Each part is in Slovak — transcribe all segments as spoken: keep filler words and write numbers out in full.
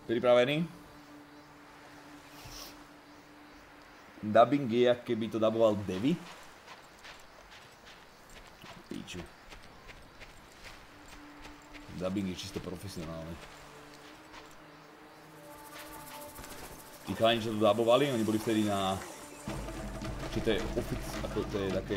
Pripravený? Dubbing je, jak keby to duboval Devi. Píču. Dubbing je čisto profesionálny. Tí chalani, čo to dubovali, oni boli vtedy na... Či to je ofic... ako to je také...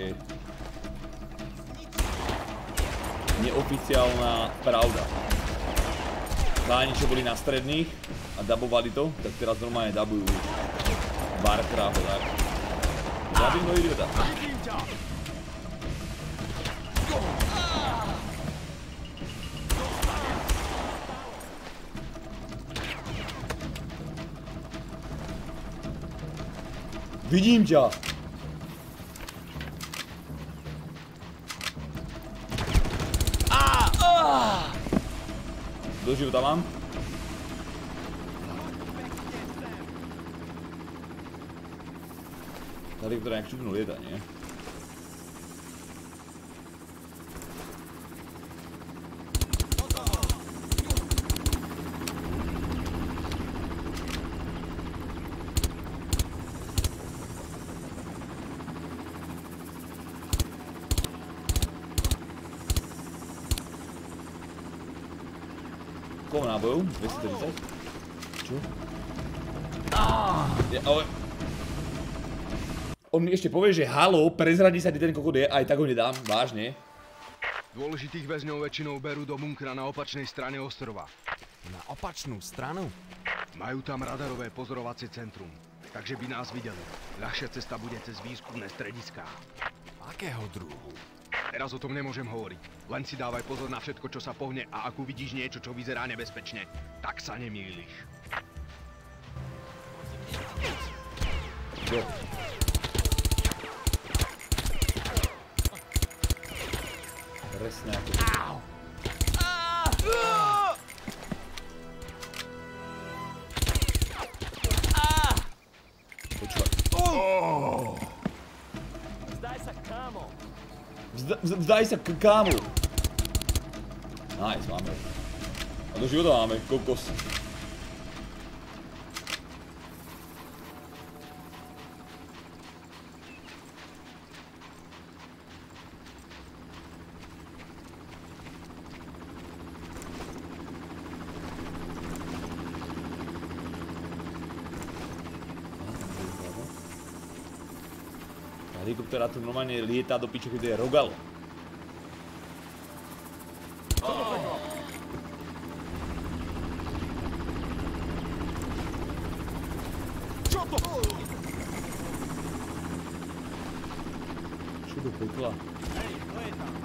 neoficiálna pravda. Chalani, čo boli na stredných a dubovali to, tak teraz normálne dubujú Warcraft a tak. Dubbing do idiota. Vidím ťa! Do života mám? Tady, ktorá nejak čudno lieta, nie? Koľko nábojov? dvestotridsať? Čo? Ja, ale... On mi ešte povie, že halo, prezradí sa, kde ten kokot je, aj tak ho nedám, vážne. Dôležitých väzňov väčšinou berú do bunkra na opačnej strane ostrova. Na opačnú stranu? Majú tam radarové pozorovacie centrum, takže by nás videli. Ľahšia cesta bude cez výskumné strediská. Akého druhu? Teraz o tom nemôžem hovoriť. Len si dávaj pozor na všetko, čo sa pohne a ak uvidíš niečo, čo vyzerá nebezpečne, tak sa nemýliš. Čo? Presne ako... Počúvaj. Vzdaj sa, kámo! Vzdaj sa, kámo! Nice, máme. A do života máme, kokos. Helikoptera tu normálne lietá do piče, keď je Rogal. Čo to? Čo do pekla? Hej, to je tam.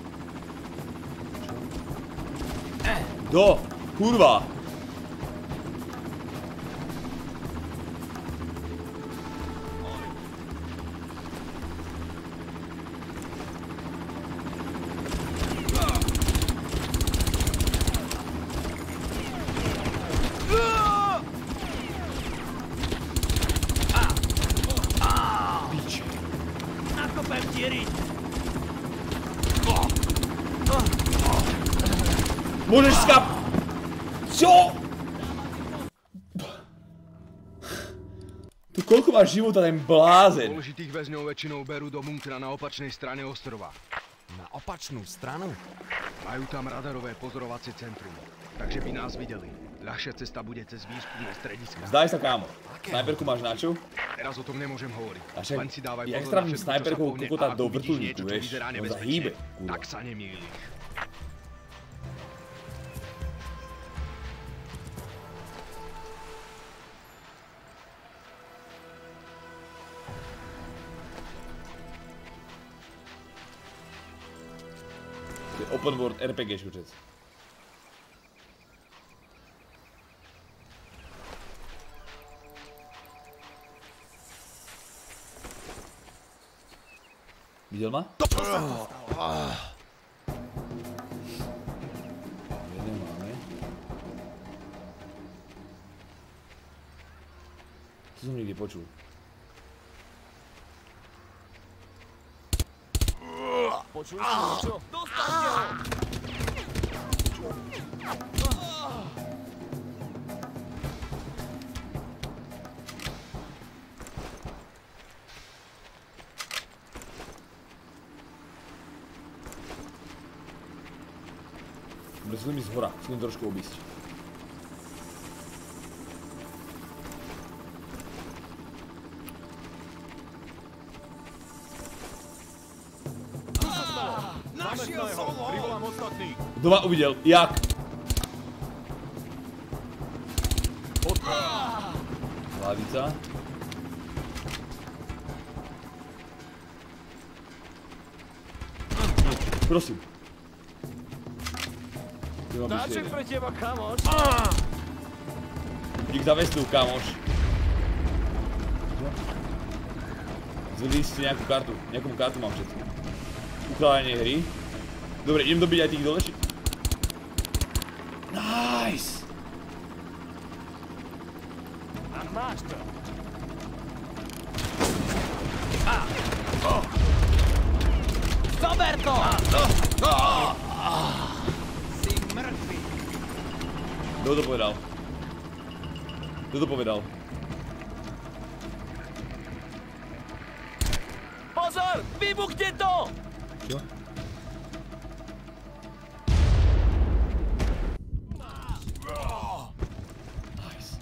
Do! Kurva! Môžeš skap... Čo? Tu koľko máš života ten blázen? Dôležitých väzňov väčšinou berú do bunkra na opačnej strane ostrova. Na opačnú stranu? Majú tam radarové pozorovacie centrum, takže by nás videli. Ľahšia cesta bude cez výskumné strediska. Zdaj sa, kámo. Snajperku máš na čo? Teraz o tom nemôžem hovoriť. A však, len si dávaj jak pozor na strávim všetko, čo sa snajperkou pohne kokota a ak do uvidíš vrtuľníku, niečo, čo vieš? vyzerá On sa nebezpečne, hýbe, kurva. tak sa nemýliš. Open world er pé gé šučec. Videl ma? Jeden máme. To som nikdy počul. Počuješ niečo? Dostaňte ho! Skúsim ísť zhora, skúsim trošku obísť. Našiel som ho! Privolám ostatných. Kto ma uvidel? Jak? Hlavica. Prosím. Dáček pre teba, kamoš. Dík za vestu, kamoš. Zvedli si nejakú kartu. Nejakú kartu mám všetko. Ukladanie hry. Dobre, idem dobiť aj tých dole. Nice! A máš to. Zober to! Si mŕtvy. Kto to povedal? Kto to povedal? Pozor! Vybuchne to! Čo? Nice.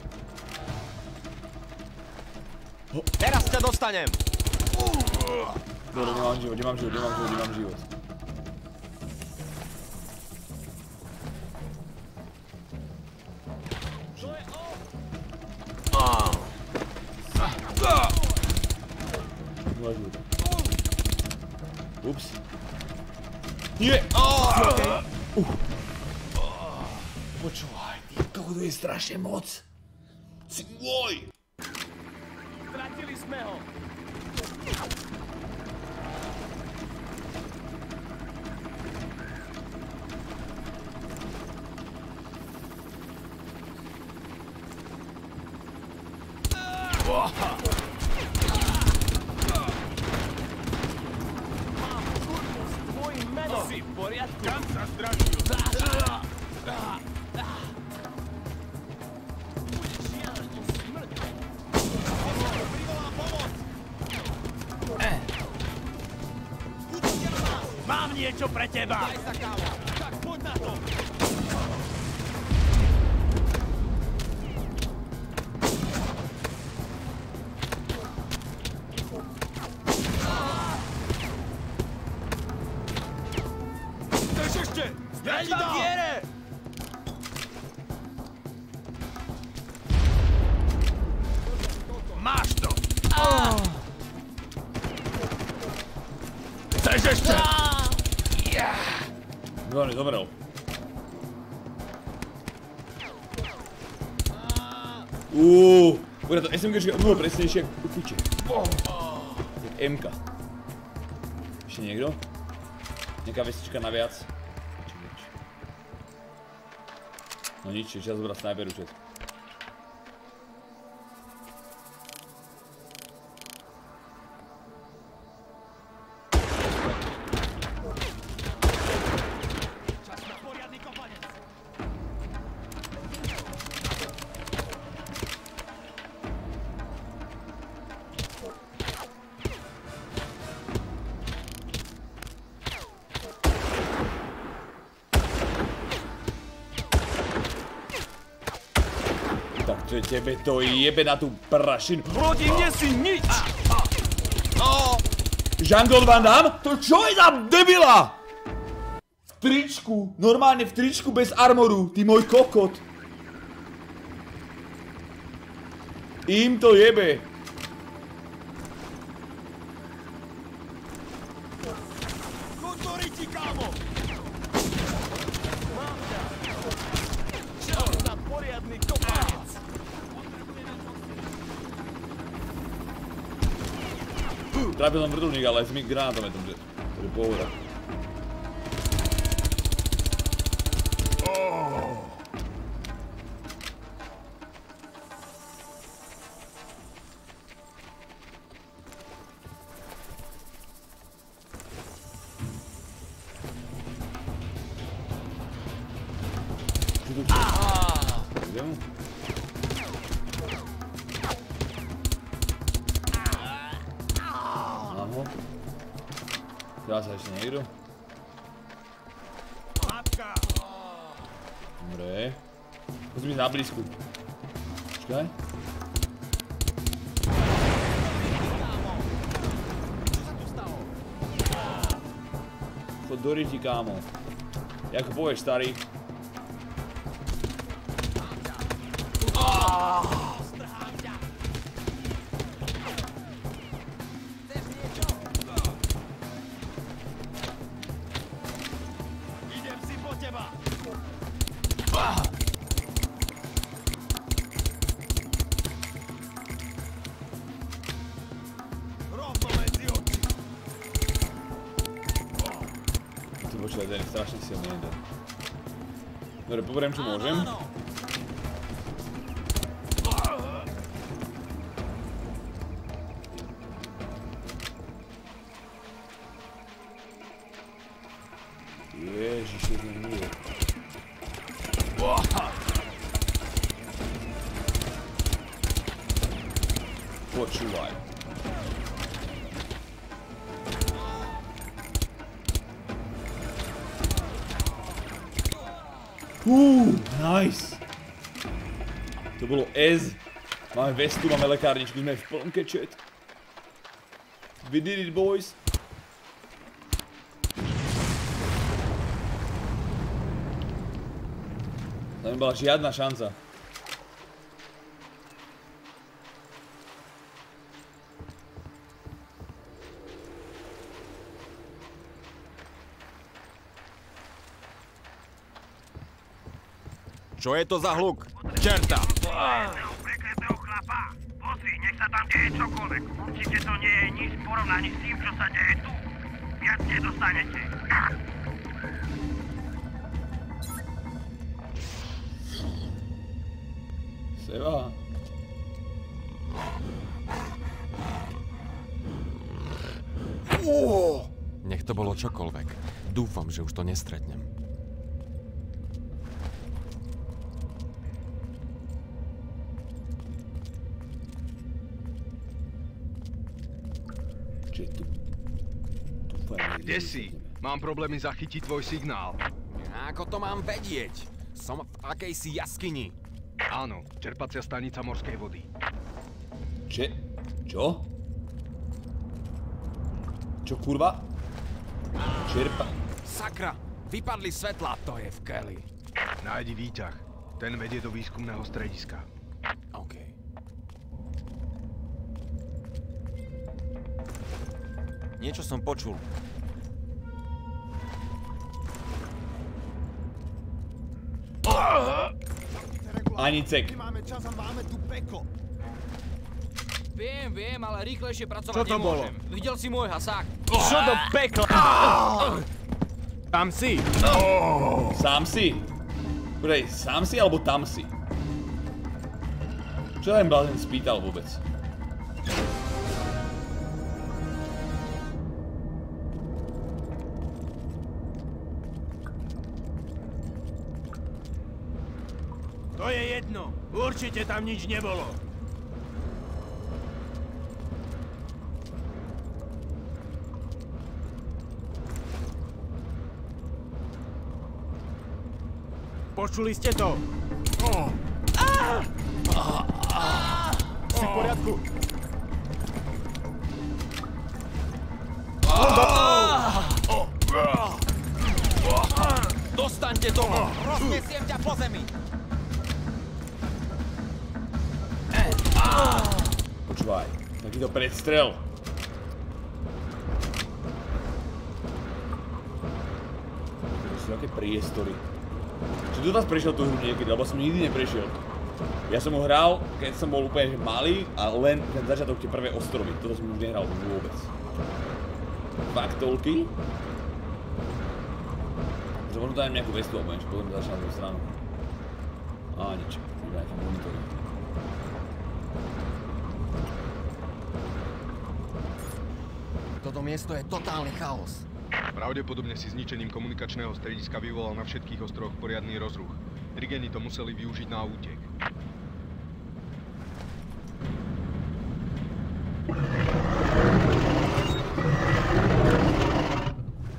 Teraz ťa dostanem! Dobre, nemám život, nemám život, nemám život, nemám život. Nemám život. Ups. Nie! Uh. Počúvaj, ty kokos, je strašne moc. Si môj! Stratili sme ho! Tvojim menom! Si v poriadku? Kam sa strašil? Mám niečo pre teba! Daj sa, kámo! Tak poď na to! Chceš ešte? Zdrať do diere! Máš to! Chceš ešte? Dobre, zomrel. Uuu, bude to SMGčka mnoho presnejšie ako u piče. Tak M-ka. Ešte niekto? Nejaká vestička naviac? No nič, je čas zobrať snajperu čet. Takže tebe to jebe na tú prašinu. Proti mne si nič! Jean-Claude Van Damme? To čo je za debila? V tričku, normálne v tričku bez armoru, ty môj kokot. Im to jebe. Kotori ti, kámo! Mám ťa! Čas na poriadny kopánec! Trápil som vrtuľník, ale aj s mým granátometom, že to je pohoda. Čo tu čo? Idem? Áno. Teraz sa ešte niekto? Matka! Musím ísť na blízku. Počkaj. Chod do riti, kámo. Jak povieš, starý. Idem si po teba! Rovno medzi oči! Ty počkaj, ten je strašne silný jeden. Dobre, poberiem, čo môžem. Ježiš, jeden nie. Počúvaj. Uuu, nice. To bolo S. Máme vestu, máme lekárničku, sme v plnom kečet. We did it, boys. Tam nebola žiadna šanca. Čo je to za hluk? Čerta! Prekletého chlapa. Pozri, nech sa tam deje čokoľvek. Určite to nie je nič v porovnaní s tým, čo sa deje tu. Viac nedostanete. Seba. Nech to bolo čokoľvek. Dúfam, že už to nestretnem. Čo je tu? Tu fajn. Kde si? Mám problémy zachytiť tvoj signál. Ako to mám vedieť? Som v akejsi jaskyni. Áno, čerpacia stanica morskej vody. Če? Čo? Čo kurva? Čerpa... Sakra! Vypadli svetlá, to je v keli. Nájdi výťah. Ten vedie do výskumného strediska. OK. Niečo som počul. Ani cek. Máme čas a máme tu peklo. Viem, viem, ale rýchlejšie pracovať Čo to nemôžem. bolo? Videl si môj hasák? Čo do pekla? Tam si. Sám si? Počkaj, sám si alebo tam si? Čo ten blázen spýtal vôbec? To je jedno. Určite tam nič nebolo. Počuli ste to? Si v poriadku? Dostaňte tomu! Roznesiem ťa po zemi! Počúvaj, takýto predstrel. To sú také priestory. Či tu vás prešiel tú hru niekedy, lebo som nikdy neprešiel. Ja som ho hral, keď som bol úplne že malý a len ten začiatok tie prvé ostrovy. Toto som už nehral vôbec. Fakt toľky? Že možno dajem nejakú vestu alebo niečo, potom začnem na tú stranu. Á, nič. Iba nejaké monitory. Toto miesto je totálny chaos. Pravdepodobne si zničením komunikačného strediska vyvolal na všetkých ostrovoch poriadny rozruch. Rigeni to museli využiť na útek.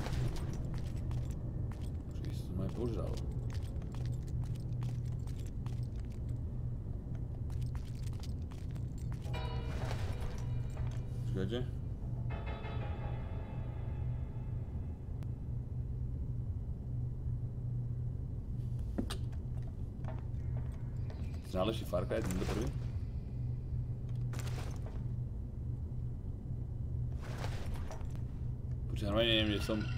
Čiže som aj požral. Počkajte. Najlepší Far Cry, tento prvý. Počkaj, normálne neviem, kde som.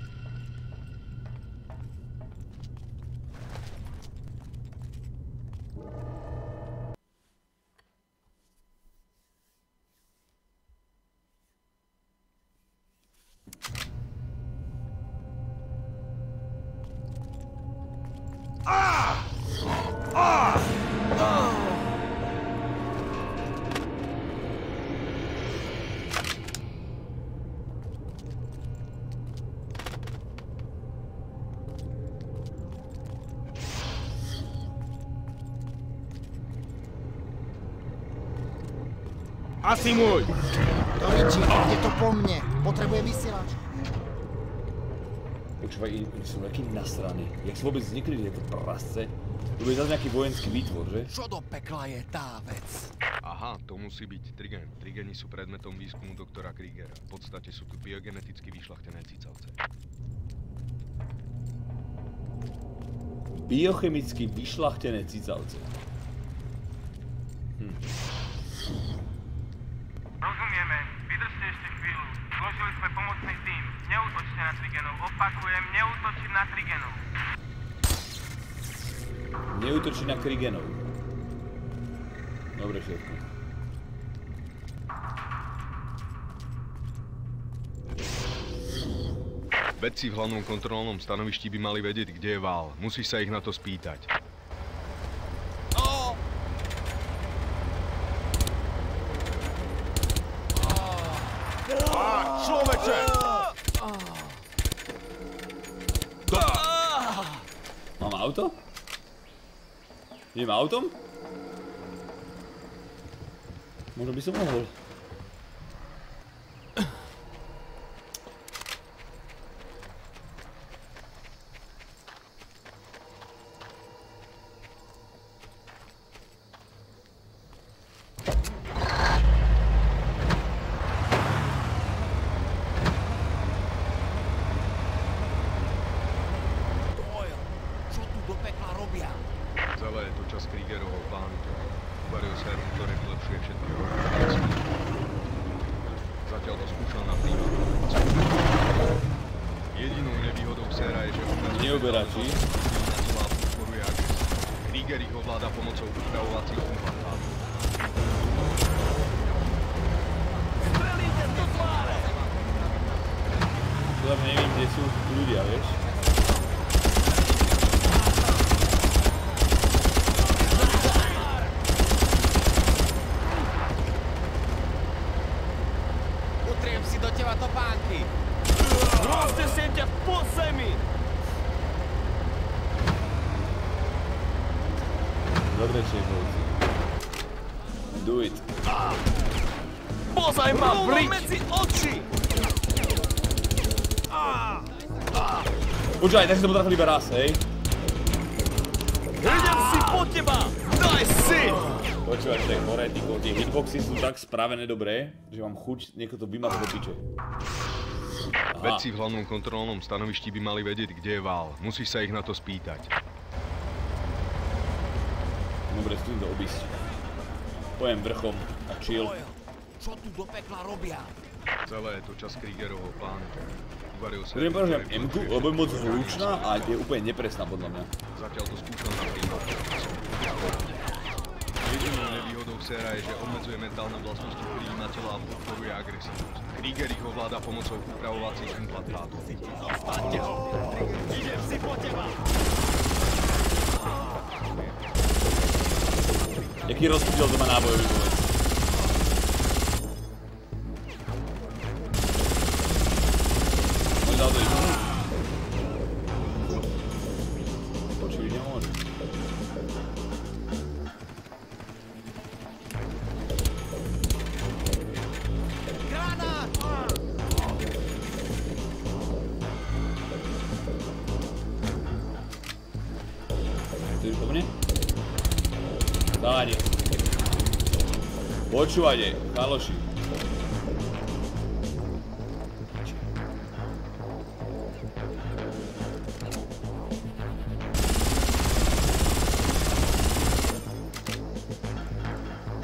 Asi môj! To riči, je to po mne. Potrebujem vysielač. Počúvaj, oni sú takí nasraní. Jak sa vôbec vznikli tieto prasce? To bude zase nejaký vojenský výtvor, že? Čo do pekla je tá vec? Aha, to musí byť trigen. Trigeni sú predmetom výskumu doktora Kriegera. V podstate sú tu biogeneticky vyšľachtené cicavce. Biochemicky vyšľachtené cicavce. Hm. Rozumieme, vydržte ešte chvíľu. Zložili sme pomocný tím. Neútočte na Trigenov. Opakujem, neútočiť na Trigenov. Neútočí na Krigenov. Dobre, všetko. Vedci v hlavnom kontrolnom stanovišti by mali vedieť, kde je Val. Musíš sa ich na to spýtať. Človeče! Mám auto? Idem autom? Možno by som mohol. Krieger ich ovláda pomocou upravovacích implantátov. Strelíte do tváre! Tu tam neviem, kde sú ľudia, vieš? Utriem si do teba topánky. Roznesiem ťa po zemi! Dobre, šéfovci. Do it. Pozaj ma v medzi oči! Počúvaj, tak si to potrafil iba raz, hej? Idem si po teba! Daj si! Počúvaj, to je hore, týko, tie hitboxy sú tak spravené dobré, že mám chuť niekoho to vymazať do piče. Vedci v hlavnom kontrolnom stanovišti by mali vedieť, kde je Val. Musíš sa ich na to spýtať. Dobre, skúsim to obísť. Pojem vrchom a chill. Čo tu do pekla robia? Celé je to čas Kriegerovho plánu. Uvaril sa... Budem povedať, že M-ku, lebo je moc hlučná a je úplne nepresná podľa mňa. Zatiaľ to skúšal na príklad. Jedinou nevýhodou séra je, že obmedzuje mentálne vlastnosti prijímateľa a podporuje agresívnosť. Krieger ich ovláda pomocou upravovacích implantátov. Zastaňte ho! Idem si po teba! Jaký rozpídel to má nábojový povedz? Môj dal to ísť. Počuť nemôže. Granát! To je po mne? Dáne. Počúvajte, chaloši.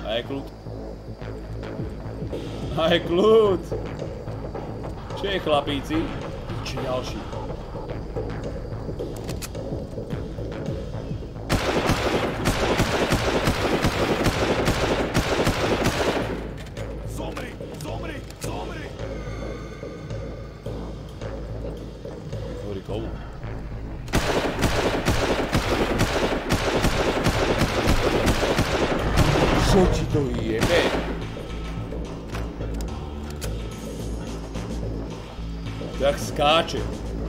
A je kľud. A je kľud. Čo je, chlapíci? Čo ďalší? Zomri! Zomri! Zomri! Hovorí komu? Čo ti to jebe? Jak skáče.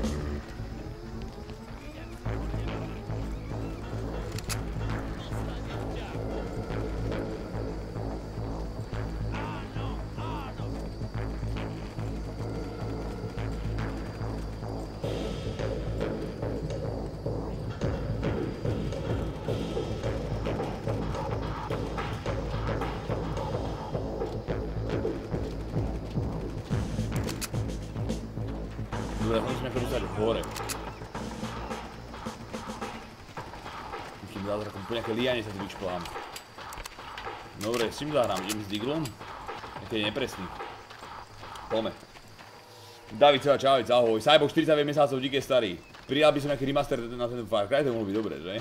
Dobre, musím ako dostať hore. Musím zázrakom po nejaké lianie sa tu vyčplám. Dobre, s čím zahrám? Idem s Diglom? Jaký je nepresný. Poďme. David, čaujic, ahoj. Cyborg štyridsaťdeväť mesiacov, díky starý. Pridal by som nejaký remaster na ten Far Cry, to mohlo byť dobre, že?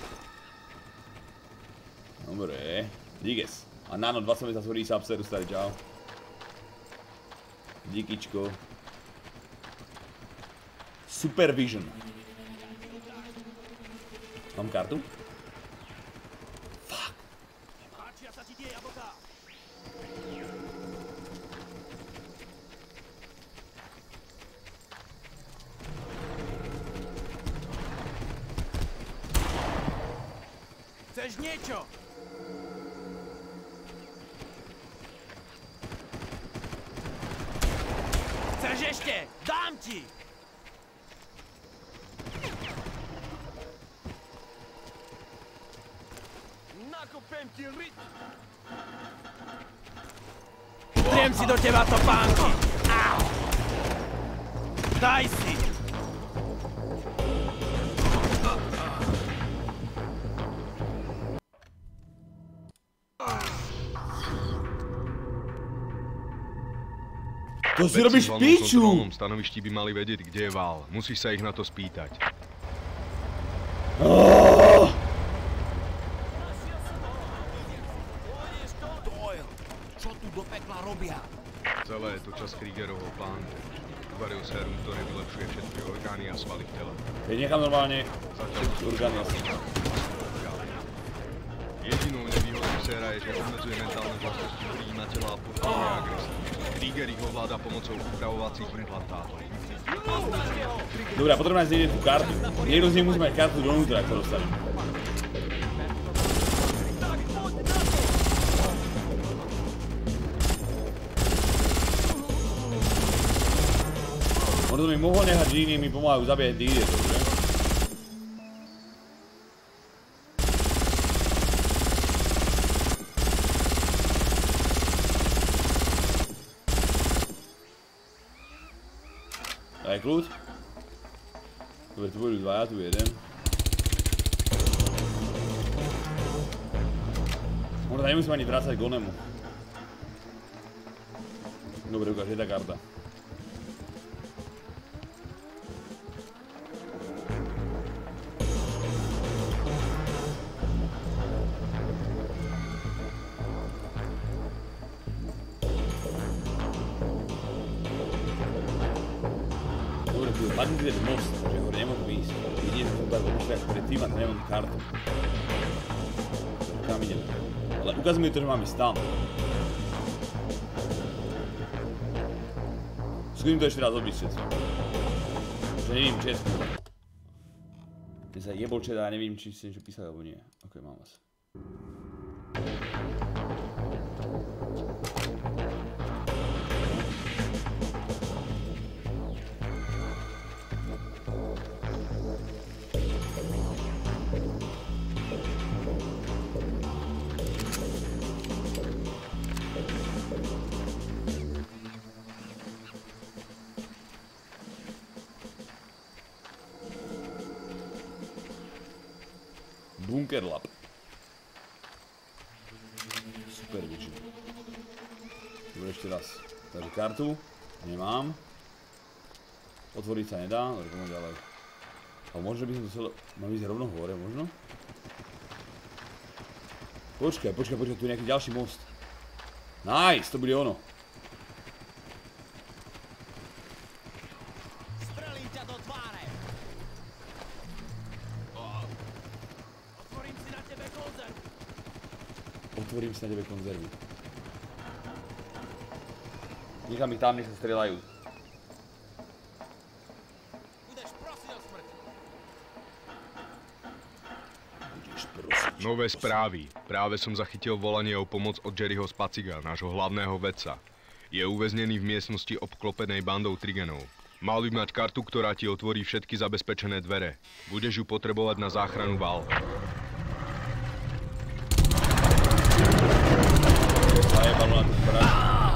Dobre. Díkes. A Nano dvadsať mesiacov resubseru, starý, čau. Díkyčko. Supervision. Mám kartu? Fuck. Chceš niečo? Chceš ešte? Dám ti! Nakopem ti rytm! Utriem si do teba topánky! Au! Daj si! To si robíš piču! V kontrolnom stanovišti by mali vedieť, kde je Val. Musíš sa ich na to spýtať. Oh! Doyle, čo tu do pekla robia? Celé je to čas Kriegerovho plánu. Uvaril sérum, ktoré vylepšuje všetky orgány a svaly v tele. Keď nechám normálne orgány asi. Jedinou nevýhodou séra je, že obmedzuje mentálne vlastnosti prijímateľa a podporuje agresiu. Krieger ich ovláda pomocou upravovacích implantátov. Dobre, a potrebujem nájsť niekde tú kartu. Niekto z nich musí mať kartu donútra, ak sa dostanem. Možno mi mohol nehať, že iní mi pomáhajú zabíjať tých idiotov, že? Daj kľud. Dobre, tu budú dva, ja tu jeden. Možno sa nemusím ani vrácať k onemu. Dobre, ukáž, je tá karta. Padnú ten most, takže hore nemôžu ísť. Jedine som tak opušťať predtým a to nemám kartu. Kam idem? Ale ukaz mi to, že mám ísť tam. Skúsim to ešte raz odbiť všetci. Že nevím česku. Mne sa jebol čet a nevím, či si niečo písali alebo nie. Ok, mám vás. Bunker Lab. super, biči. Dobre, ešte raz. Takže kartu nemám. Otvoriť sa nedá, ale poďme ďalej. Ale možno by som to celé... Mám ísť rovno hore, možno? Počkaj, počkaj, počkaj, tu je nejaký ďalší most. Nice, to bude ono. Strelím ťa do tváre! Otvorím si na tebe konzervu! Otvorím si na tebe konzervy. Nechám ich tam, nech sa strieľajú. Budeš prosiť o smrť! Budeš prosiť. Nové správy. Práve som zachytil volanie o pomoc od Jerryho Spaciga, nášho hlavného vedca. Je uväznený v miestnosti obklopenej bandou Trigenov. Mal by mať kartu, ktorá ti otvorí všetky zabezpečené dvere. Budeš ju potrebovať na záchranu Val. Zajebalo na to správy.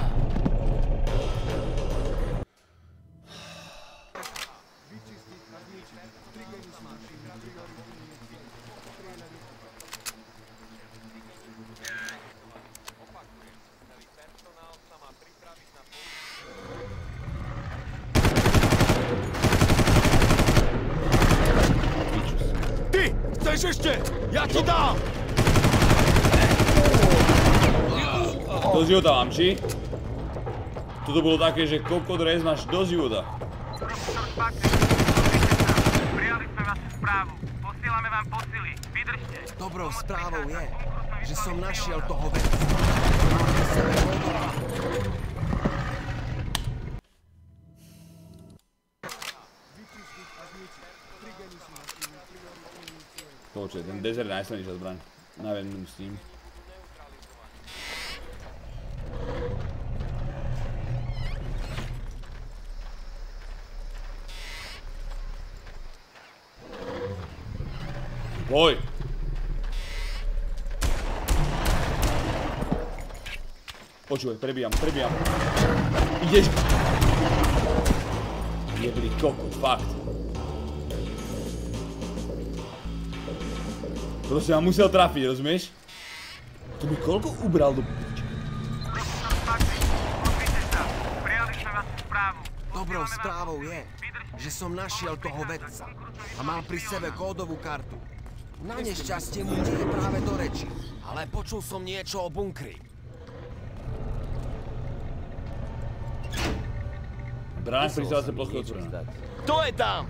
Chceš ešte? Ja ti dám! Do života mám, či? Toto bolo také, že kokot rez máš do života. Profesor Spaciga, pozrite sa. Prijali sme vašu správu. Posielame vám posily. Vydržte. Dobrou správou je, že som našiel toho vedca. Mám pri sebe Goldova. Počkej, ten desert je najsilnejšia zbraň. Neviem s ním. Boj! Počúvaj, prebijam, prebijam. Ideš! Jebli kokot, fakt. Proste ma musel trafiť, rozumieš? To by koľko ubral do piče? Profesor Spaciga, pozrite sa. Prijali sme vašu správu. Dobrou správou je, že som našiel toho vedca a mal pri sebe kódovú kartu. Na nešťastie mu nie je práve do reči, ale počul som niečo o bunkri. Bráň pristávacia plocha otvorená. Kto je tam?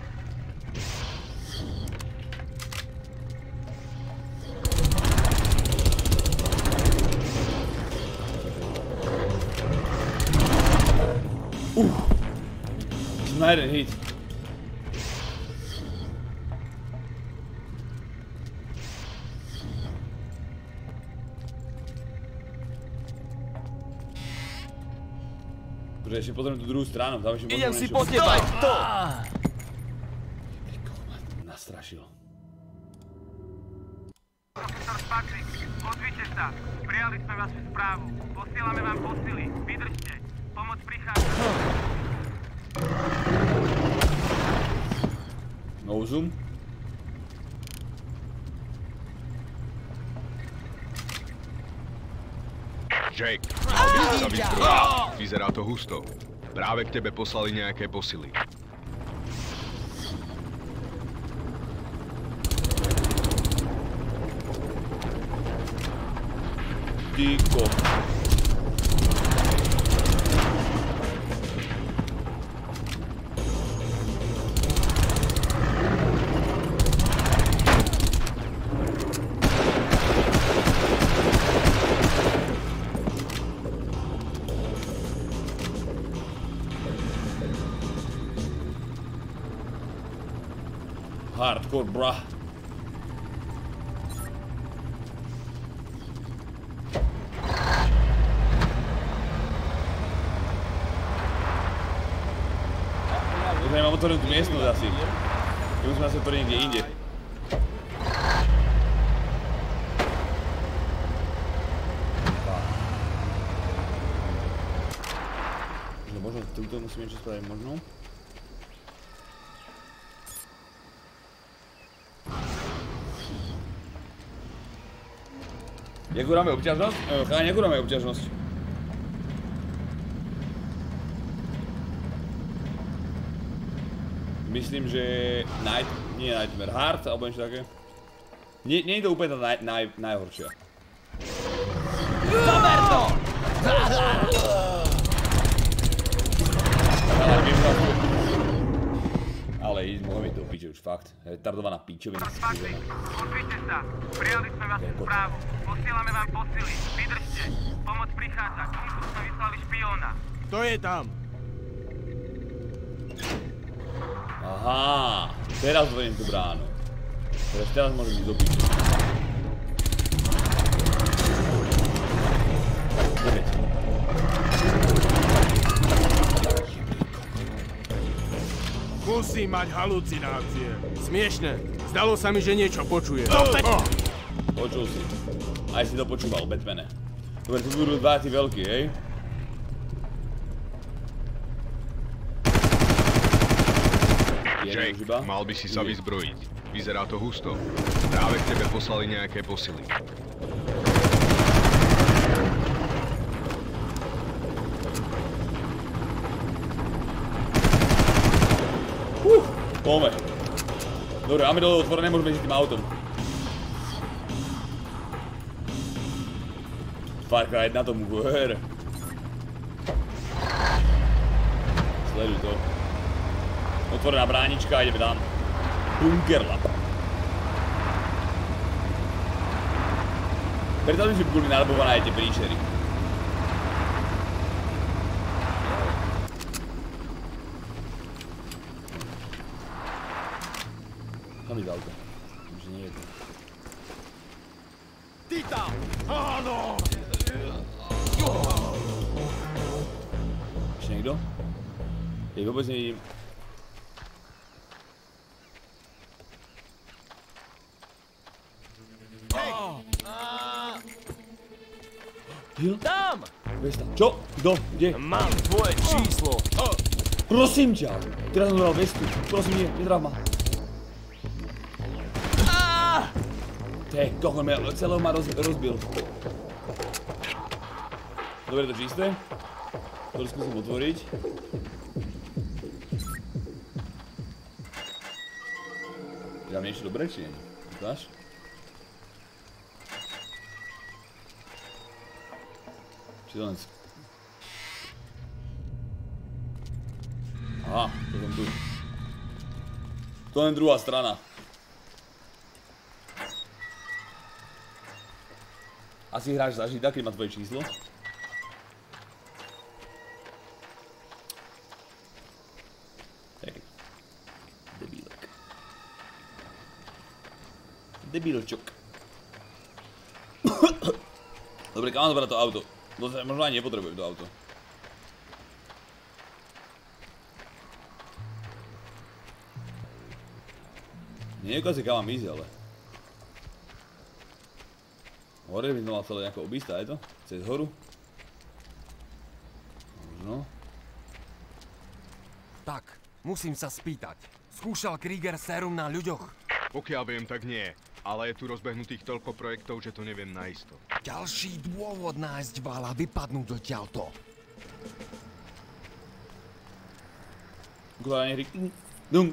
Uh. Som na jeden hit. Protože ešte pozriem tú druhú stranu, tam ešte možno Idem si niečo. po teba! Kto? Koho ma nastrašil. Profesor Spaciga, pozrite sa. Prijali sme vašu správu. Posielame vám posily. Vydržte. Pomoc prichádza. No zoom. Jake, mal by si sa vyzbrojiť. Vyzerá to husto. Práve k tebe poslali nejaké posily. Tyko. Hardcore, bruh. Už nemám otvorenú tú miestnosť asi. My musíme asi otvoriť niekde inde. Možno túto musíme niečo spraviť, možno? Jakú dáme obťažnosť? Cháň, jakú dáme obťažnosť? Myslím, že Night, nie Nightmare, Hard, alebo niečo také. Nie, nie je to úplne tá naj, naj, najhoršia. Zober to! Ale ísť, mohol mi to piče už fakt. Retardovaná pičovina si skúžená. Ozvite sa, prijali sme vašu správu. Posielame vám posily. Vydržte. Pomoc prichádza. Kunku sme vyslali špióna. Kto je tam? Aha, teraz zvorím tú bránu. Teraz, teraz môžem ísť do piče. Poďme. Musí mať halucinácie. Smiešne. Zdalo sa mi, že niečo počuje. Počul si. Aj si to počúval, Batmane. Dobre, tu budú dva tí veľkí, hej? Jake, mal by si sa vyzbrojiť. Vyzerá to husto. Práve k tebe poslali nejaké posily. Uh, poďme. Dobre, máme dole otvorené, môžeme ísť tým autom. Far Cry na tomu, ver. Sleduj to. Otvorená bránička a ideme tam. Bunker lab. Predstavím si, boli nalabované aj tie príšery. Tam ísť auto. Už nie je to. Tita! Áno! Ešte niekto? Ja vôbec nevidím. Tam! Vesta. Čo? Kto? Kde? Mám tvoje číslo. Prosím ťa! Teraz som dal vestu. Prosím, nie, netraf ma. Té, kokon, celého ma roz, rozbil. Dobre, to čisté. To skúsim otvoriť. Dám niečo dobré, či nie? Zdáš? Či to len... Aha, to som tu. To len druhá strana. Asi hráš za Žida, keď má tvoje číslo? Tak. Debílek. Debílčok. Dobre, kam mám zobrať to auto? Možno aj nepotrebujem to auto. Neukazuje, kam mám ísť, ale... Hore by som mal celé nejako obísť, aj to? Cez horu? Možno. Tak, musím sa spýtať. Skúšal Krieger sérum na ľuďoch? Pokiaľ viem, tak nie. Ale je tu rozbehnutých toľko projektov, že to neviem naisto. Ďalší dôvod nájsť Vala vypadnúť odtiaľto. Gládanie hry. Dunk.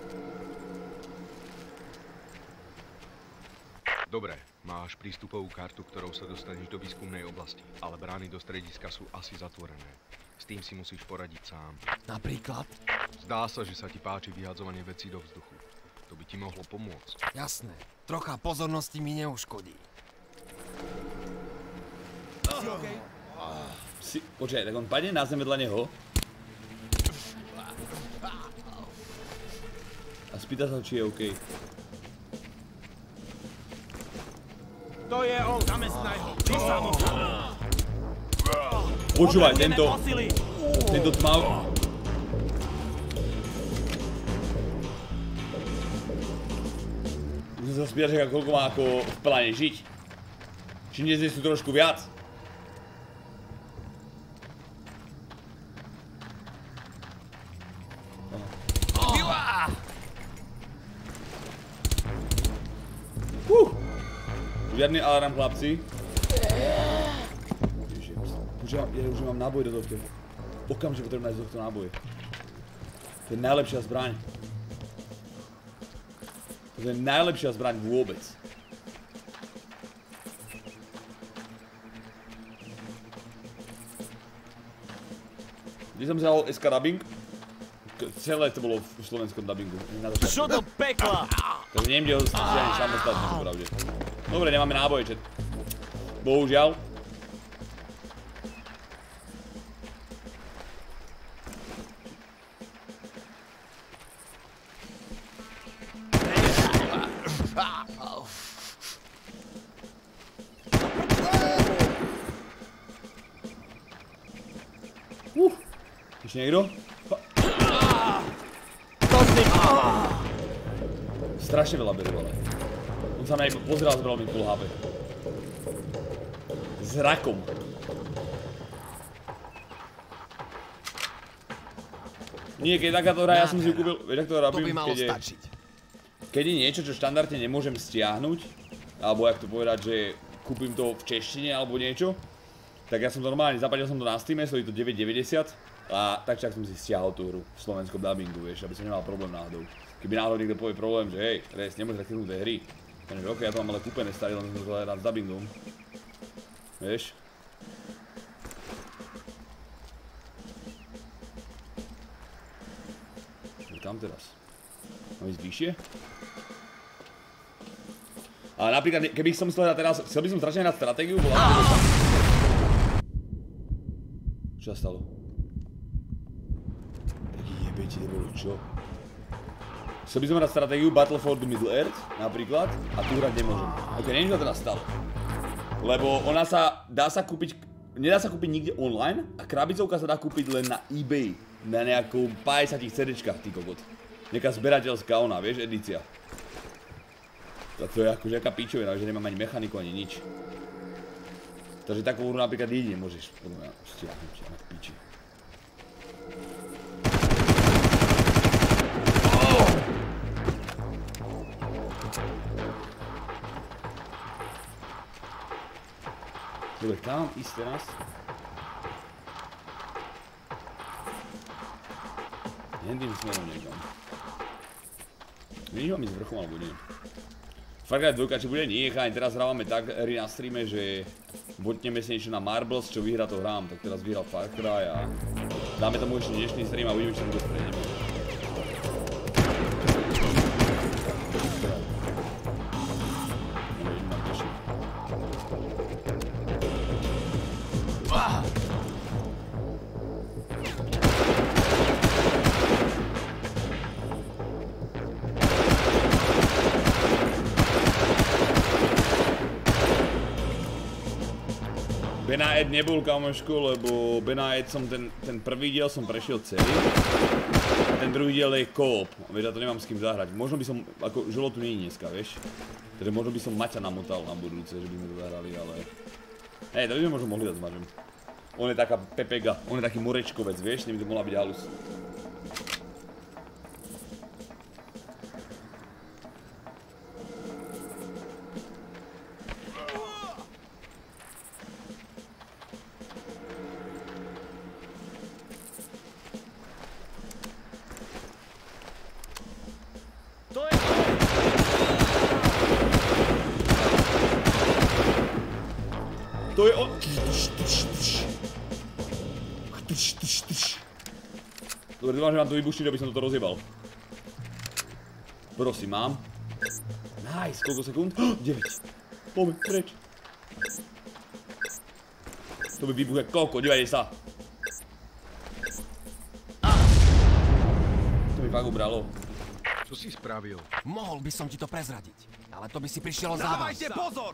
Dobre, máš prístupovú kartu, ktorou sa dostaneš do výskumnej oblasti, ale brány do strediska sú asi zatvorené. S tým si musíš poradiť sám. Napríklad? Zdá sa, že sa ti páči vyhadzovanie vecí do vzduchu. To by ti mohlo pomôcť. Jasné. Trocha pozornosti mi neuškodí. Si okej? Si, počkaj, tak on padne na zem vedľa neho. A spýta sa, či je okej. To je on, zamestnaj ho. Ty samo. Počúvaj, tento... Tento tmav... Musím sa spýtať, že koľko má ako v pláne žiť. Či dnes sú trošku viac. Uh. Žiadny alarm, chlapci. Ježiš, ja už nemám náboj do tohto. Okamžite potrebujem nájsť do tohto náboje. To je najlepšia zbraň. To je najlepšia zbraň vôbec. Kde som vzal es ká dubbing? Celé to bolo v slovenskom dubbingu. Čo do pekla? Takže neviem, kde ho stať ani samostatne, popravde. Dobre, nemáme náboje, čet. Bohužiaľ. Uh, ešte niekto? Strašne veľa berú, ale. On sa na nej pozeral, zbral mi full há pé. Zrakom. Nie, keď takáto hra, ja som si ju kúpil, vieš, ak to robím, keď je... Keď je niečo, čo štandardne nemôžem stiahnuť, alebo jak to povedať, že kúpim to v češtine alebo niečo, tak ja som to normálne, zapadil som to na Steame, stojí to deväť deväťdesiat a tak čak som si stiahol tú hru v slovenskom dubbingu, vieš, aby som nemal problém náhodou. Keby náhodou niekto povie problém, že hej, Res, nemôžeš reklinúť tej hry. Ja neviem, ok, ja to mám ale kúpené starý, len som to hľadať s dubbingom. Vieš? Kam teraz? Mám ísť vyššie? A napríklad, keby som chcel hrať teraz, chcel by som strašne hrať stratégiu, bola by to... Čo sa stalo? Taký jebeti, nebolo čo? Chcel by som hrať stratégiu Battle for the Middle Earth, napríklad, a tu hrať nemôžem. Ok, neviem, čo sa teraz stalo. Lebo ona sa, dá sa kúpiť, nedá sa kúpiť nikde online a krabicovka sa dá kúpiť len na eBay, na nejakou päťdesiat cédečkách, ty kokot. Nejaká zberateľská ona, vieš, edícia. A to je akože aká pičovina, že nemám ani mechaniku, ani nič. Takže takú hru napríklad jedine môžeš, podľa mňa, stiahnuť, na piči. Dobre, kam ísť teraz? Hendým smerom niekam. Vidíš, mám ísť vrchom alebo nie? Far Cry dva, či bude nie, cháň, teraz hrávame tak hry na streame, že botneme si niečo na Marbles, čo vyhrá to hrám, tak teraz vyhral Far Cry a dáme tomu ešte dnešný stream a uvidíme, či tam doprejdeme. Benaed nebol, kamoško, lebo Benaed som ten, ten prvý diel som prešiel celý. A ten druhý diel je co-op, vieš, ja to nemám s kým zahrať. Možno by som, ako Žolo tu nie je dneska, vieš. Takže možno by som Maťa namotal na budúce, že by sme to zahrali, ale... Hej, to by sme možno mohli dať zmažem. On je taká pepega, on je taký morečkovec, vieš, neby to mohla byť halus. To je on... Dobre, dúfam, že mám to vybušniť, aby som toto rozjebal. Prosím, mám. Nice, koľko sekúnd? deväť. Poďme, preč. To by vybuchne koľko? Dívajte sa. To mi fakt ubralo. Čo si spravil? Mohol by som ti to prezradiť, ale to by si prišiel o zápas. Dávajte pozor!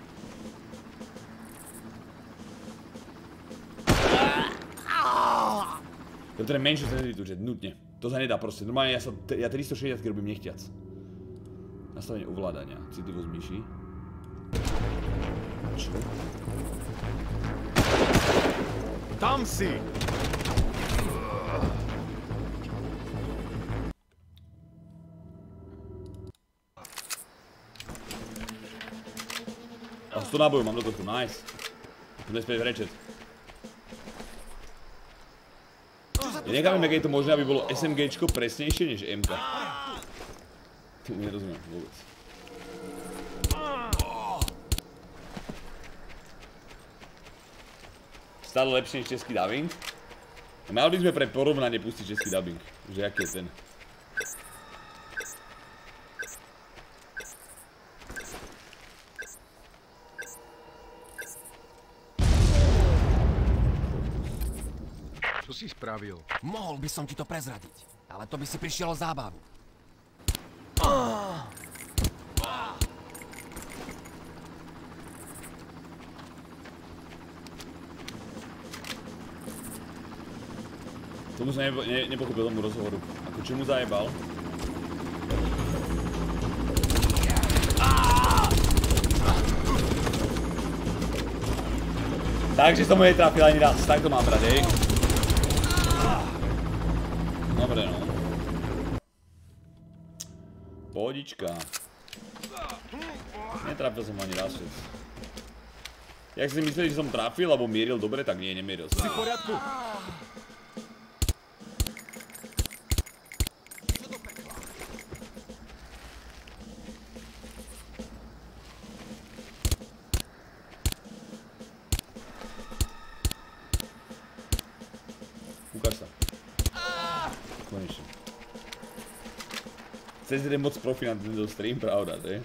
To je menšiu senzibilitu, že nutne. To sa nedá proste. Normálne ja, sa, ja tristošesťdesiat robím nechtiac. Nastavenie ovládania. Citlivosť myši. Čo? Tam si! A sto nábojov mám do tohto, nice. Poďme späť v rečet. Ja nechápem, jak je to možné, aby bolo SMGčko presnejšie než em ká. Tomu nerozumiem vôbec. Stále lepšie než český dubbing. A mali by sme pre porovnanie pustiť český dubbing. Že aký je ten. Čo si spravil? Mohol by som ti to prezradiť, ale to by si prišiel o zábavu. Tomu som nebo, ne, nepochopil tomu rozhovoru. Ako čo mu zajebal? Takže som mu netrafil ani raz, tak to mám brať, hej. Dobre, no. Pohodička. Netrafil som ani raz. Jak si mysleli, že som trafil, alebo mieril dobre, tak nie, nemieril som. Si v poriadku? Ukáž sa. Konečne. Cez jeden moc profi na tento stream, pravda, že?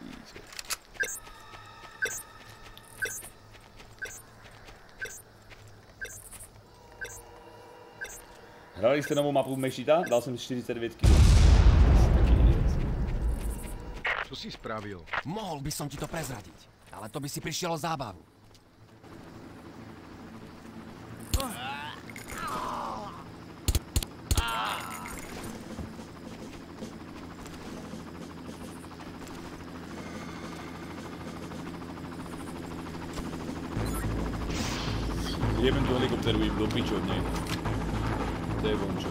Hrali ste novú mapu Mešita? Dal som štyridsaťdeväť kilogramov. Čo si spravil? Mohol by som ti to prezradiť, ale to by si prišiel o zábavu. Jebem do helikopteru, im do pičo od nej. To je vončo.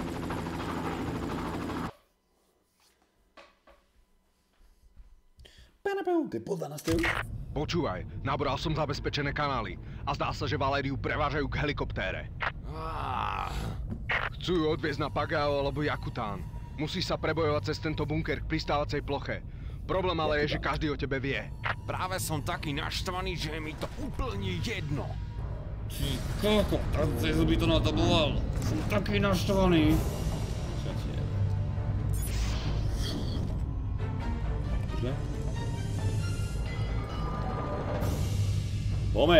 To je podľa na stehu. Počúvaj, nabral som zabezpečené kanály a zdá sa, že Valériu prevážajú k helikoptére. Chcú ju odviezť na Pagao alebo Jakután. Musíš sa prebojovať cez tento bunker k pristávacej ploche. Problém ale je, že každý o tebe vie. Práve som taký naštvaný, že je mi to úplne jedno. Ty koko, cez by to na to volal. Som taký naštvaný. Čo ti je? Počkaj. Pome.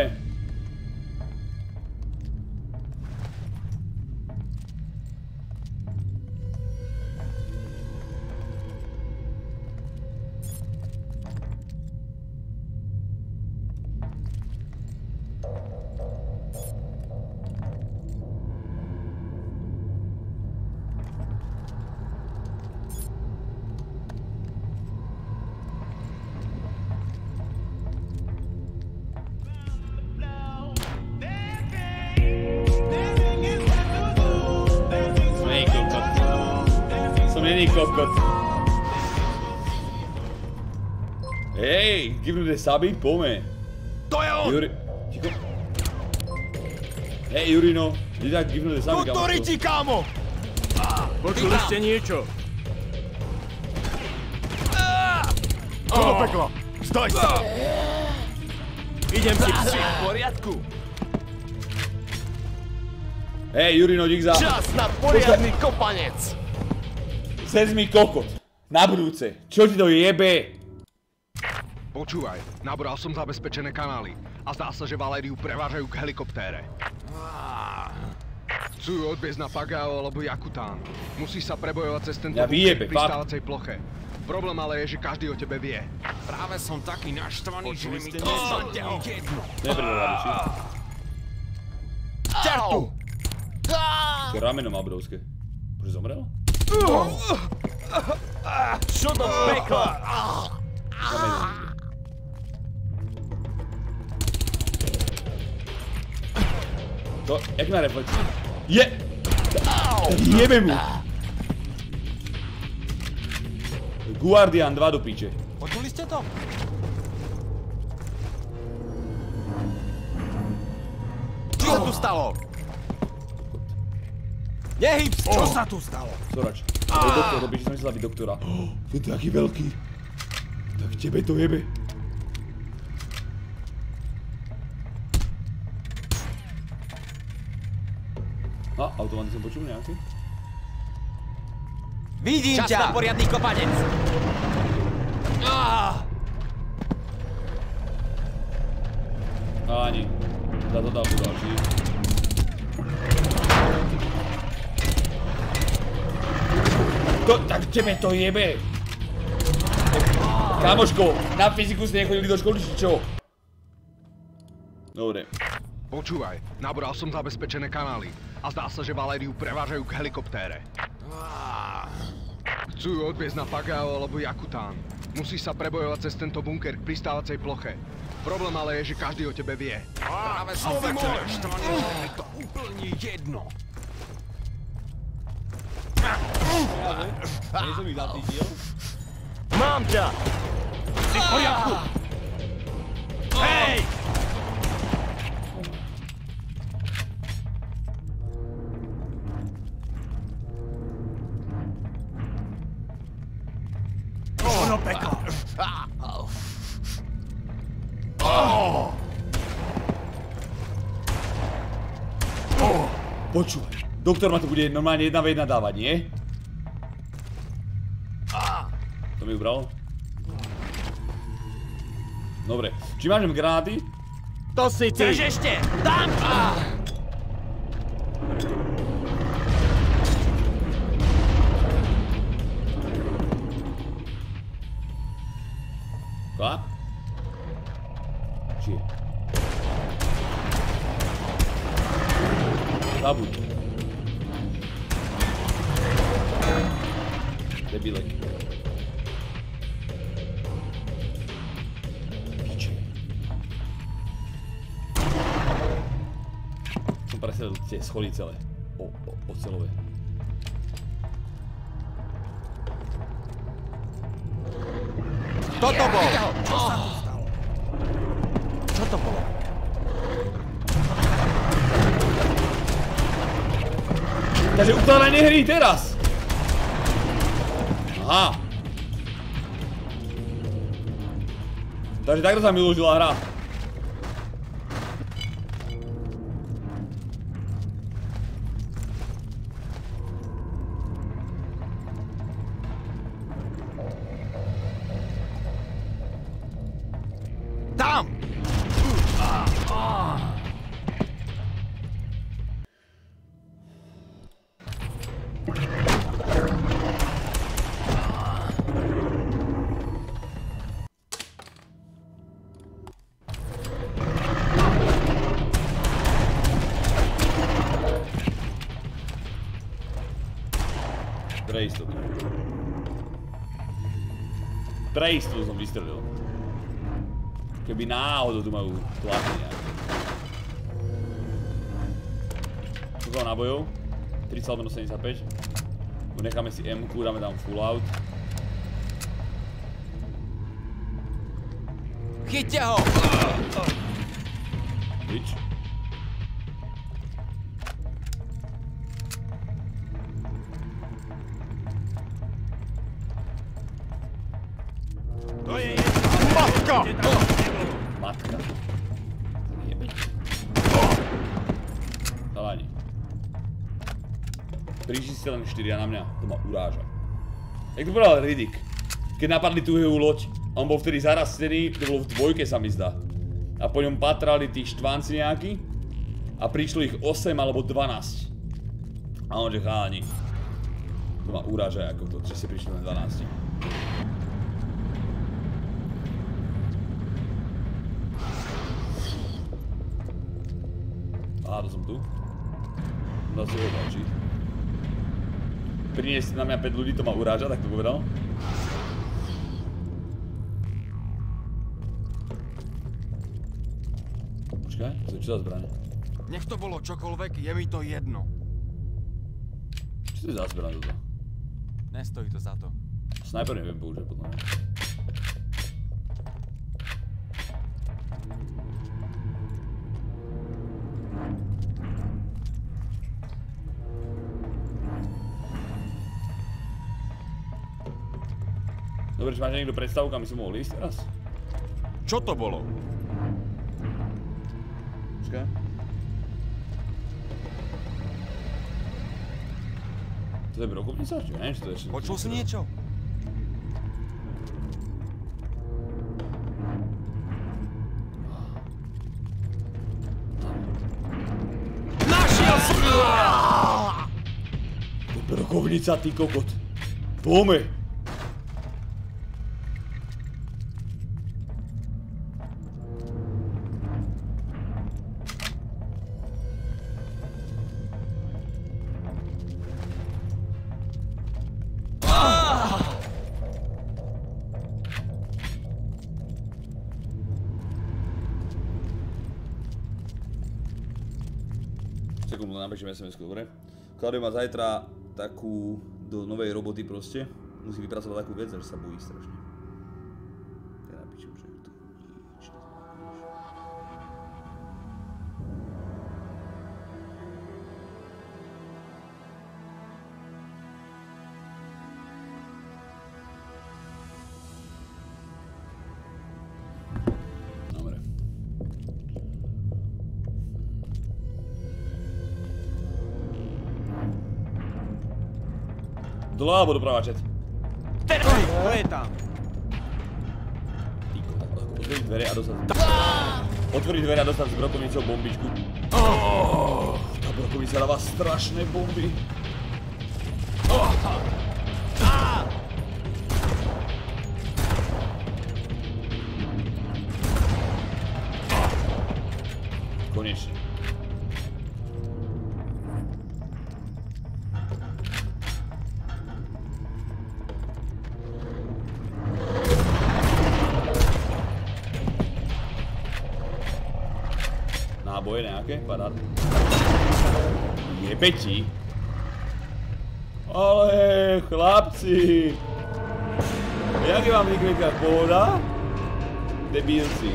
Kokot. Hej, givnúť saby, pome. To je on! Juri... Ticho. Hej, Jurino, ty tak givnúť saby, kámo. Ktorý ti, kámo! Počuli ste niečo? Čo do pekla? Zdaj sa! Idem si psi. V poriadku. Hej, Jurino, dík za... Čas na poriadny kopanec. Sez mi kokot. Na budúce. Čo ti to jebe? Počúvaj, nabral som zabezpečené kanály a zdá sa, že Valériu prevážajú k helikoptére. Chcú ju odviezť na Pagao alebo Jakután. Musíš sa prebojovať cez tento ja bunker vyjebe, k pristávacej ploche. Problém ale je, že každý o tebe vie. Práve som taký naštvaný, že je mi to niečo? jedno. Neprvé hľadiči. Čertu! Také rameno má obrovské. Bože, zomrel? Čo do pekla? To, jak má reflexy? Je! Jebe mu! Guardian dva do piče. Počuli ste to? tu stalo? Nehyb sa! Čo sa tu stalo? Sorač. To je doktor, robíš, že som myslel byť doktora. Je taký veľký. Tak tebe to jebe. A, automaty som počul nejaký? Vidím ťa! Čas na poriadny kopanec! Ani. Za to dal tu ďalší. To, tak tebe to jebe! Kámoško, na fyziku ste nechodili do školy, či čo? Dobre. Počúvaj, nabral som zabezpečené kanály a zdá sa, že Valériu prevážajú k helikoptére. Chcú ju odviezť na Pagao alebo Jakután. Musíš sa prebojovať cez tento bunker k pristávacej ploche. Problém ale je, že každý o tebe vie. Práve som sa chcel štvaný, že mi to úplne jedno. Nie som ich zacítil. Mám ťa! Si v poriadku! Hej! Ono peklo. Počúvaj, doktor ma tu bude normálne jedna v jedna dávať, nie? To mi ubral? Dobre, či máš granáty? To si ty. Chceš ešte? Dám ti! Klap? Či je? Zabuď. Debilek. Piče. Som presedol tie schody celé. O, o, ocelové. Toto bol! Čo sa tu stalo? Čo to bolo? Takže ukladanie hry teraz! Aha. Takže takto sa mi uložila hra. Tam! Pre istotu. Pre istotu som vystrelil. Keby náhodou tu majú tlapy nejaké. Koľko nábojov? tridsať alebo sedemdesiatpäť. Necháme si M-ku, dáme tam full out. Chyťte ho! Bič. To je jedna. Matka! Matka. Jebe. Chalani. Prišli ste len štyria na mňa, to ma uráža. Jak to povedal Riddick, keď napadli tú jeho loď, on bol vtedy zarastený, to bolo v dvojke sa mi zdá. A po ňom patrali tí štvanci nejakí a prišlo ich osem alebo dvanásť. A on že chalani, to ma uráža ako to, že ste prišli len dvanásť. Aha, to som tu. Dá si ho ďalší. Priniesť na mňa päť ľudí, to ma uráža, tak to povedal. Počkaj, čo za zbraň? Nech to bolo čokoľvek, je mi to jedno. Čo to je za zbraň toto? Nestojí to za to. Sniper neviem použiť potom. Dobre, že máš niekto predstavu, kam by som mohol ísť teraz? Čo to bolo? Počkaj. To je brokovnica? Či neviem, či to je ešte... Počul si niečo? To je brokovnica, ty kokot. Pome! Sekundu, napíšem es em esku, dobre? Klaudio má zajtra takú do novej roboty proste. Musí vypracovať takú vec, že sa bojí strašne. Ja napíšem, že to nič. Dobre. Dole alebo doprava, chat? Hej, to je tam. Otvoriť dvere a dostať... Otvoriť dvere a dostať s brokovnicou bombičku. Tá brokovnica dáva strašné bomby. Konečne. Náboje nejaké, parád. Jebe ti. Ale chlapci. Jak je vám vyklikať, pohoda? Debilci.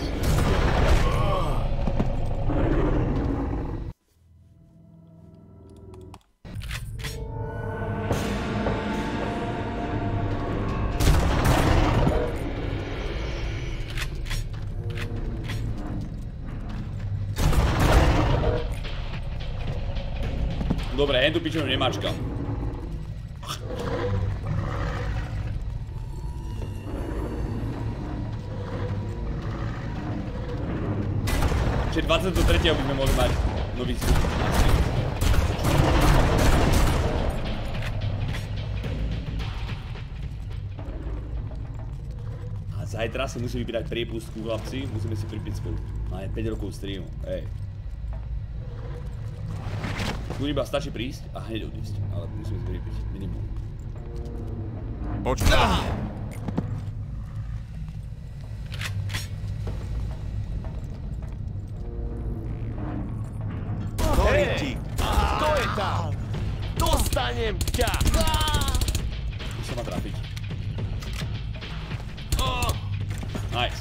Dobre, hen tu pičovňu nemačka. Čiže dvadsiateho tretieho by sme mohli mať nový zvuk. A zajtra si musíme vypýtať priepustku, chlapci. Musíme si pripiť spolu. Máme päť rokov streamu, hej. Tu iba stačí prísť a hneď odísť, ale musíme si vypiť minimum. Počkaj. Hovorím ti. Kto je tam? Dostanem ťa! Musí sa ma trafiť. Nice.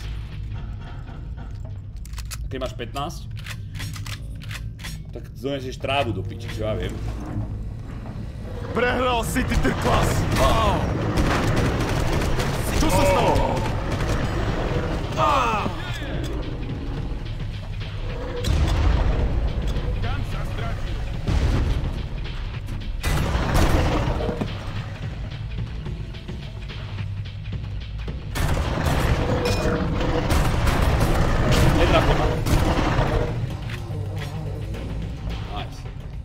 A keď máš pätnásť, tak donesieš trávu do piči, čo ja viem. Prehral si ty trklas! Čo sa stalo? Kam sa stratil? Netrafil ma. Nice.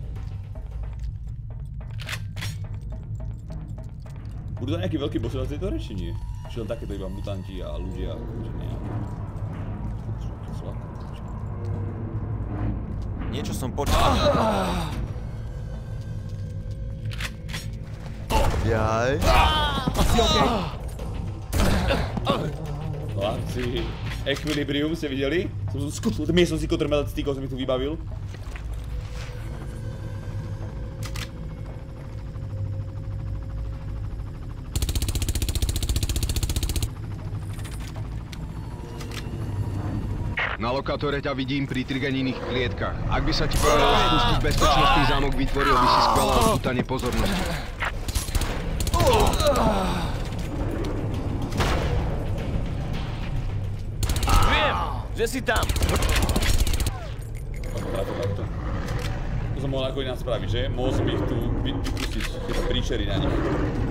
Budú tam nejaký veľký bossovia v tejto hre, či nie? Či len takéto iba mutanti a ľudia, akože nejaké. Niečo som počul. Jaj. Asi okej. Chlapci, Equilibrium ste videli? Som skutl, to miestnosť kotrmelec týkov som mi tu vybavil. Na lokátore ťa vidím pri triganiných klietkach. Ak by sa ti podarilo spustiť bezpečnostný zámok, vytvoril by si skvelé odpútanie pozornosti. Kde si tam? Ako trafil takto. To som mohol ako ináč spraviť, že? Mohol som ich tu vypustiť, keď sa príčery na nich.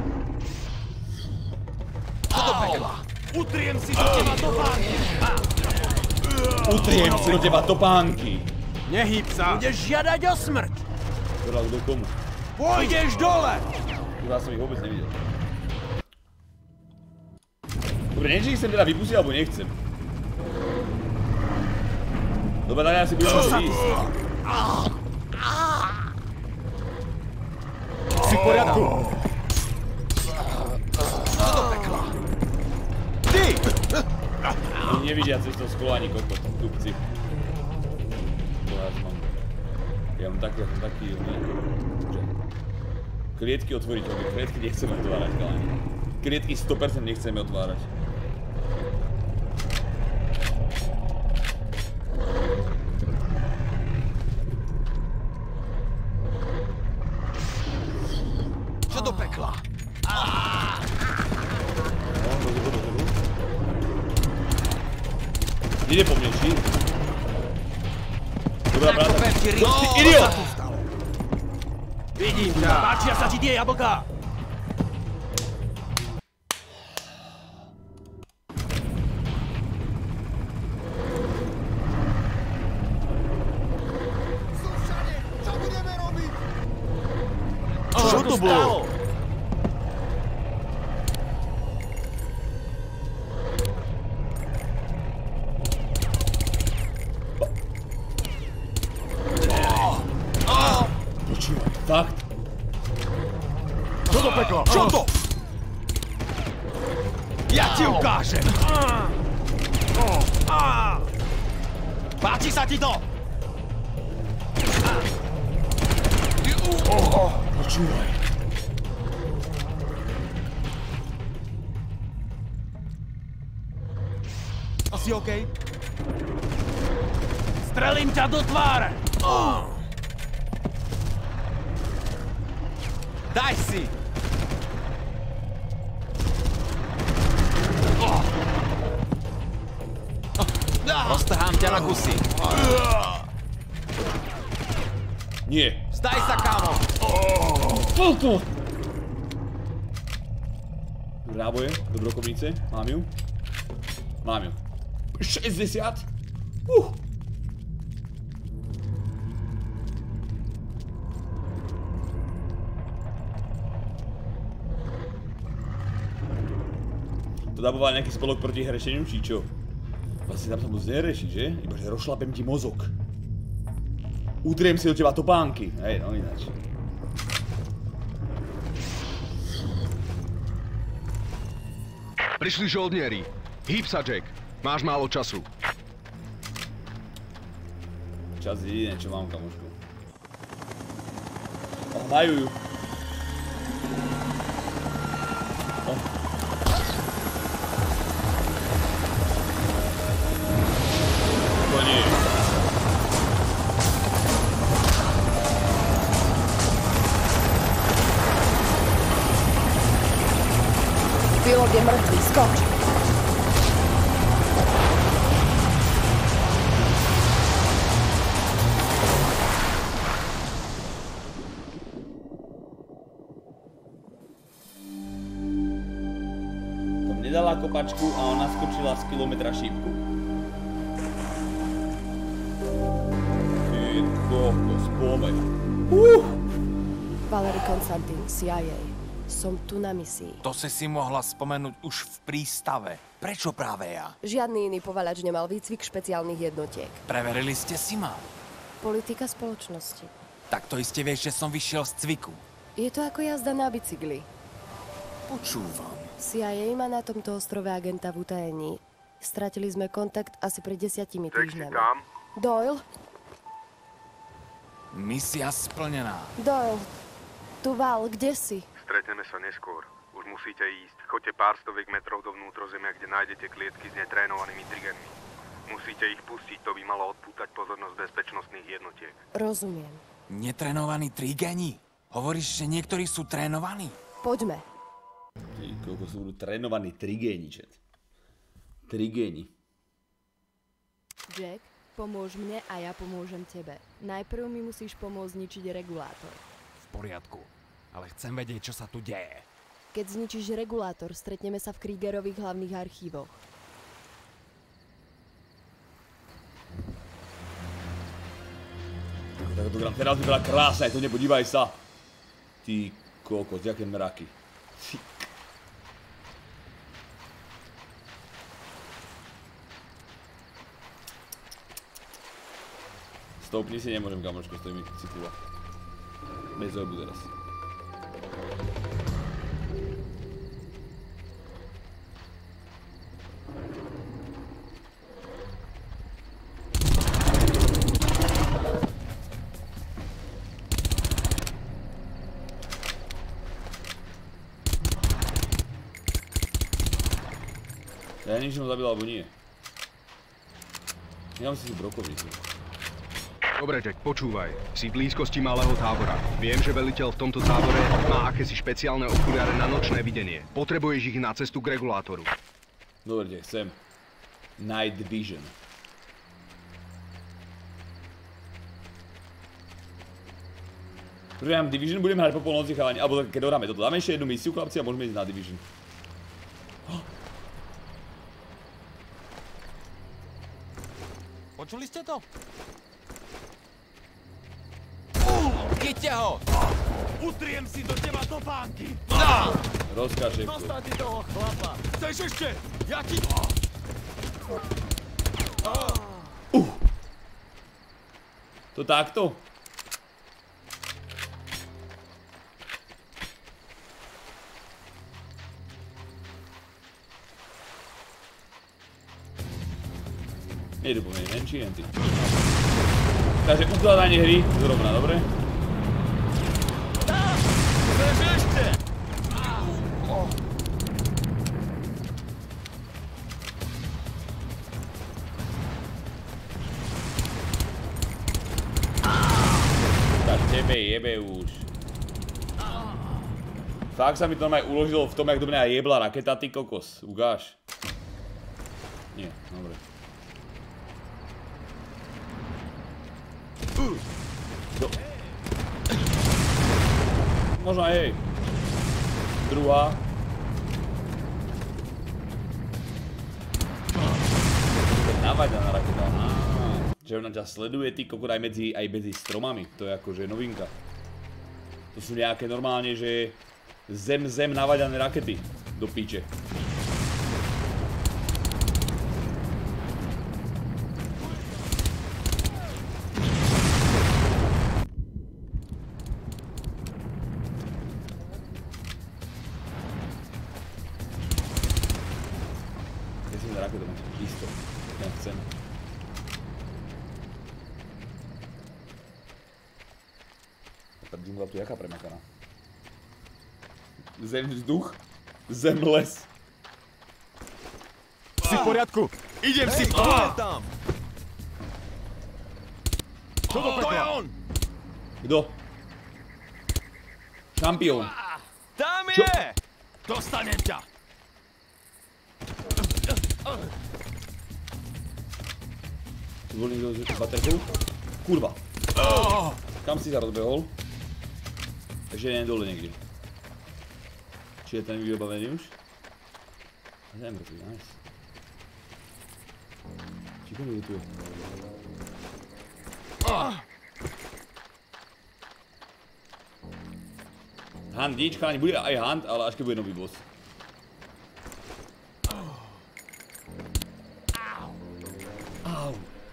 Čo do pekla? Utriem si do teba topánky! Utriem si do teba topánky! Nehýb sa! Budeš žiadať o smrť! Ktorá do komu? Pôjdeš dole! Ja som ich vôbec nevidel. Dobre, nie, či ich chcem teda vypustiť, alebo nechcem. Dobre, tak ja si budem môcť ísť. Si v poriadku? Čo do pekla? Ty! Oni nevidia cez to sklo ani kokot, tupci. To ja mám. Ja mám taký, ja som taký, ne. Klietky otvoriť, klietky nechceme otvárať, kalani. Klietky sto percent nechceme otvárať. Čo do pekla? Ide po mne, či? Dobrá práca. Ty No, idiot! Vidím ťa! Páčia sa ti tie jablká! Čo budeme robiť? Čo to bolo? Počúvaj, fakt? Čo do pekla? Čo to? Ja ti ukážem! Páči sa ti to? Počúvaj. Asi okej? Strelím ťa do tváre! Daj si! Roztrhám ťa na kusy. Nie. Vstaj sa, kámo! Koľko? Náboje do brokovnice. Mám ju? Mám ju. šesťdesiat? Uh. To dáboval nejaký spolok proti hrešeniu, či čo? Vlastne tam sa moc nereši, že? Iba že rozšlapem ti mozog. Utriem si do teba topánky. Hej, no ináč. Prišli žoldnieri. Hýb sa, Jack. Máš málo času. Čas je jediné, čo mám, kamošku. Oh, majú ju. Oh. To nie. Pilot je mŕtvý, skoč! Tom nedala kopačku a ona skočila z kilometra šípku. Ty kokos, pomeď. Uh! Valery Konstantín, C I A. Som tu na misii. To si si mohla spomenúť už v prístave. Prečo práve ja? Žiadny iný povalač nemal výcvik špeciálnych jednotiek. Preverili ste si ma? Politika spoločnosti. Tak to iste vieš, že som vyšiel z cviku. Je to ako jazda na bicykli. Počúvam. C I A má na tomto ostrove agenta v utajení. Stratili sme kontakt asi pred desiatimi týždňami. Doyle? Misia splnená. Doyle, tu Val, kde si? Stretneme sa neskôr. Už musíte ísť. Choďte pár stoviek metrov do vnútrozemia, kde nájdete klietky s netrénovanými trigenmi. Musíte ich pustiť, to by malo odpútať pozornosť bezpečnostných jednotiek. Rozumiem. Netrénovaní trigeni? Hovoríš, že niektorí sú trénovaní? Poďme. Ty, koľko sú budú trénovaní trigéni, čet. Trigéni. Jack, pomôž mne a ja pomôžem tebe. Najprv mi musíš pomôcť zničiť regulátor. V poriadku, ale chcem vedieť, čo sa tu deje. Keď zničíš regulátor, stretneme sa v Kriegerových hlavných archívoch. Tak to gram teraz by bola krásna, to nebo, dívaj sa. Ty kokos, jaké mraky. Ty. Stoupni si nemôžem, kamočko, stojí mi citlivo. Bez obu teraz. Ja nič som ho zabil, alebo nie. Ja musím si brokovnicu. Dobre, Jack, počúvaj. Si v blízkosti malého tábora. Viem, že veliteľ v tomto tábore má akési špeciálne okuliare na nočné videnie. Potrebuješ ich na cestu k regulátoru. Dobre, chcem. Night Vision. Pretože ja mám Division, budeme hrať po polnoci, chalani. Alebo keď dohráme toto. Dáme ešte jednu misiu, chlapci, a môžeme ísť na Division. Počuli ste to? Chyťte ho! Utriem si do teba topánky! Rozkáž, šéfku. Dostať ti toho chlapa! Chceš ešte? Ja ti... Uh. To takto? Nejdu po mne, menší henty. Takže ukladanie hry zrovna, dobre? Chceš ešte? Tak tebe jebe už. Fakt sa mi to normálne uložilo v tom, jak do mňa jebla raketa, ty kokos. Ukáž. Nie, dobre. Do... Možno aj hej. Druhá. To je navaďaná raketa. Že ona ťa sleduje, ty kokot, aj medzi, aj medzi stromami. To je akože novinka. To sú nejaké normálne, že zem, zem navaďané rakety. Do piče. Tu jaká premakaná. Zem vzduch, zem les. Si v poriadku? Idem si kto tam! Čo to pekla? To je on! Kto? Šampión. Tam je! Dostanem ťa! Zvolím do baterkou. Kurva. Kam si sa rozbehol? Takže nie je dole niekde. Či je ten vybavený už? A je mŕtvý, nice. Ticho mi tu je. Hunt nič, chalani, bude aj Hunt, ale až keď bude nový boss. Au.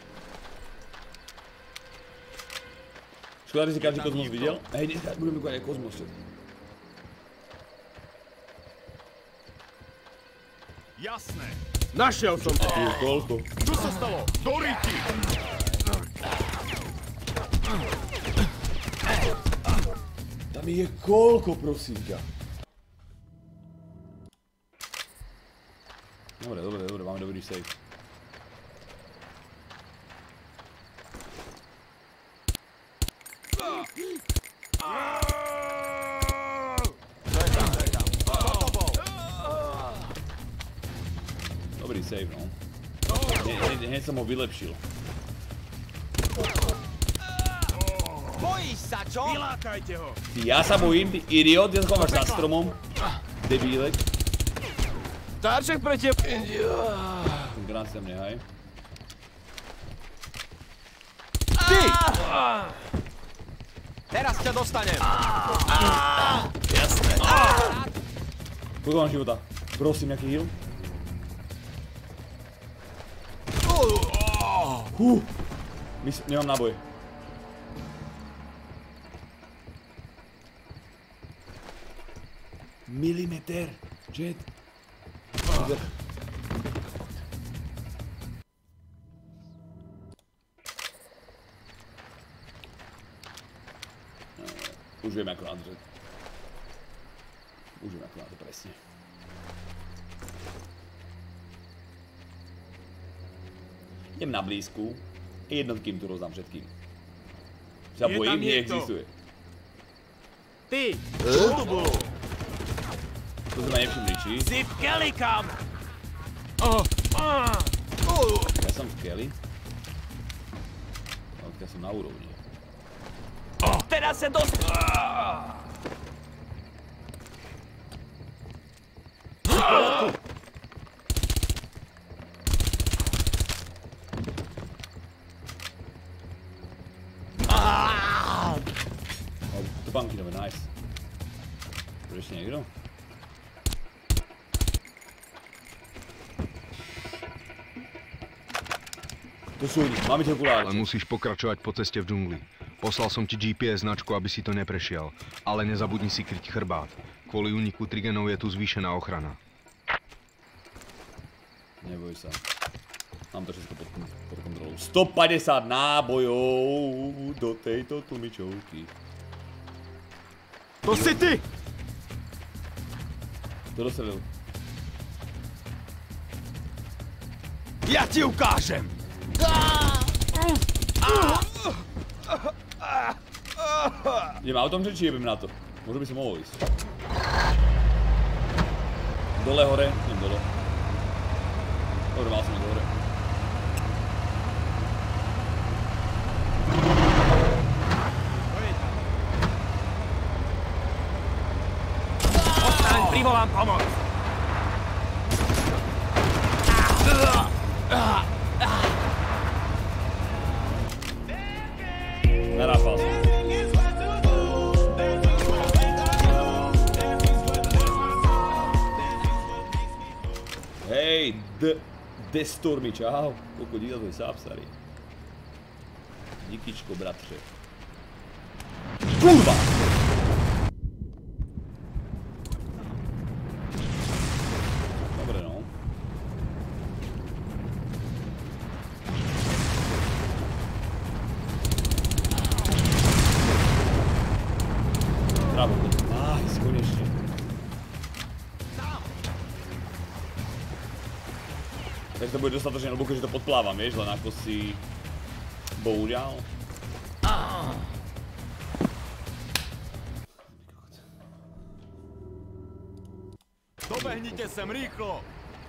Škoda, že si každý kozmos videl. Hej, dneska budeme kúkať aj kozmos. Jasné. Našiel som to. Je koľko? Čo sa stalo? Doriti! Tam je koľko, prosím ťa. Dobre, dobre, dobre, máme dobrý save. Dobrý save, no. Hneď som ho vylepšil. Bojíš sa, čo? Vylákajte ho! Ty, ja sa bojím, ty idiot, ja schováš za stromom. Debílek. Darček pre teba. Granát sa mne, hej. Ty! Teraz ťa dostanem. Jasné. Koľko mám života? Prosím, nejaký heal? Hú. Nemám náboj. Milimeter. Jet. Už viem ako na to. Už viem ako na to presne. Idem na blízku. Jednotkým tu rozdám všetkým. Sa bojím, neexistuje. Ty! Čo to bolo? To sme nevšimli, či? Si v Kelly kam! Ja som v Kelly? Ja som na úrovni. Teraz sa dost... Banky, dobre, nice. To ešte niekto? To sú oni, máme tie okuláre. Ale musíš pokračovať po ceste v džungli. Poslal som ti G P S značku, aby si to neprešiel. Ale nezabudni si kryť chrbát. Kvôli úniku trigenov je tu zvýšená ochrana. Neboj sa. Mám to všetko pod, pod kontrolou. stopäťdesiat nábojov do tejto tlmičovky. To si ty! Kto dostrelil? Ja ti ukážem! Idem autom, či jebem na to? Možno by som mohol ísť. Dole, hore? Idem dole. Dobre, mal som ísť hore. Ostaň, privolám pomoc! Naráfal som. Hej, D... Destormy, čau. Koľko díl to je sápsari. Díkyčko, bratře. Kurva! Dobre, no. Bravo, nice, konečne. Tak to bude dostatočne hlboko, že to podplávam, vieš, len ako si... Bohužiaľ. Dobehnite sem rýchlo!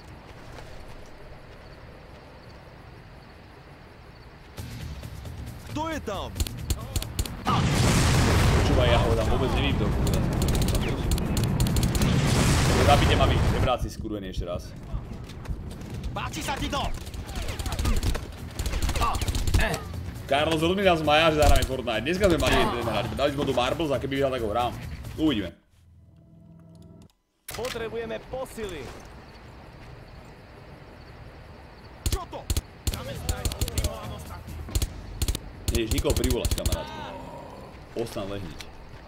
Kto je tam? Počúvaj, ja ho tam vôbec nevím do kurva. Dobre, zabite ma vy, žebráci skurvení ešte raz. Páči sa ti to? Carlos odmienal z Maja, že zahráme Fortnite. Dneska sme mali jeden hrať, dali sme do Marbles a keby vyhral, tak ho hrám. Uvidíme. Potrebujeme posily. Čo to? Zamestnaj, privolám ostatní. Nejdeš nikoho privolať, kamarátko. Ostan lehniť.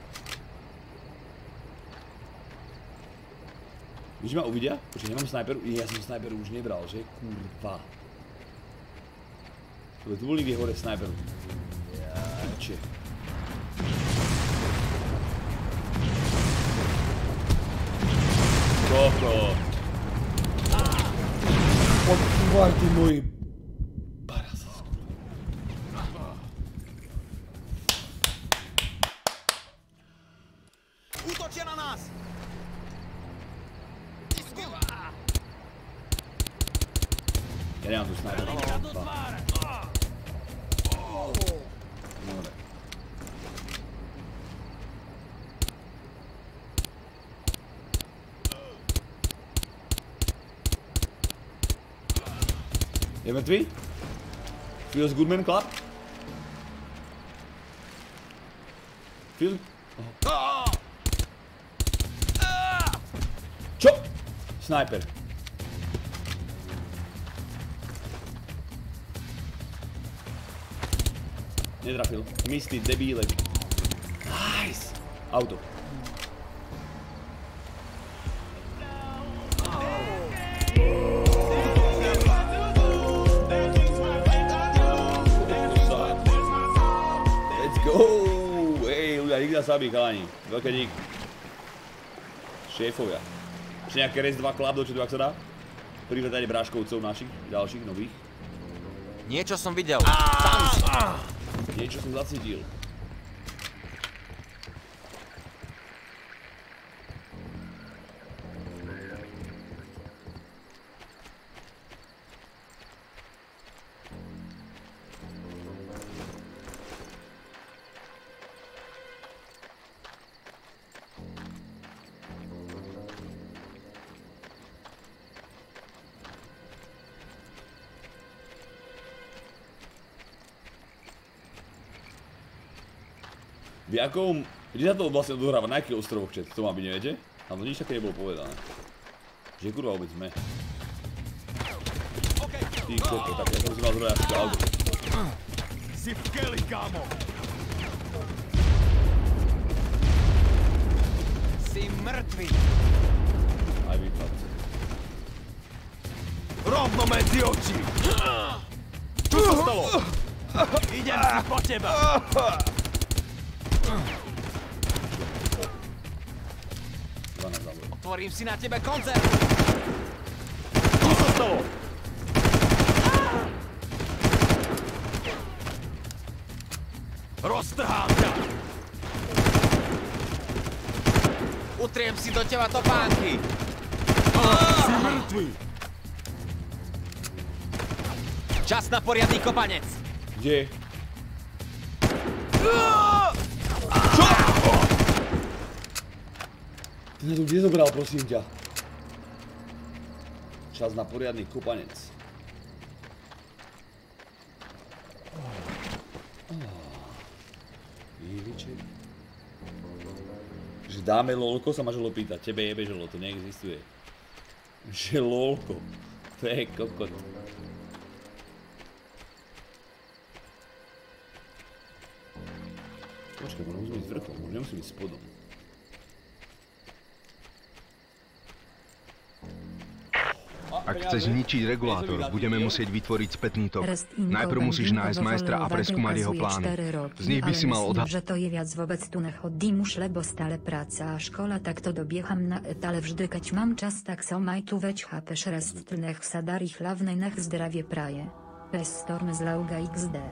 Víš, ma uvidia? Počkej, nemám snajperu? Ja som snajperu už nebral, že? Kurva. Tu boli kde hore snajperu. Piče. Koko. Počúvaj ty môj... Parazasku. Útočia na nás! Ja Ja nemám tu sniper. Dobre. Je mŕtvý? Feels good man club? Feel... Čo? Sniper. Netrafil. Mistý, debílek. Nice! Auto. Let's go! Ej, ľudia, nikto sa zabí, chalani. Veľké dík. Šéfovia. Ešte nejaké res dva klub do četu, ak sa dá? Privedanie bráškovcov našich, ďalších, nových. Niečo som videl. Tam si. Niečo som zacítil. V jakom... Kde sa to vlastne odohráva? Na akých ostrovoch, chat? To má byť, neviete? Tam to nič také nebolo povedané. Že kurva vôbec sme. Ty koko, tak ja som si mal zrobiť asi auto. Si v keli, kámo! Si mŕtvý. Aj vypad. Rovno medzi oči! Čo sa stalo? Idem si po teba! Otvorím si na tebe koncert! Čo sa stalo? Roztrhám ťa! Utriem si do teba topánky! Si mŕtvý! Čas na poriadny kopanec! Kde? Čo? Ty na to kde zobral, prosím ťa? Čas na poriadny kopanec. Ježiček. Že dáme lolko, sa ma želo pýtať. Tebe jebe želo, to neexistuje. Že lolko. To je kokot. Počkaj, možno musím ísť vrchom, možno nemusím ísť spodom. Ak chceš zničiť regulátor, budeme musieť vytvoriť spätný tok. Najprv musíš nájsť majstra a preskúmať jeho plány. Z nich by si mal odhadnúť. Že to je viac vôbec tu nechodím už, lebo stále práca a škola, tak to dobieham na etale vždy, keď mám čas, tak som aj tu veď chápeš rest, nech sa darí hlavne, nech zdravie praje. Bez Storm z Lauga iks dé.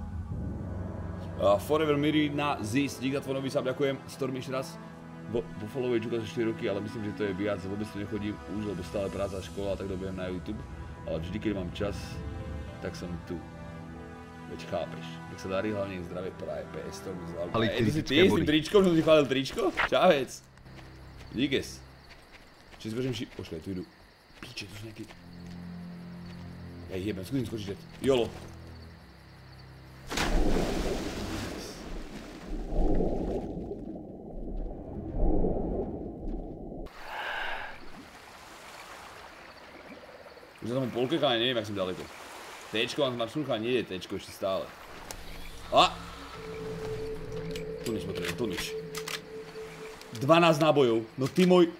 Forever Miri na Zis, dík za tvoj nový sub, ďakujem. Storm ešte raz. Bo, bo followuje Čuka za štyri roky, ale myslím, že to je viac, vôbec tu nechodím už, lebo stále práca, škola, tak dobieham na YouTube. Ale vždy, keď mám čas, tak som tu. Veď chápeš. Nech sa darí, hlavne nech zdravie praje, pé es Storm z Lauga. Ej, to si ty s tým tričkom, že som si chválil tričko? Čavec. Díkes. Či skočím ši... Počkaj, tu idú. Píče, tu sú nejaký... Ej, jebem, skúsim skočiť. Jolo. Už som polke, ale neviem, jak som ďaleko. Téčko mám slucha, nie je téčko ešte stále. A! Tu nič potrebujem, tu nič. dvanásť nábojov, no ty môj...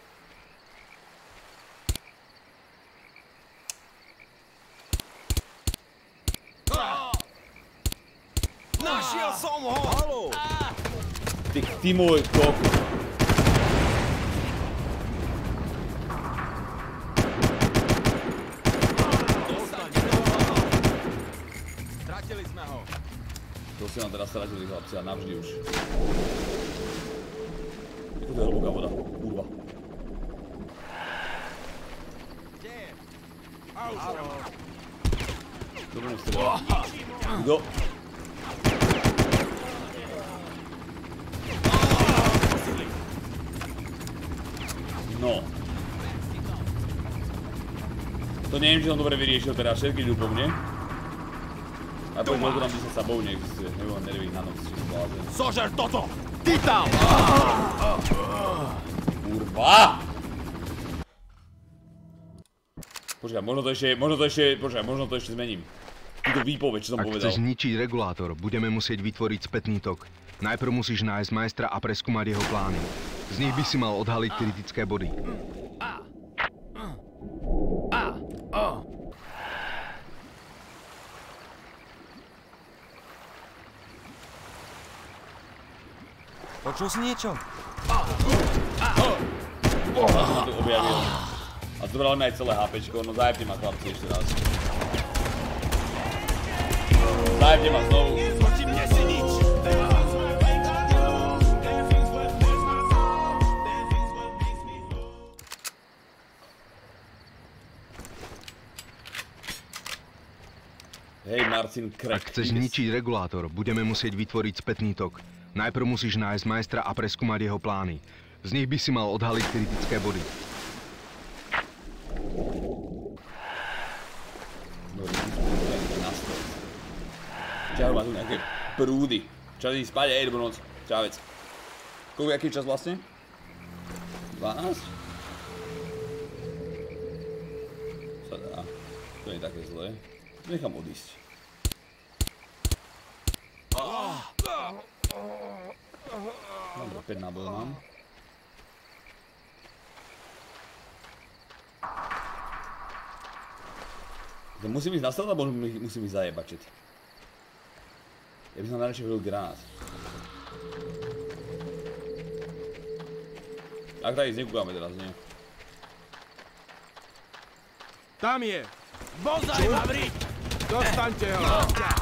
Našiel som ho! Haló! Ty, ty môj koko. Stratili sme ho. To si nám teraz stratili chlapci a navždy už. Ako to je hlboká voda, kurva. Kde je? Haló! do mňa strieľa. Kto? No. To neviem, či som dobre vyriešil teraz, všetky idú po mne. A poď možno tam by sa sabou neexistuje, nebudem nervých na noc, či som blázen. Sožer toto! Ty tam! Kurva! Počkaj, možno to ešte, možno to ešte, počkaj, možno to ešte zmením. Túto výpoveď, čo som povedal. Ak chceš zničiť regulátor, budeme musieť vytvoriť spätný tok. Najprv musíš nájsť majstra a preskúmať jeho plány. Z nich by si mal odhaliť kritické body. Počul si niečo? Ja som ma tu objavil. A zobrali mi aj celé hápečko, no zajebte ma chlapci ešte raz. Zajebte ma znovu. Nezločím si nič! Hej, Marcin, crack. Ak chceš zničiť regulátor, budeme musieť vytvoriť spätný tok. Najprv musíš nájsť majstra a preskúmať jeho plány. Z nich by si mal odhaliť kritické body. Čau, má tu nejaké prúdy. Čas ísť spať, ej, dobrú noc. Čávec. Koľko, aký čas vlastne? dvanásť? Sa dá. To nie je také zlé. Nechám odísť. Dobre, päť nábojov mám. Musím ísť na stranu, alebo musím ísť zajebať čet? Ja by som najradšej hodil granát. Ak tak ísť nekúkame teraz, nie? Tam je! Bozaj, Mavrik! Dostaňte ho!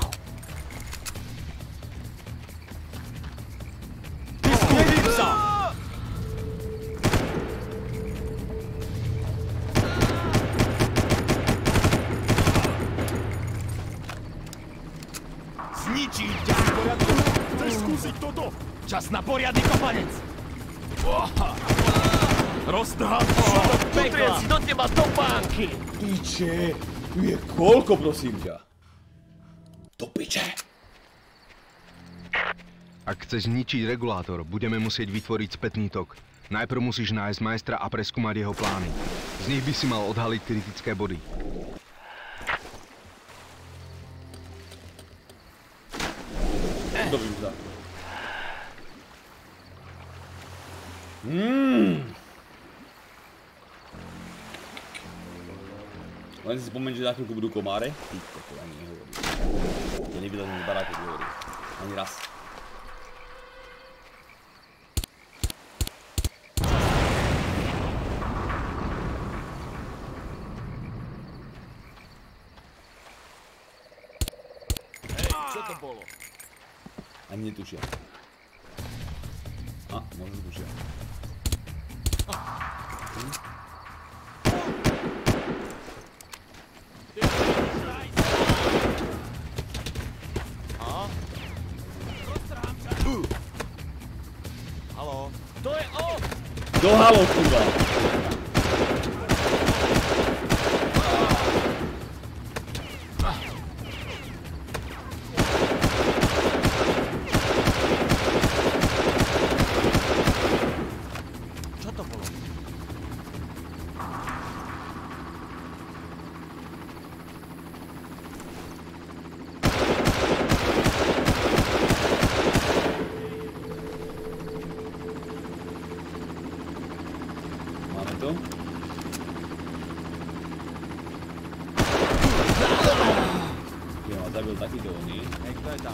Nedím sa! Zničím ťa! V poriadku? Chceš skúsiť toto? Čas na poriadny kopanec! Roztrhám to! Dotriem si do teba topánky! Piče! Tu je koľko, prosím ťa? Do piče! Ak chceš zničiť regulátor, budeme musieť vytvoriť spätný tok. Najprv musíš nájsť majstra a preskúmať jeho plány. Z nich by si mal odhaliť kritické body. Dobrý sa. Mmm. Len si spomeň, že za chvíľku budú komáre. Ty koko, ani nehovorí. Ja nevylezem z baráku, hovorí. Ani raz. Čo to bolo? Ani netušia. A, možno tušia. Hm? Haló? To je on! Do halo, kurva! Čo to bolo? Máme to? Ja ma zabil takýto oný. Hej, kto je tam?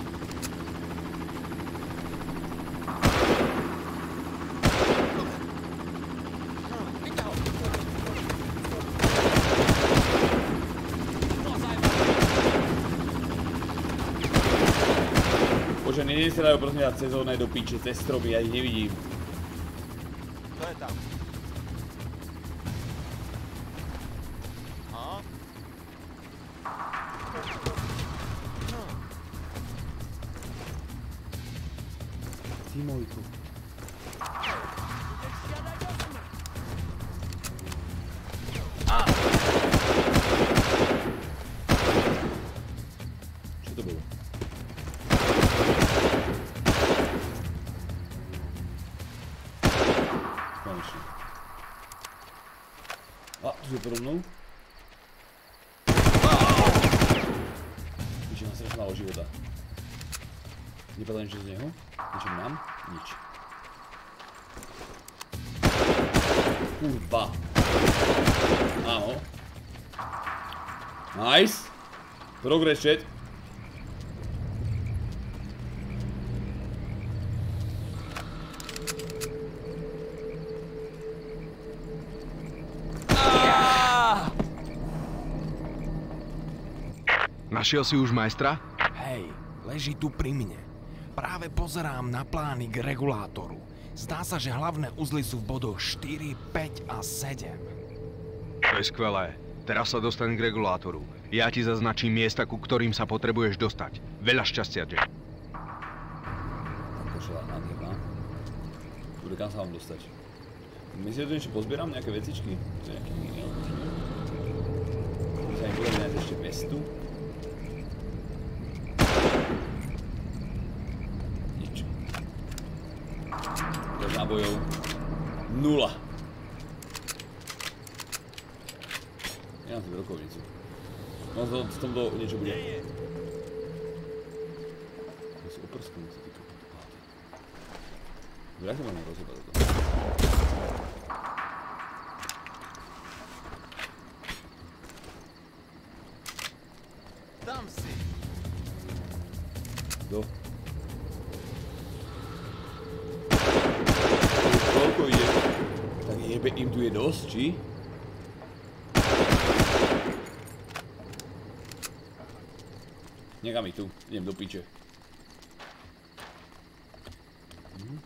Bože, nestrelajú prosím ťa cez oné do piče, cez stromy, ja ich nevidím. Kto je tam? Á? Ty môjku. Čo to bolo? Konečne. A, tu je podo mnou. Píče, mám strašne málo života. Nepadá niečo z neho? Niečo mám? Nič. Kurva. Áno. Nice. Progress chat. Našiel si už majstra? Hej, leží tu pri mne. Práve pozerám na plány k regulátoru. Zdá sa, že hlavné uzly sú v bodoch štyri, päť a sedem. To je skvelé. Teraz sa dostaň k regulátoru. Ja ti zaznačím miesta, ku ktorým sa potrebuješ dostať. Veľa šťastia, Jack. Tak pošla, nádherná. Bude kam sa vám dostať. Myslím, že tu niečo pozbieram, nejaké vecičky? To je nejaký minel. Myslím, že budeme nájsť ešte vestu. Nábojov. Nula. Ja mám tu veľkovnicu. Mám to, v tomto niečo bude. To sú oprskovnice, ty kopy. Dobre, jak to máme rozhýbať toto? Tam si. Kto? Koľko ide? Tak jebe, im tu je dosť, či? Nechám ich tu, idem do piče. Mhm.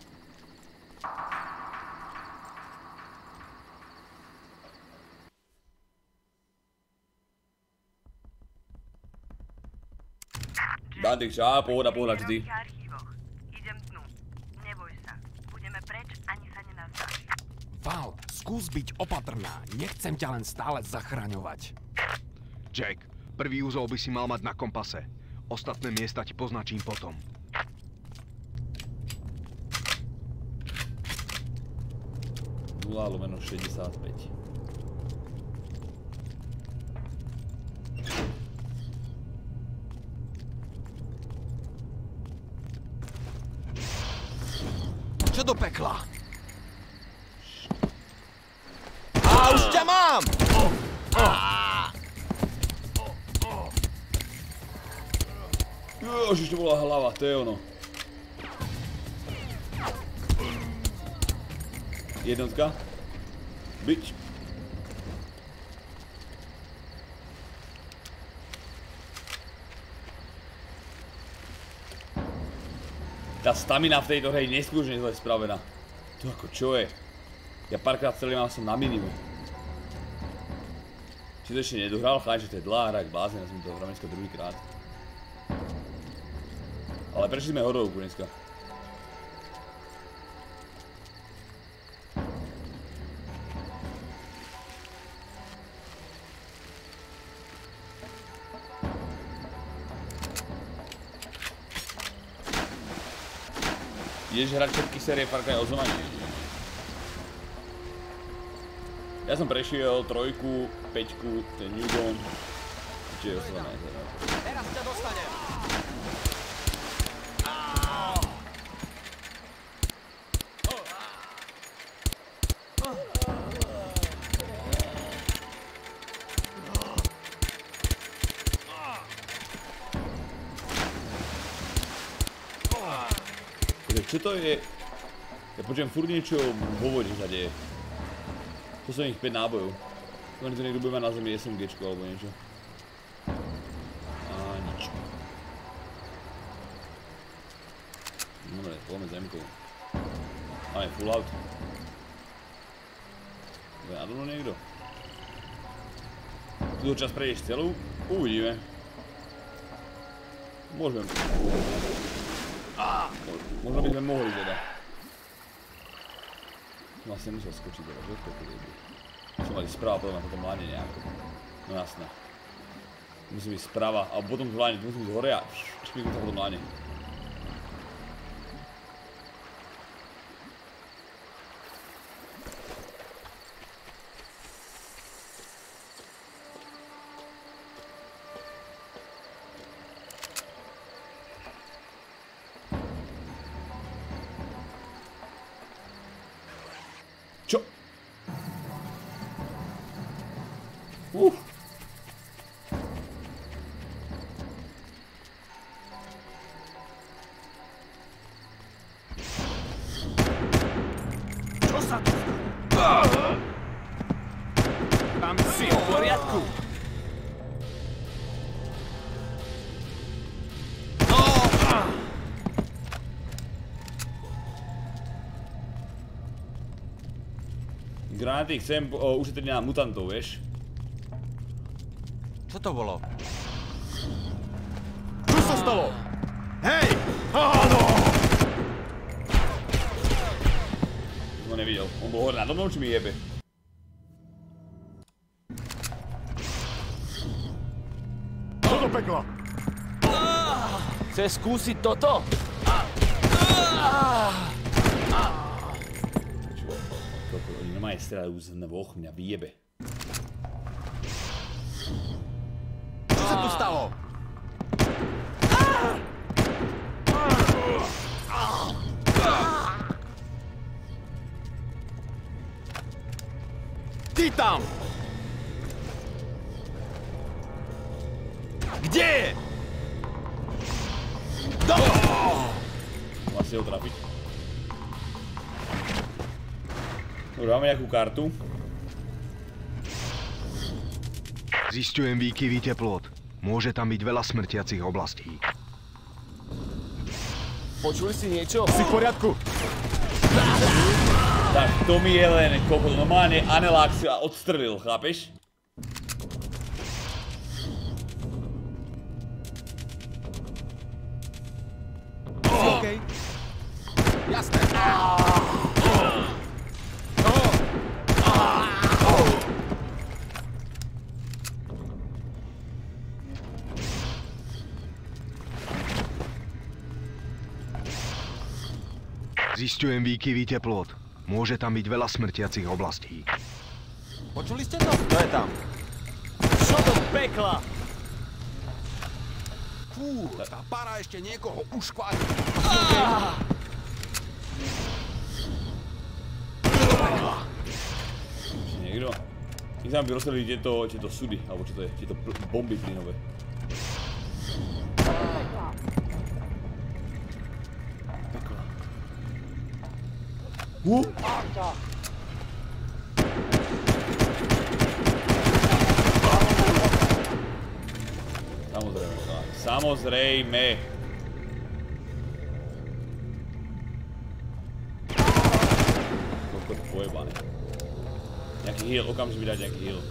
Dantik, čá, pohoda, pohoda, čo ty? Val, skús byť opatrná. Nechcem ťa len stále zachraňovať. Jack, prvý úzol by si mal mať na kompase. Ostatné miesta ti poznačím potom. nula lomeno šesťdesiatpäť. Čo do pekla? A už ťa mám! Jožiš, to bola hlava, to je ono. Jednotka. Bič. Tá stamina v tejto hre je neskutočne zle spravená. To ako čo je? Ja párkrát celý mal som na minimum. Či to ešte nedohral, cháď, že to je dlhá hra, jak blázne, ja som to hral dneska druhýkrát. Ale prešli sme horovku dneska. Ideš hrať všetky série Far Cry od znova? Ja som prešiel trojku, peťku, ten New Dawn. Čiže je osledná nezera. Teraz ťa dostanem! Čo to je? Ja počujem furt niečo vo vode sa deje. To som ich päť nábojov. Len to niekto bude mať na zemi SMGčko alebo niečo. A nič. Dobre, poďme zemkou. Máme full out. Bude na dnu niekto? Tuto čas prejdeš celú? Uvidíme. Môžeme. Možno by sme mohli teda. Vlastne musel skočiť teda, že? Musím mať správa potom na toto mláne nejako. No jasné. Musím ísť sprava, a potom zvláne, musím ísť hore a špíknúť sa potom mláne. Čo? Uh. Čo sa tu stalo? Tam si v poriadku. Granáty chcem uh, ušetriť na mutantov, vieš? Čo to bolo? Čo sa stalo? Hej! Áno! Som ho nevidel. On bol hore nado mnou, či mi jebe? Čo do pekla? Chce skúsiť toto? Oni normálne strelajú z nvoch, mňa vyjebe. Čo sa tu stalo? Ty tam! Kde je? Do! Vlastne ho trafiť. Dobre, máme nejakú kartu. Zisťujem výkyvý teplot. Môže tam byť veľa smrtiacich oblastí. Počuli si niečo? Si v poriadku? Tak, to mi je len kokot. Normálne Anelák si odstrelil, chápeš? OK. Jasné. Zisťujem výkyvý teplot. Môže tam byť veľa smrtiacich oblastí. Počuli ste to? Kto je tam? Čo do pekla? Fú, tá para ešte niekoho uškvári. Ešte niekto? My sa by rozstrelili tieto, tieto sudy, alebo čo to je, tieto bomby plynové. Uh. Samozrejme, samozrejme. Koľko to pojebané. Nejaký heal, okamžite mi dať nejaký heal.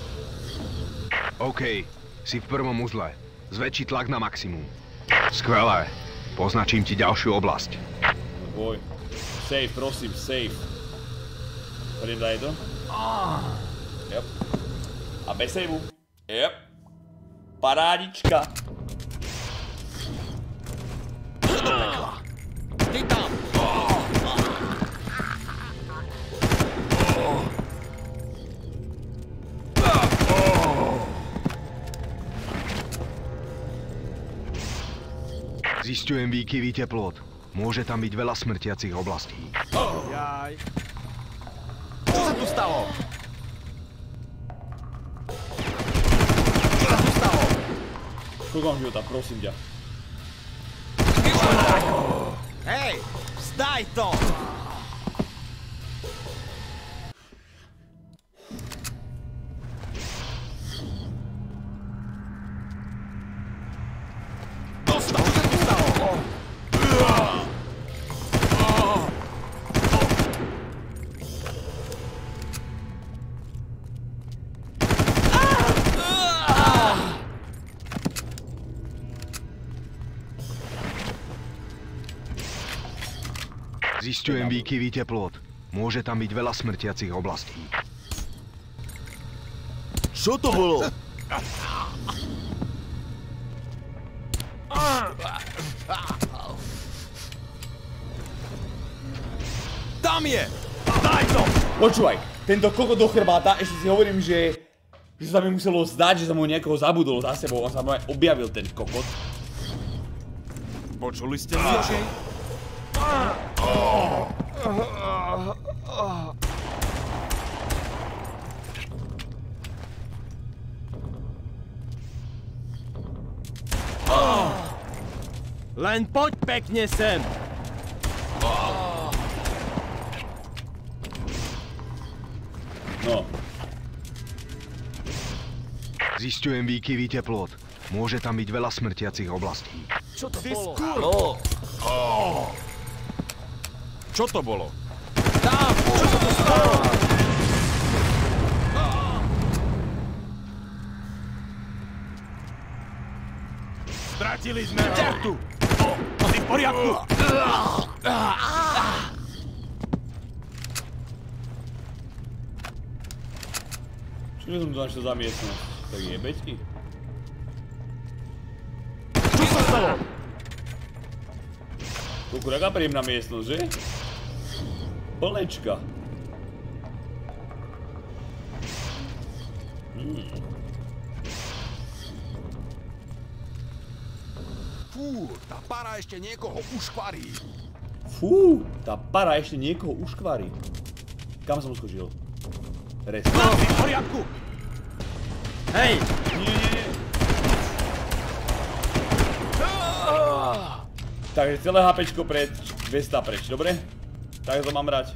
OK, si v prvom uzle. Zväčši tlak na maximum. Skvelé. Poznačím ti ďalšiu oblasť. No boj. Save, prosím, save. Poďme dať to? Yep. A bez saveu. Yep. Parádička. Ty tam! Zisťujem výkyvý teplot. Môže tam byť veľa smrtiacich oblastí. Jaj. Čo sa tu stalo? Čo sa tu stalo? Koľko mám života, prosím ťa. Hej, vzdaj to! Dostal! Čo sa tu stalo? Zisťujem výkyvý teplot. Môže tam byť veľa smrtiacich oblastí. Čo to bolo? Tam je! Daj to! Počúvaj, tento kokot do chrbáta, ešte si hovorím, že... že sa mi muselo zdať, že som ho niekoho zabudol za sebou, on sa ma objavil ten kokot. Počuli ste niečo? Len poď pekne sem! No. Zisťujem výkyvý teplot. Môže tam byť veľa smrtiacich oblastí. Čo to Ty bolo? skôr! Haló? Čo to bolo? Tam! Čo sa to stalo? Stratili sme ho! Tu! Si v poriadku! Čo som tu našiel za miestnosť? Tak jebeť ti? Čo sa stalo? Koľko taká príjemná miestnosť, že? Plnečka. Hmm. Fú, tá para ešte niekoho uškvarí. Fú, tá para ešte niekoho uškvarí. Kam som skočil? Rest. Si v poriadku! Hej! Nie, nie, nie. Takže celé HPčko preč, dvesto preč, dobre? Tak to mám brať.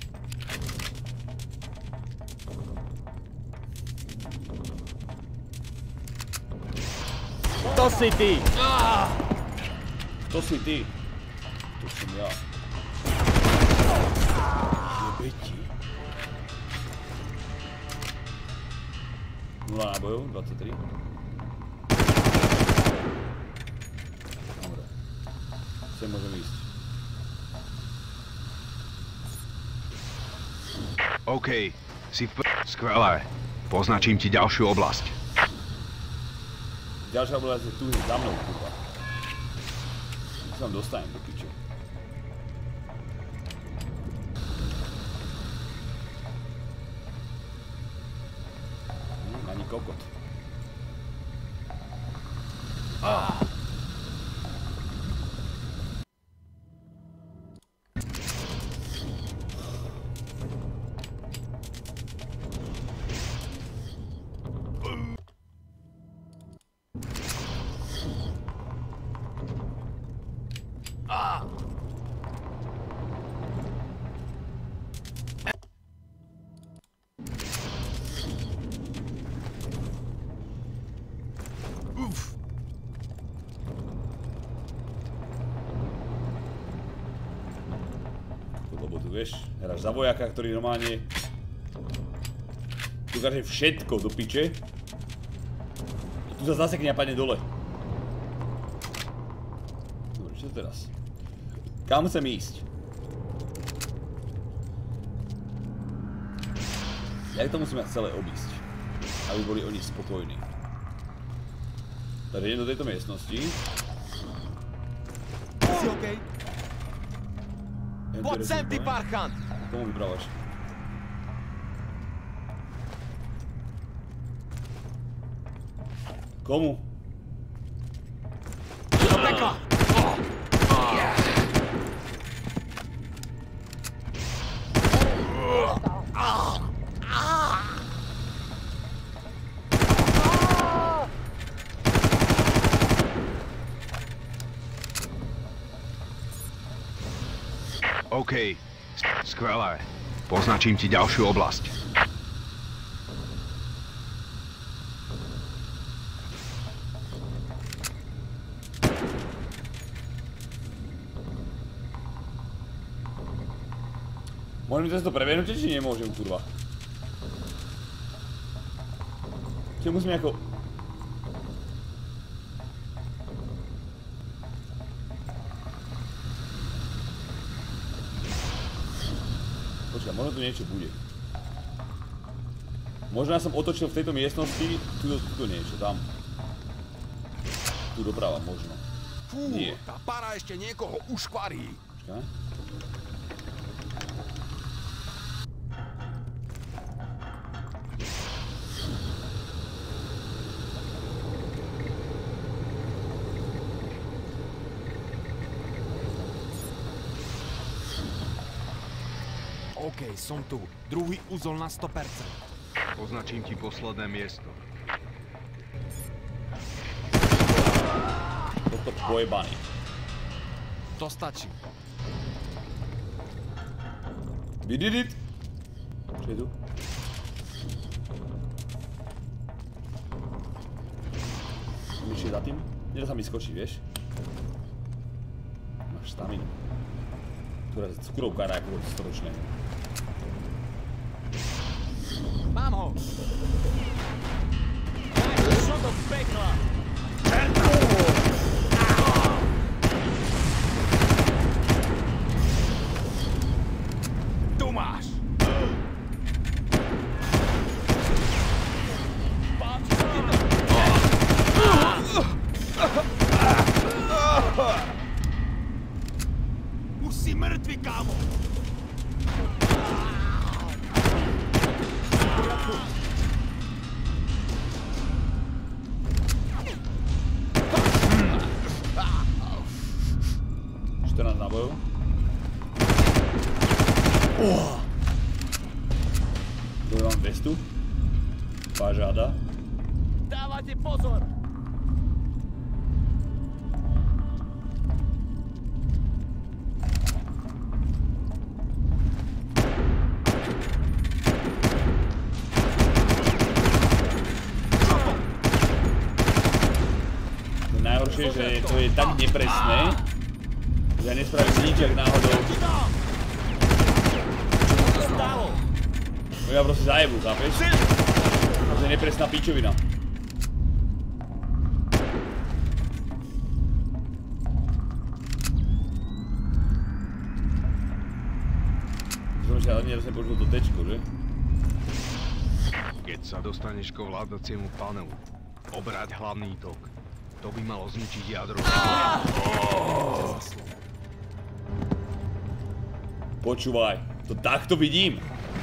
To si ty! To si ty. To som ja. Jebeti. nula nábojov, dvadsaťtri. Dobre. Sem môžem ísť. OK, si v p... Skvelé. Poznačím ti ďalšiu oblasť. Ďalšia oblasť je tu za mnou, kurva. Ja sa tam dostanem do piče. Hm, ani kokot. Ah. Lebo tu vieš, hráš za vojaka, ktorý normálne ukáže všetko do piče. A tu sa zasekne a padne dole. Dobre, čo teraz? Kam chcem ísť? Jak to musím celé obísť, aby boli oni spokojní. Takže idem do tejto miestnosti. Si okej? Poď sem, ty parchant! Komu vyprávaš? Komu? Do pekla! OK, skvelé. Poznačím ti ďalšiu oblasť. Môžem cez to previenúť, či nemôžem, kurva? Čiže musím ako... Počkaj, možno tu niečo bude. Možno ja som otočil v tejto miestnosti, tu, tu niečo, tam. Tu doprava, možno. Fú, nie. Tá para ešte niekoho uškvarí. Počkaj. OK, som tu. Druhý úzol na sto percent. Označím ti posledné miesto. Toto pojebaný. To stačí. We did it! Čo je tu? Myšli za tým? Nedá sa mi skočiť, vieš? Máš staminu. Ktorá je cukrovka na ako storočné. Mám ho! Čo do pekla? Tu máš! Už si mŕtvy, kámo! štrnásť nábojov. Dobre, mám vestu. Pažáda. Dávajte pozor! Najhoršie, že to je tak nepresné, že ja nespravím nič, ak náhodou. No ja proste zajebu, chápeš? To je nepresná pičovina. Som si ale neraz nepočul to tečko, že? Keď sa dostaneš k ovládaciemu panelu, obráť hlavný tok. To by malo zničiť jadro. Počúvaj, to takto vidím.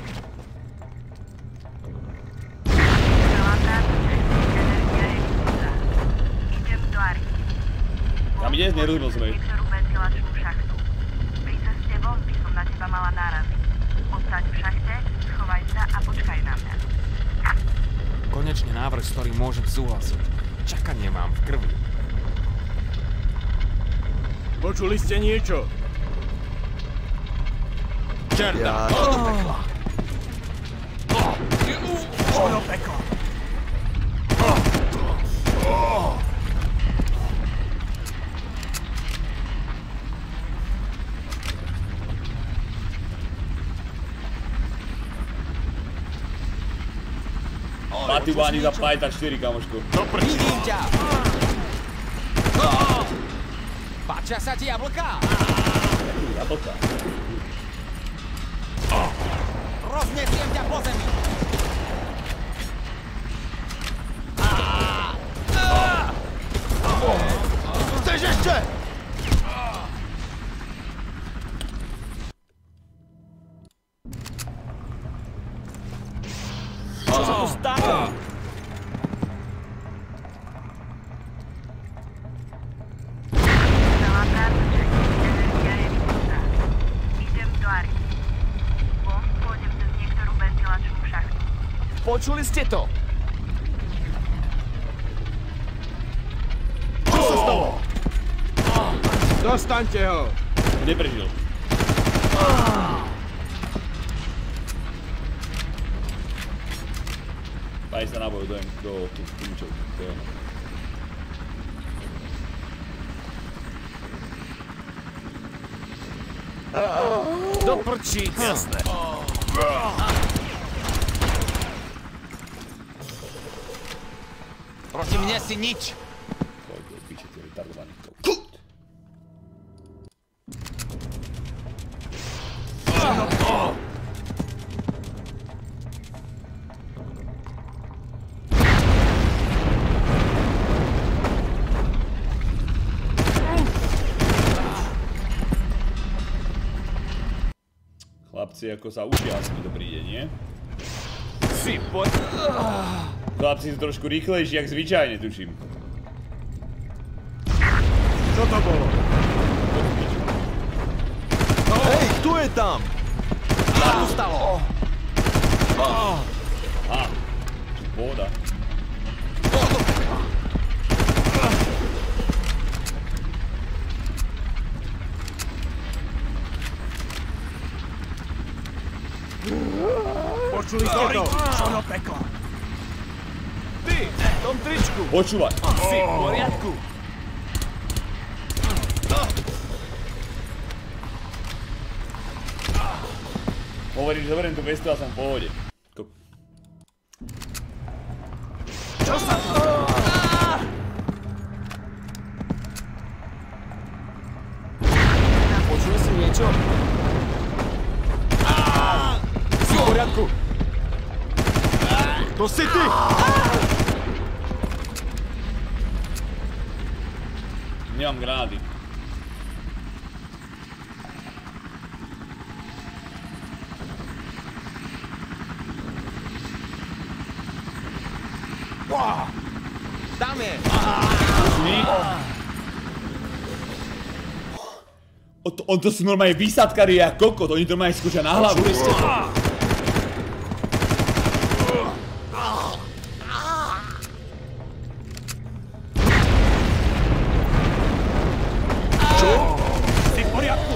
Kam ideš? Nerozumel som jej. Pri ceste von by som na teba mala náraziť. Ostaň v šachte, schovaj sa a počkaj na mňa. Konečne návrh, s ktorým môžem súhlasiť. Čakanie mám v krvi. Počuli ste niečo? Čerta! Čo do pekla? Čo do pekla? Patibáni za Python štyri, kamošku. Vidím ťa! Páčia sa ti jablká? Jablká. Rozneciem ťa po zemi! Chceš ešte? Čo sa tu stalo? Celá práca, energia je vypnutá. Idem do Arky. Von pôjdem cez niektorú ventilačnú šachtu. Počuli ste to? Čo sa stalo? Dostaňte ho! Neprežil. Páj sa náboj, dojem do kľúčov. To je ono. Do prčíc! Jasné. Proti mne si nič! Koľko je píče, ty retardovaný kľúč. Chlapci, ako sa učia, asi mi to príde, nie? Si, poď. Chlapci sú trošku rýchlejší, jak zvyčajne, tuším. Čo to bolo? Hej, tu je tam! Čo tu stalo? Á, čo pôda. Počuli ste to? Čo do pekla? Ty, v tom tričku! Počúvaj! Si v poriadku! Hovorím, že zoberiem tú vestu a som v pohode. Čo sa tu? Počuli si niečo? Si v poriadku? To si ty! Nemám granády. Tam je! On to, on to sú normálne výsadkári a kokot, oni to normálne skúšia na hlavu. Čo? Si v poriadku?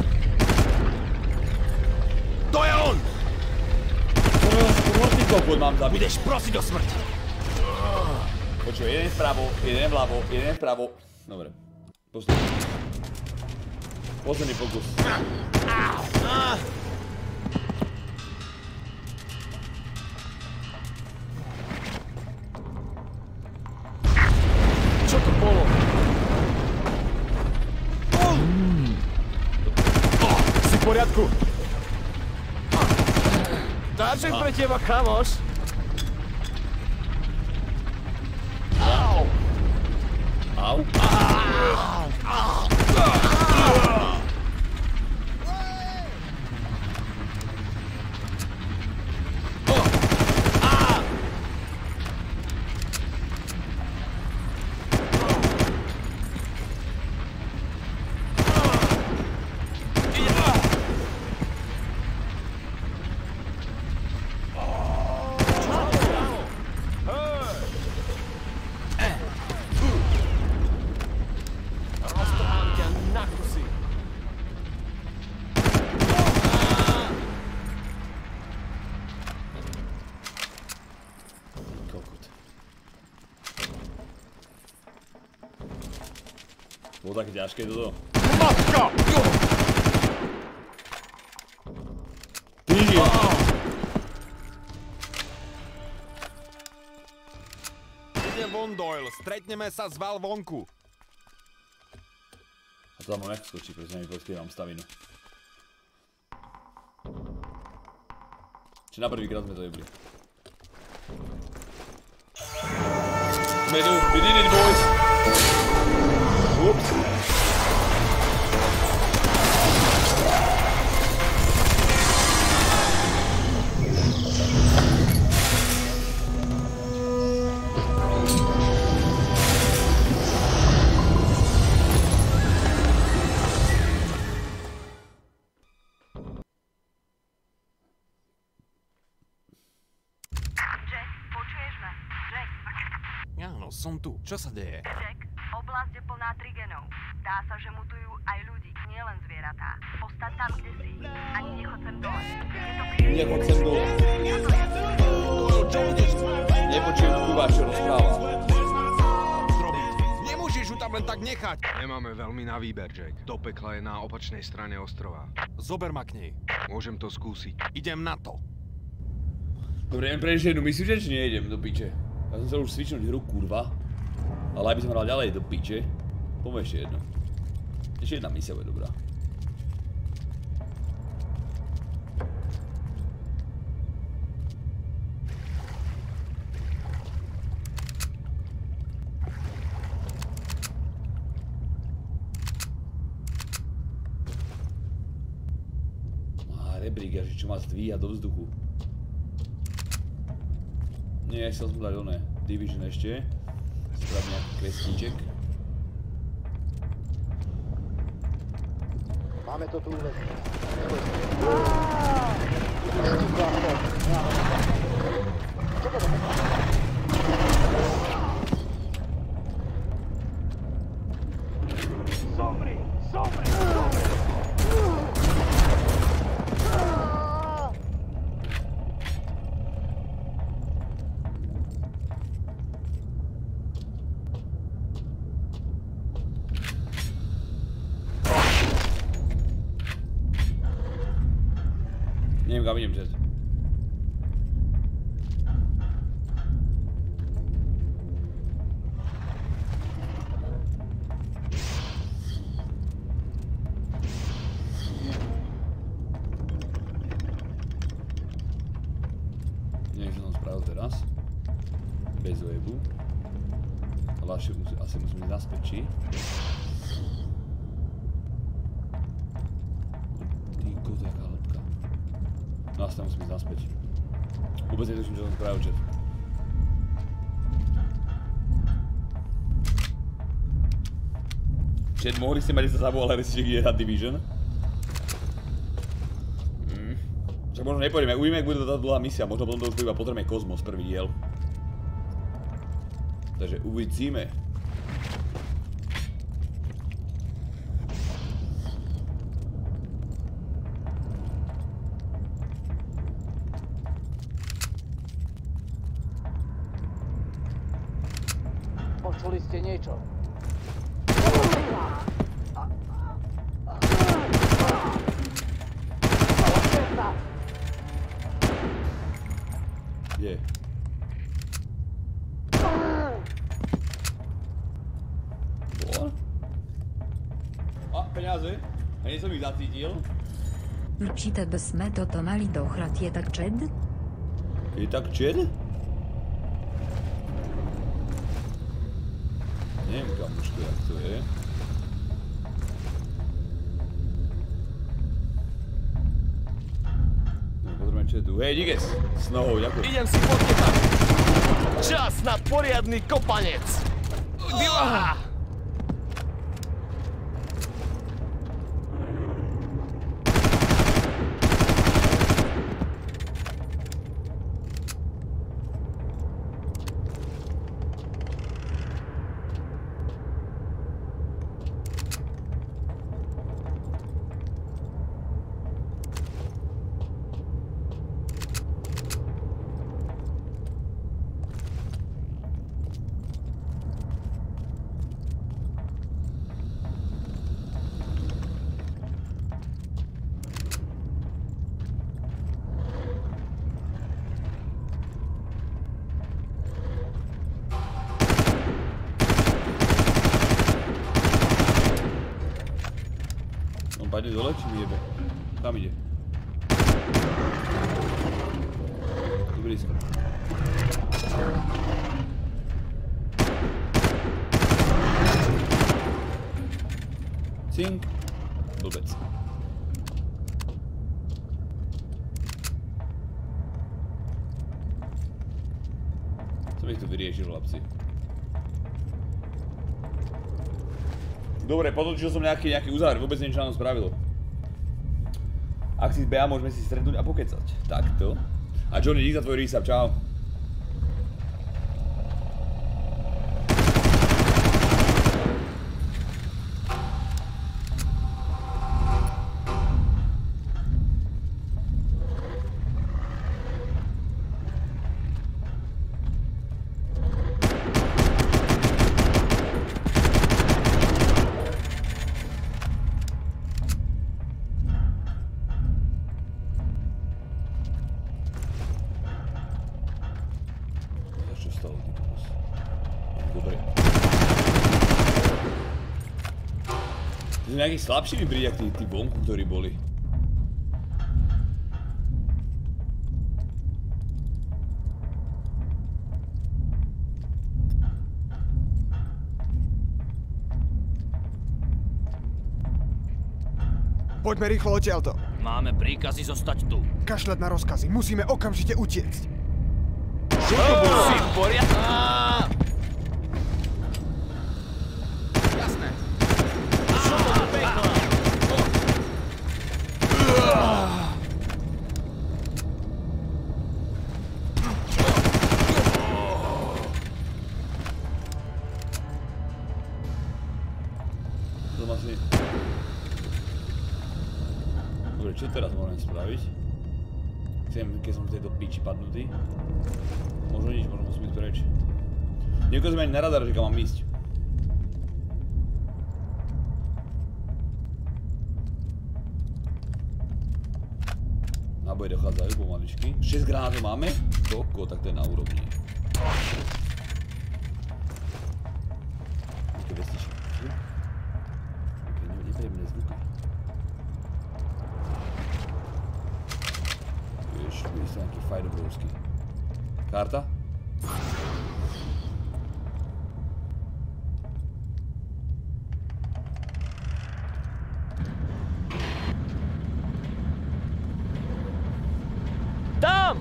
To je on! Smrtný kokot mám zabiť. Budeš prosiť o smrť. Počuj, jeden vpravo, jeden vľavo, jeden vpravo. Dobre. Posledný. Posledný pokus. Čo to bolo? Si v poriadku? Dáček pre teba, kamoš. Au. Au. Bolo také ťažké toto. Matka! Ty! Idem von, Doyle. Stretneme sa zval vonku. A to tam mám jak skočí, pretože mi poskývam stavinu. Či na prvýkrát sme to jebli. We do, we did it, boys! Oops. Jack, počuješ ma? Jack. Áno, som tu. Čo sa deje? Jack, oblasť je plná trigenov. Dá sa, že mutujú aj ľudí, nielen zvieratá. Postaň tam, kde si. Ani nechod sem dole. Je to príliš... Nechod sem dole. Čo budeš? Nepočujem kurva, čo rozpráva. Nemôžeš ju tam len tak nechať. Nemáme veľmi na výber, Jack. Do pekla je na opačnej strane ostrova. Zober ma k nej. Môžem to skúsiť. Idem na to. Dobre, idem prejsť jednu misiu, či nejdem do piče? Ja som sa už svičnúť hru, kurva. Ale aj by som hral ďalej do piče. Poďme ešte jedno. Ešte jedna misia bude dobrá. rebrík, že čo ma zdvíha do vzduchu. Nie, chcel som dať oné. Division ešte. Spraviť nejaký kvestíček. Máme to tu uvedené. Zomri! Zomri! Zomri! Neviem, kam idem, Jet. Neviem, čo som spravil teraz. Bez webu. Ale asi, asi musím ísť naspäť, či? Ty koto, jaká hĺbka. No asi tam musím ísť naspäť. Vôbec netuším, čo som spravil, Jet. Jet, mohli ste mať, že sa zavolali, že ide hrať Division? Mm. Však možno nepôjdeme, uvidíme, ak bude to tá dlhá misia, možno potom to už iba potrebujeme Kozmos, prvý diel. Takže uvidíme. Počuli ste niečo? Kde? Bol? A, peniaze? Hneď som ich zacítil. Či tebe sme toto mali dohrať, je tak čed? Je tak čed? Neviem, kamuško, jak to je. Potrebujem četu. Hej, Diges! S nohou, ďakujem. Idem si potepať. Čas na poriadny kopanec. Oh. Padne dole, či mi jebe? Tam ide. Tu blízko. Cink. Blbec. Som ich tu vyriešil, chlapci. Dobre, potočil som nejaký, nejaký uzáver, vôbec niečo nám spravilo. Ak si z bé á, môžeme si stretnúť a pokecať. Takto. A Johnny, dík za tvoj resub, čau. Nejaký slabší mi príde, jak tí, tí vonku, ktorí boli. Poďme rýchlo odtiaľto. Máme príkazy zostať tu. Kašľať na rozkazy, musíme okamžite utiecť. Čo to bolo? Si v poriadku? Jasné. Čo to do pekla? Dobre, čo teraz môžem spraviť? Chcem, keď som v tejto piči padnutý. Možno nič, možno musím ísť preč. Neukazuje mi ani na radar, že kam mám ísť. Náboje dochádzajú pomaličky. šesť granátov máme? Koko, tak to je na úrovni. Také vestičky. Také nepríjemné zvuky. Vieš, tu je nejaký fajt obrovský. Karta? Tam!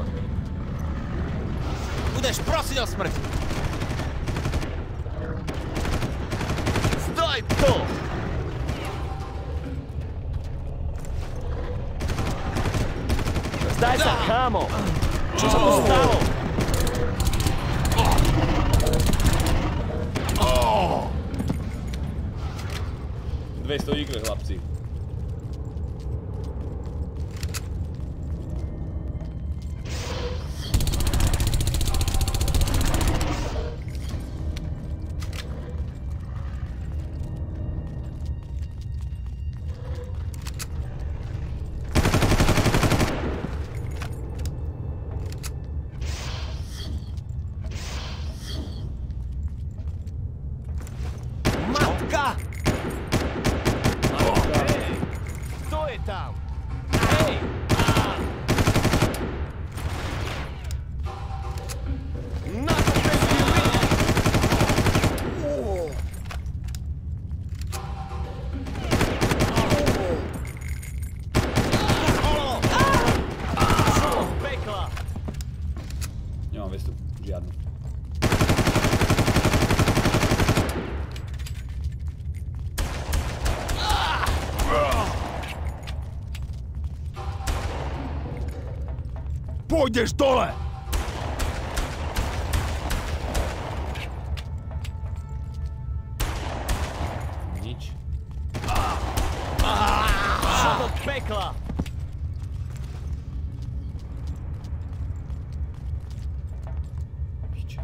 Budeš prosiť o smrť! Zdaj to! Zdaj sa, kámo! Čo sa tu stalo? dvesto ikve, chlapci. Matka! Hej! Kto je tam? Hej! Na to pekne vidí! Čo z pekla? Nemám vestu, žiadnu. Pôjdeš dole! Nič. Čo do pekla? Piče.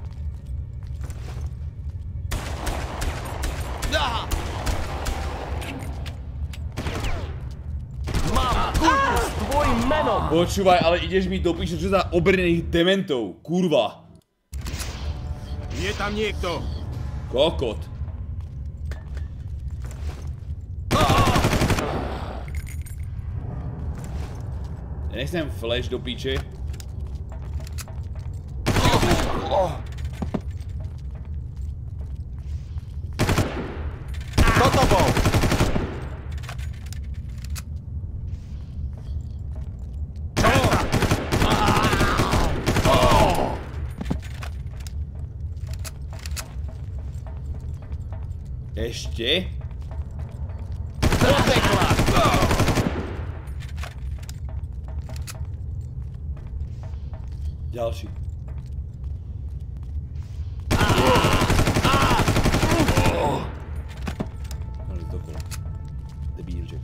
Mám kurku s tvojim menom! Počúvaj, ale ideš mi do piče, čo za obrnených dementov, kurva. Je tam niekto. Kokot. Ja nechcem flash do piče. Kto to bol? Ešte? Do pekla! Ďalší. Môžem ísť dokolo. Debílček.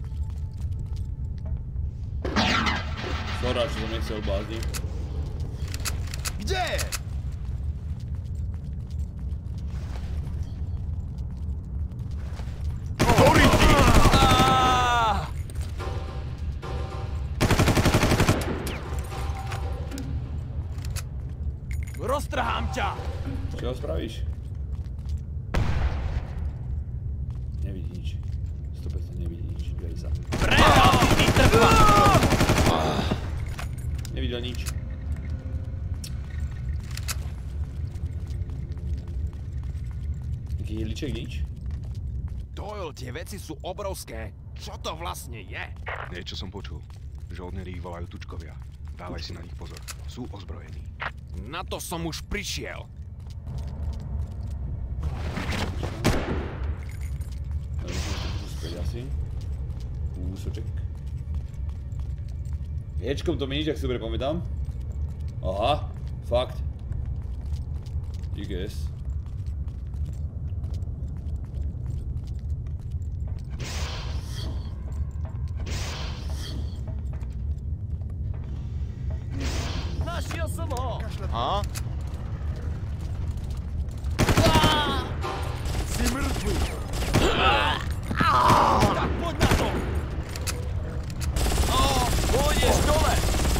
Sorry, že som nechcel blázniť. Kde je? Roztrhám ťa! Čo ho spravíš? Nevidí nič. sto percent nevidí nič. Dej sa. Prehral si ty trpá! Nevidel nič. Taký jedliček nič. Doyle, tie veci sú obrovské. Čo to vlastne je? Niečo som počul. Žoldneri ich volajú tučkovia. Dávaj si na nich pozor. Sú ozbrojení. Na to som už prišiel. Asi. Kúsoček. Ječkom to mi nič, ak si dobre pamätám. Aha, fakt. I guess. Našiel som ho! Ha? Si mŕtvý! Tak poď na to! Pôjdeš dole!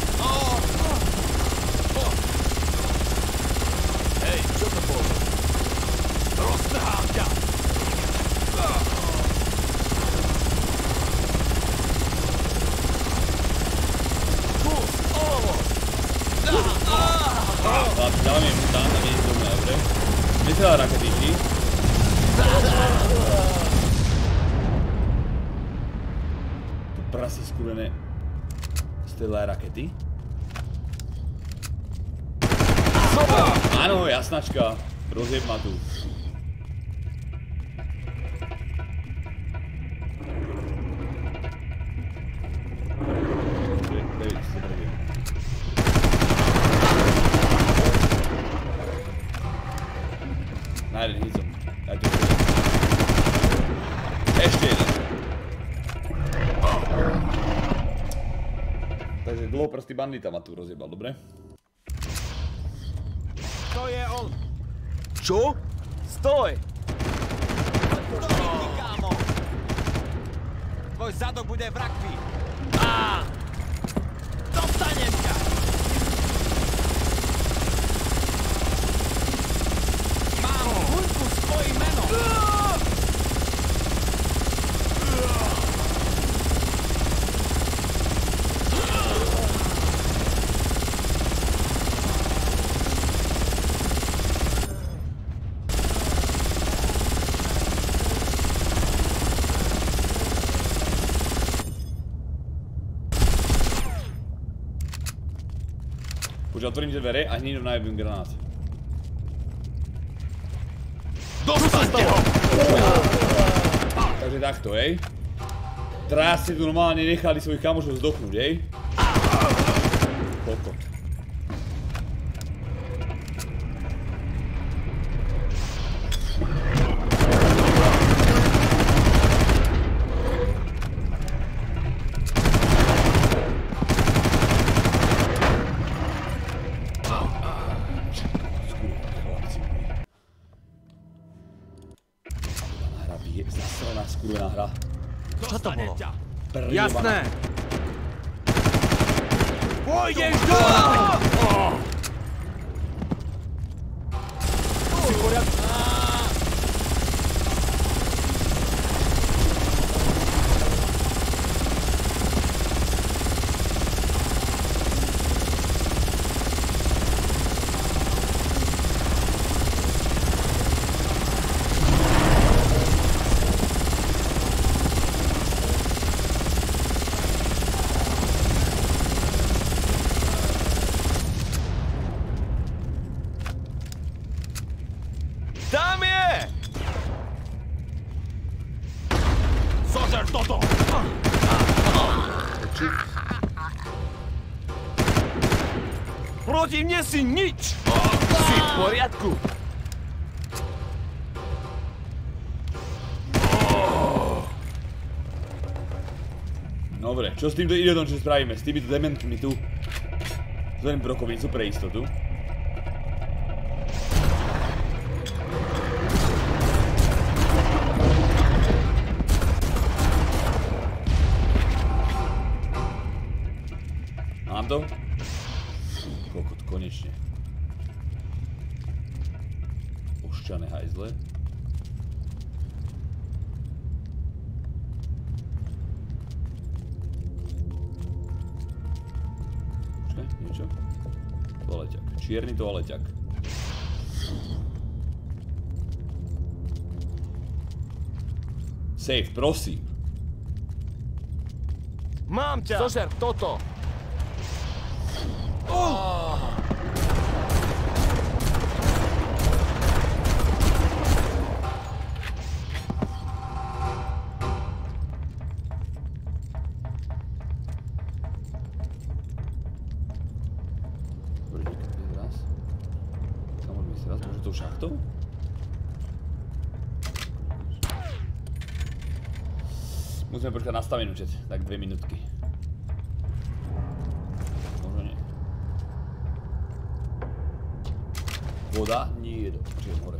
Hej, čo to bolo? Roztrhám ťa! Kus, olovo! Dáme mu tam, tam je to dobre. Myslel raketičky. To prase skúrené stredlé rakety. Áno, jasnačka. Rozjeb ma tu. Nájde, nic. Daj to ešte. Ešte jeden. Takže dlhoprstý bandita ma tu rozjebal, dobre? To je on! Čo? Stoj! Dovidni, kámo! Tvoj zadok bude v rakvi! Á! Dostanem ťa! Mám guľku s tvojím menom! Už otvorím tie dvere a hneď najebím granát. Dostaňte ho! Takže takto, hej. Teraz si tu normálne nechali svojich kamošov zdochnúť, hej. Kokot. Skurvená hra. Čo to bolo? Jasné! Pôjdeš dole! Si v poriadku? Tam je! Zožer toto! Proti mne si nič! Si v poriadku! Dobre, čo s týmto idiotom, čo spravíme? S týmito dementmi tu. Zvedem brokovnicu pre istotu. Mám to? Kokot, konečne. Ošťané hajzle. Počkaj, niečo? Toaleťak. Čierny toaleťak. Safe, prosím. Mám ťa! Zožer, toto! Oh. Šachtou? Musíme počkať nastavenú čet, tak dve minútky. Možno nie. Voda? Nie je do... Čiže hore.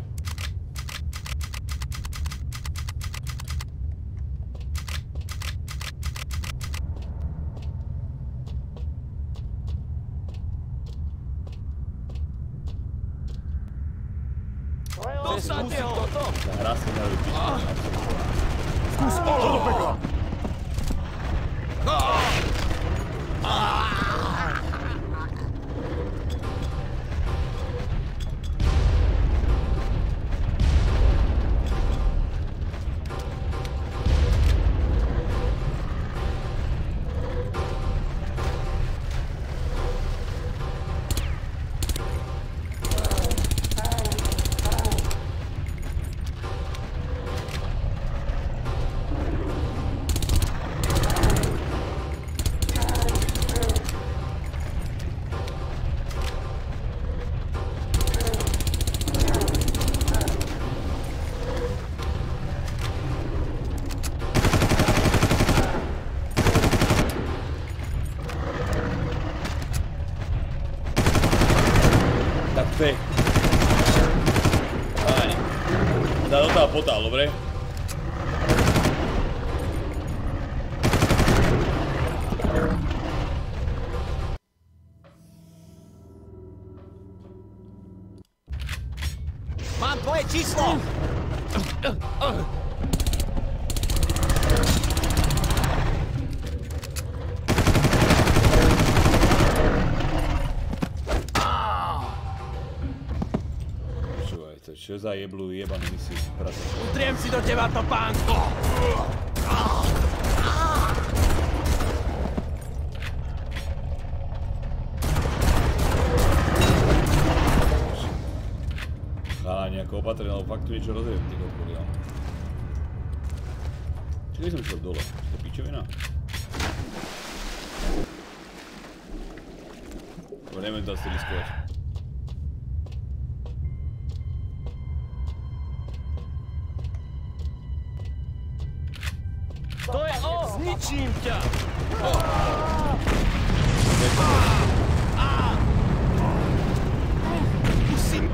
Dosadne ho! Tá hra sa nedá vypísať. Skús olo do pekla! Ty. Aj. Dá do toho potál, dobre? Mám tvoje číslo! Čo za jeblu jebanú misiu práce? Utriem si do teba to, pánko! Chalá nejako opatrené, ale fakt tu niečo rozjejem, ty kokoliam. Čiže som šiel dole? Či to pičovina? Bo neviem to asi riskovať. To je on! Zničím ťa! Musím...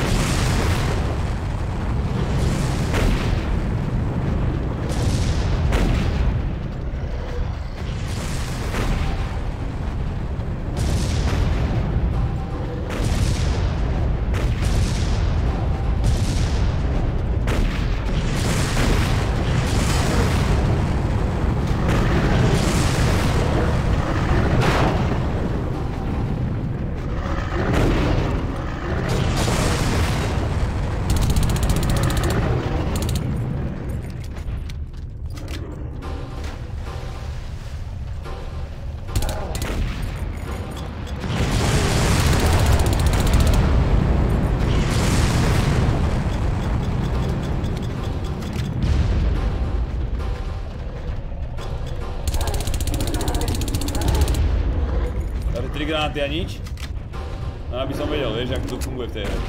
tri granáty a nič? No aby som vedel, vieš, ako to funguje v tej hre.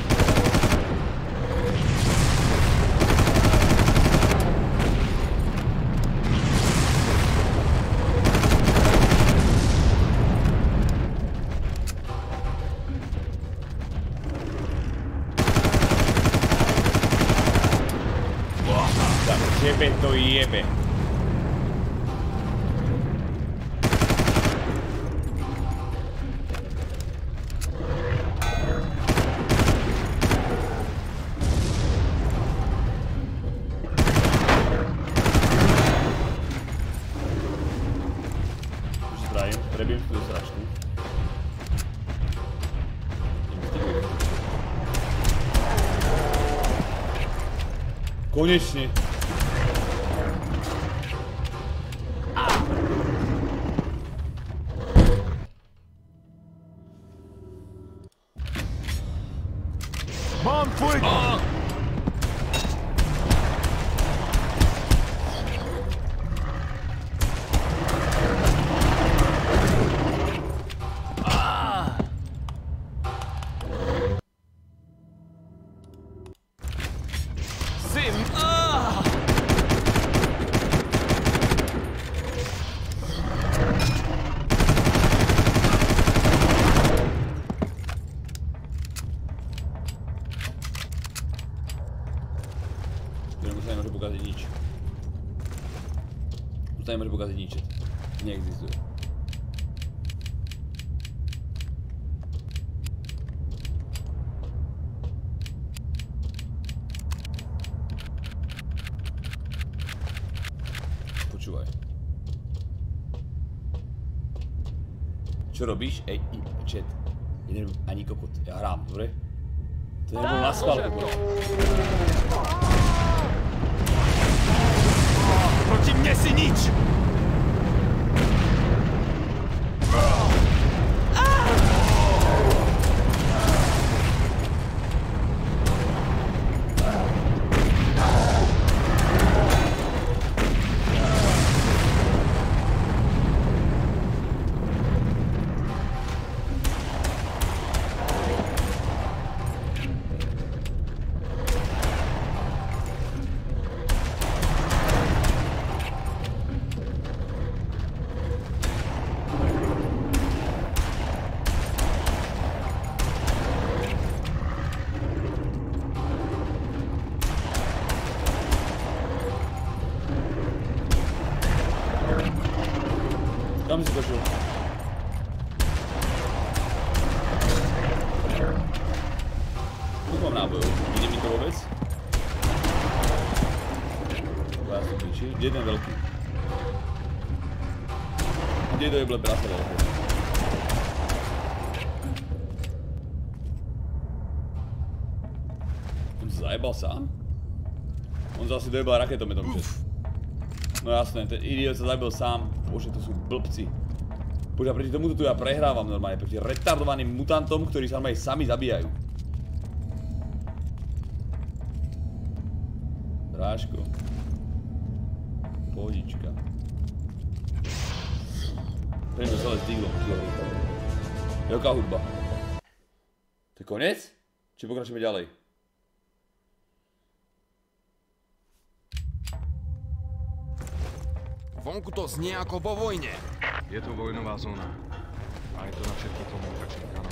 Tak, tebe to jebe. Prebijem si to strašne. Konečne. Mám tvoj... Nemôže pokaziť nič. Neexistuje. Počúvaj. Čo robíš? Ej, chat. Ja neviem ani kokot. Ja hrám, dobre? To nebolo na schvál. Proti mne si nič! Kam si došiel? Tu mám nábojov. Ide mi to vôbec? Ja som kričil. Jeden veľký. Kde to je ble prasa veľké? On sa zajebal sám? On sa asi dojebal raketometom čas. No jasné, ten idiot sa zabil sám. Bože, to sú blbci. Bože, a proti tomuto tu ja prehrávam normálne. Proti retardovaným mutantom, ktorí sa normálne sami zabíjajú. Ráško. Pohodička. Prečo to celé zdýglo. Jaká hudba? To je koniec? Či pokračujeme ďalej? Vonku to znie ako vo vojne. Je to vojnová zóna. A je to na všetkých komunikačných kanáloch.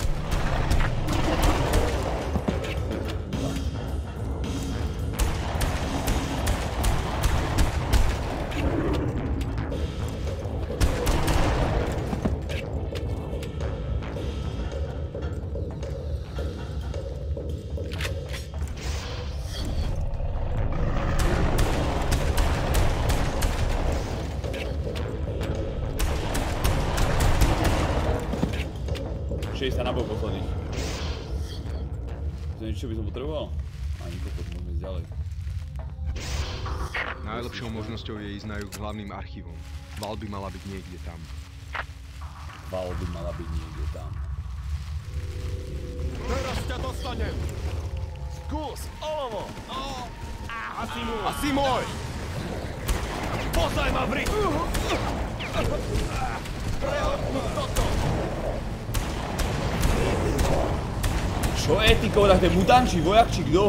šesťdesiat nábojov posledných. To je niečo, čo by som potreboval? Ani kokot, môžeme ísť ďalej. Najlepšou možnosťou je ísť na juh k hlavným archívom. Val by mala byť niekde tam. Val by mala byť niekde tam. Teraz ťa dostanem! Skús, olovo! Asi môj! Asi môj! Poznaj ma, Brit! Prehodni toto! Čo je, ty kovách, ten mutant, či vojak, či kto?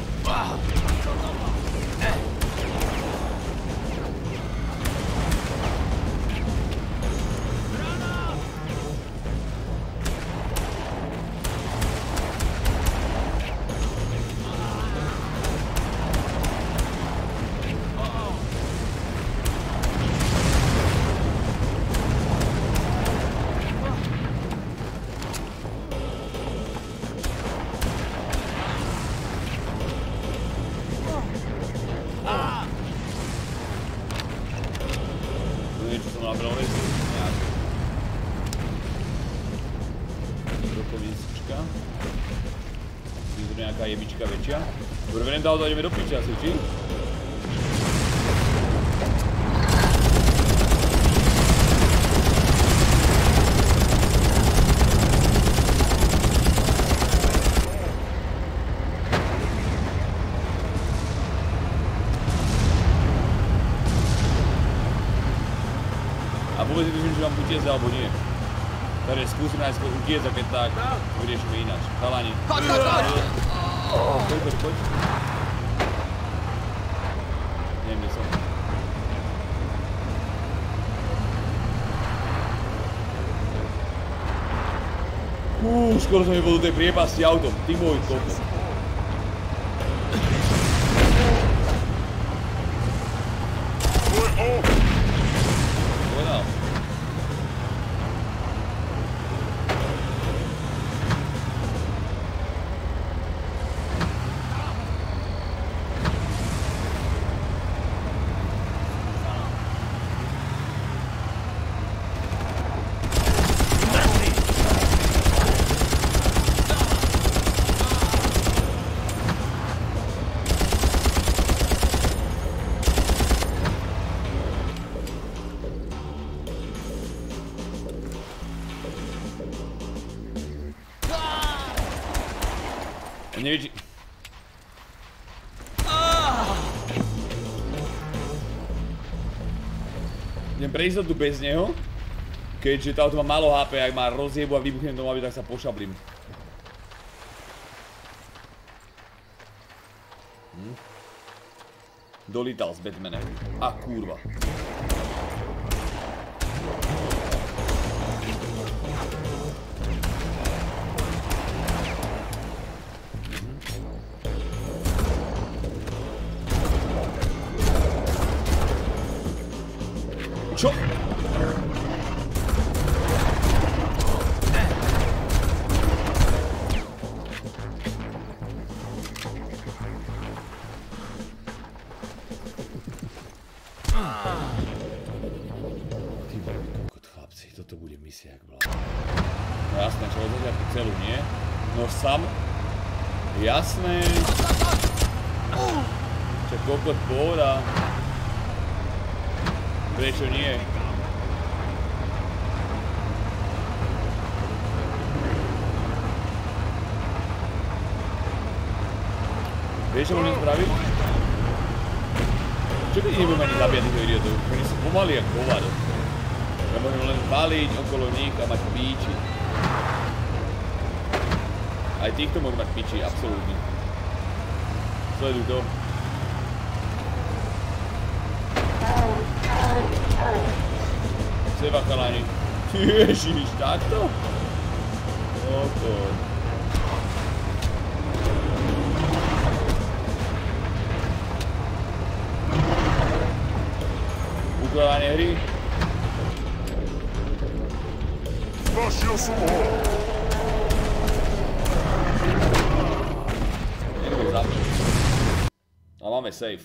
Ideme do piče asi, či? neviem, či mám utiecť alebo nie. Takže skúsim najskôr utiecť a keď tak, vyriešime ináč. Chalani. Choď, choď, choď! Poď, poď, poď. Neviem, kde som. Uuu, skoro som nebol do tej priepasti autom. Ty môj kokos. Povedal. Neviem, či... Idem pre istotu bez neho, keďže to auto má málo há pé, ak ma rozjebu a vybuchnem tomu, aby tak sa pošablím. Hm. Dolítal z Batmana. A kurva. Čo? Chlapci, toto bude misia jak vláda. No jasné, čo od začiatku celú, nie? No sam... Jasné. Čo kokot pohoda. Prečo nie? Vieš, čo môžem spraviť? Čo keď nebudem ani zabíjať týchto idiotov? Oni sú pomalí jak hovado. Ja môžem len valiť okolo nich a mať píči. Aj týchto môžem mať píči, absolútne. Sleduj to. Seba, chalani. Ježiš, takto? Toto. Ukladanie hry. Našiel som ho! Nebudem zapnúť. A máme save.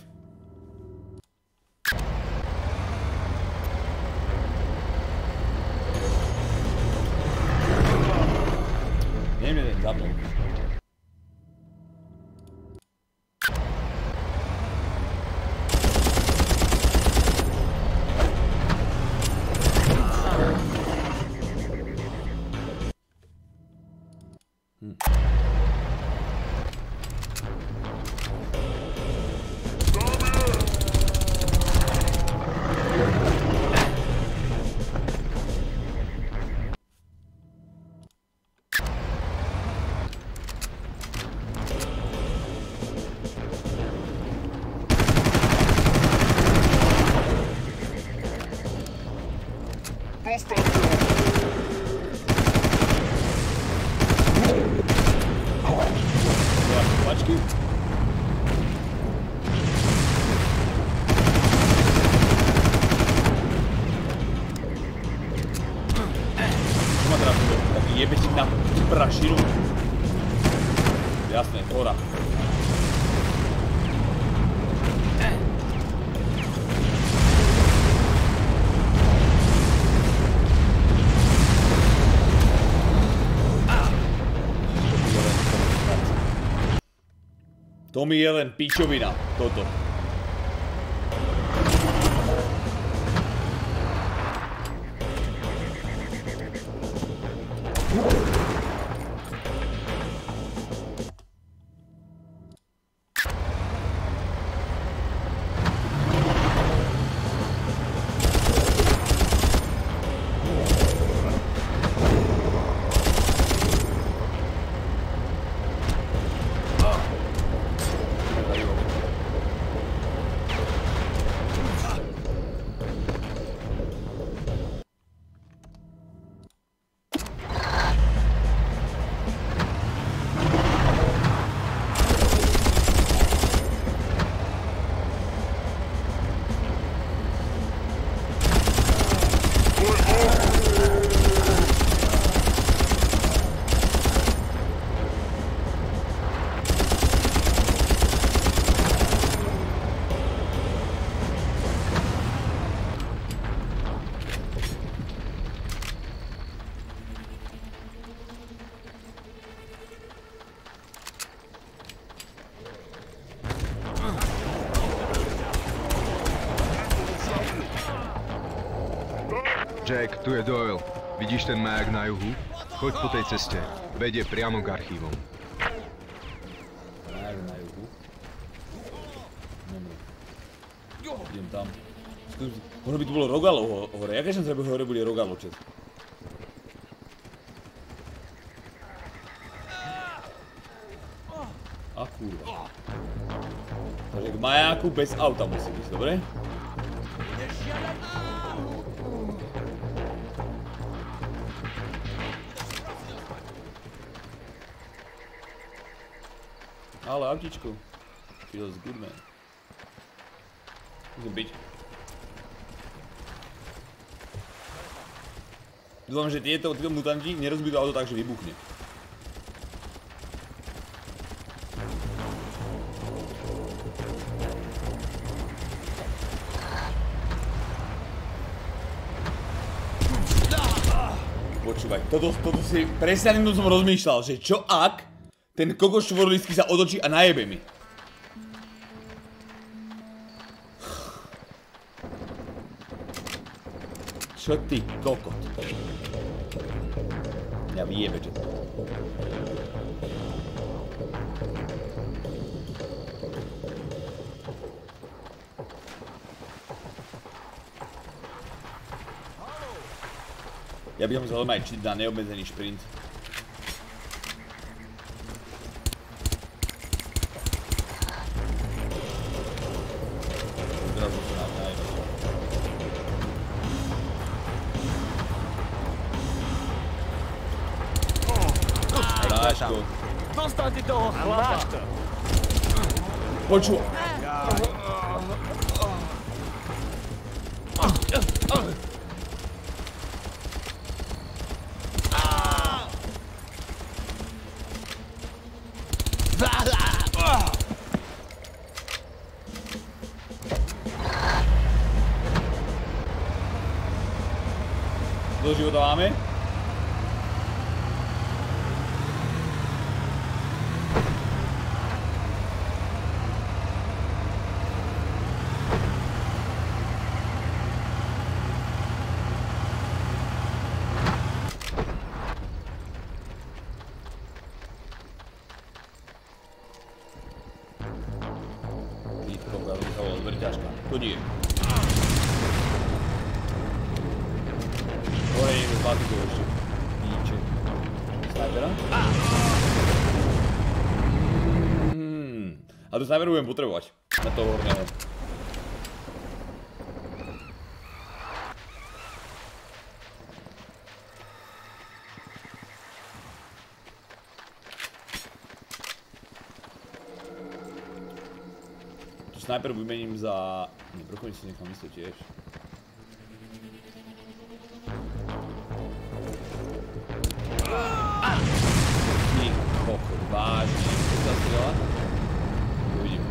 Neviem, jeden zapnúť. Hm. Počky. Čo ma teda bude? Taký jebečík na prašinu. Jasné, hora. To mi je len pičovina, toto. Jack, tu je Doyle. Vidíš ten maják na juhu? Choď po tej ceste. Vedie priamo k archívom. Maják na juhu? Idem tam. Možno by tu bolo Rogalo hore. Jaké šance, aby hore boli Rogalo, čet? A kurva. Takže k majáku bez auta musí byť, dobre? Ale autičko. Feels good, man. Musím byť. Dúfam, že tieto, títo mutanti nerozbijú auto tak, že vybuchne. Počúvaj, toto, toto si presne na som rozmýšľal, že čo ak ten kokos švorlisky sa otočí a najebe mi. Čo ty kokot? Mňa vyjebe, čo to. Ja by som musel aj číť na neobmedzený šprint. Zrazu sa nám najde. Dáško. Dostal ti toho chlapa. Poču. Do života máme? To nie. Hore niekto z bátikov ešte. Píče. Snajpera? Hmm. A tu snajperu budem potrebovať. Na toho horného. Snajper vymením za... Nie, brokovník si nechám isto tiež. Ty kokot, vážne, čo sa strieľa? Uvidím.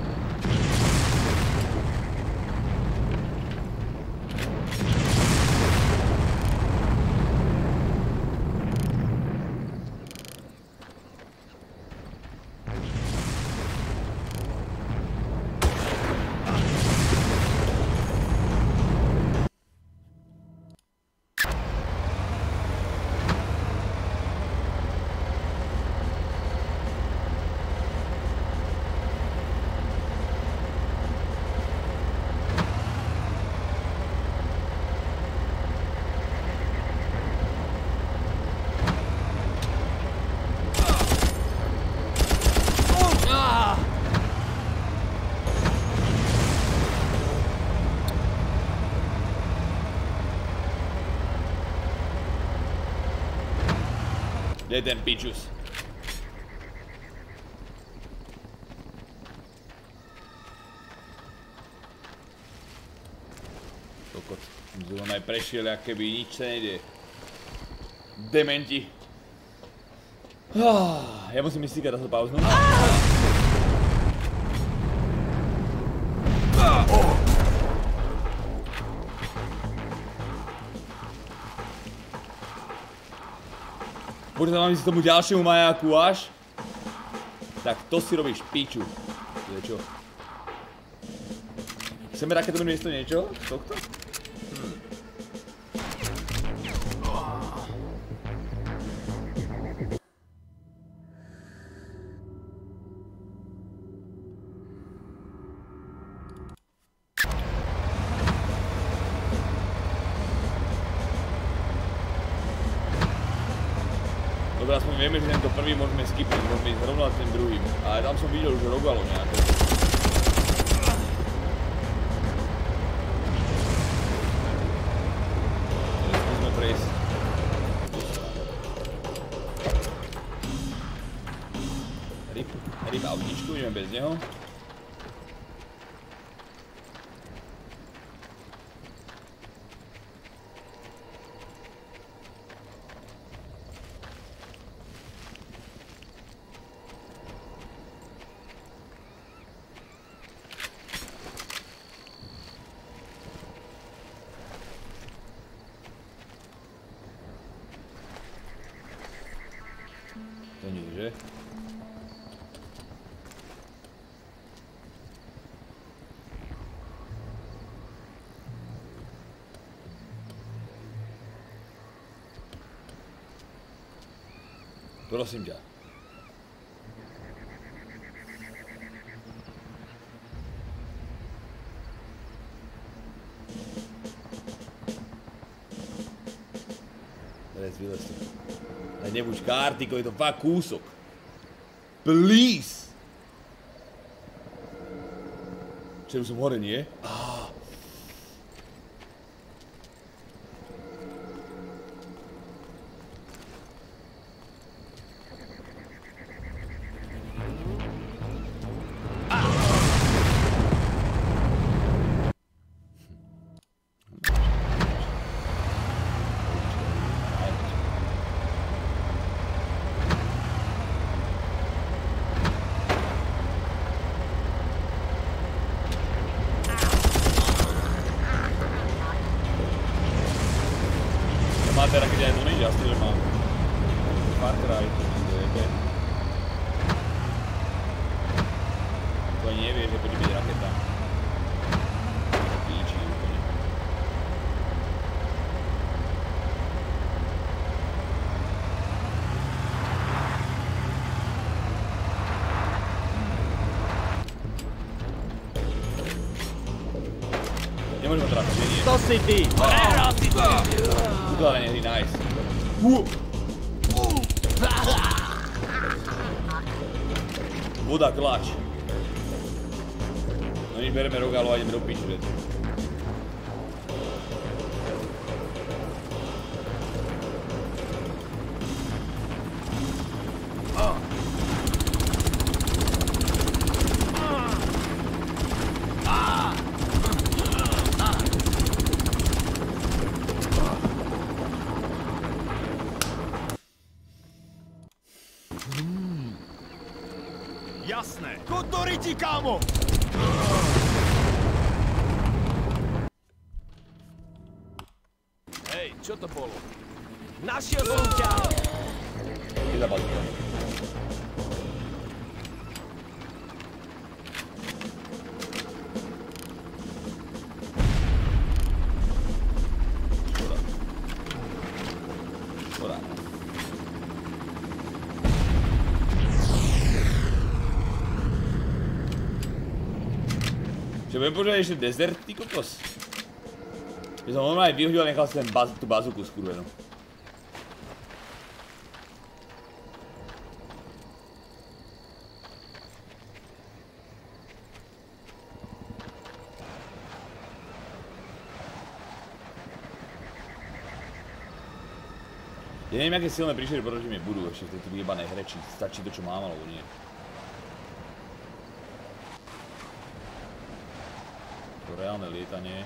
Kde je ten pičus? Kokot, som aj prešiel, ak keby nič sa nejde. Dementi. Ja musím ísť týkať na to pauznú. Poďme vám ísť tomu ďalšiemu majáku až. Tak to si robíš piču. To je čo? Chceme raketovné miesto niečo? Z tohto? Hm. Dobre, aspoň vieme, že tento prvý môžeme skipnúť, môžeme ísť rovno s tým druhým. Ale tam som videl už Rogalo nejako. Skúsme prejsť. Rip, rip autičku, ideme bez neho. To nie, že? Prosím ťa. Teraz vylez to. Ale nebuď Kartiko, je to fakt kúsok. Please! Čo, už som hore, nie? Ah. Máte rakety aj to nejde, asi, že mám Far Cry, to je to. To ani nevie, že bude byť raketa. Píči úplne. Nemôžem ho trafiť, že nie. To si ty! Prehral si to! Udávanie hry, nice. Voda, klač. No nič, bereme Rogalo a ideme do piču. Jasné. Kotoriti, kámo! Hej, čo to bolo? Našiel som ťa! Vyzabali to. Škoda. Škoda. Čo budem požiadať ešte desert, ty kokos? Ja som normálne vyhodil a nechal si ten baz, tú bazuku skurvenú. Ja neviem, aké silné príšery proti mne budú ešte v tejto vyjebanej hre, či stačí to, čo mám, alebo nie. To reálne lietanie.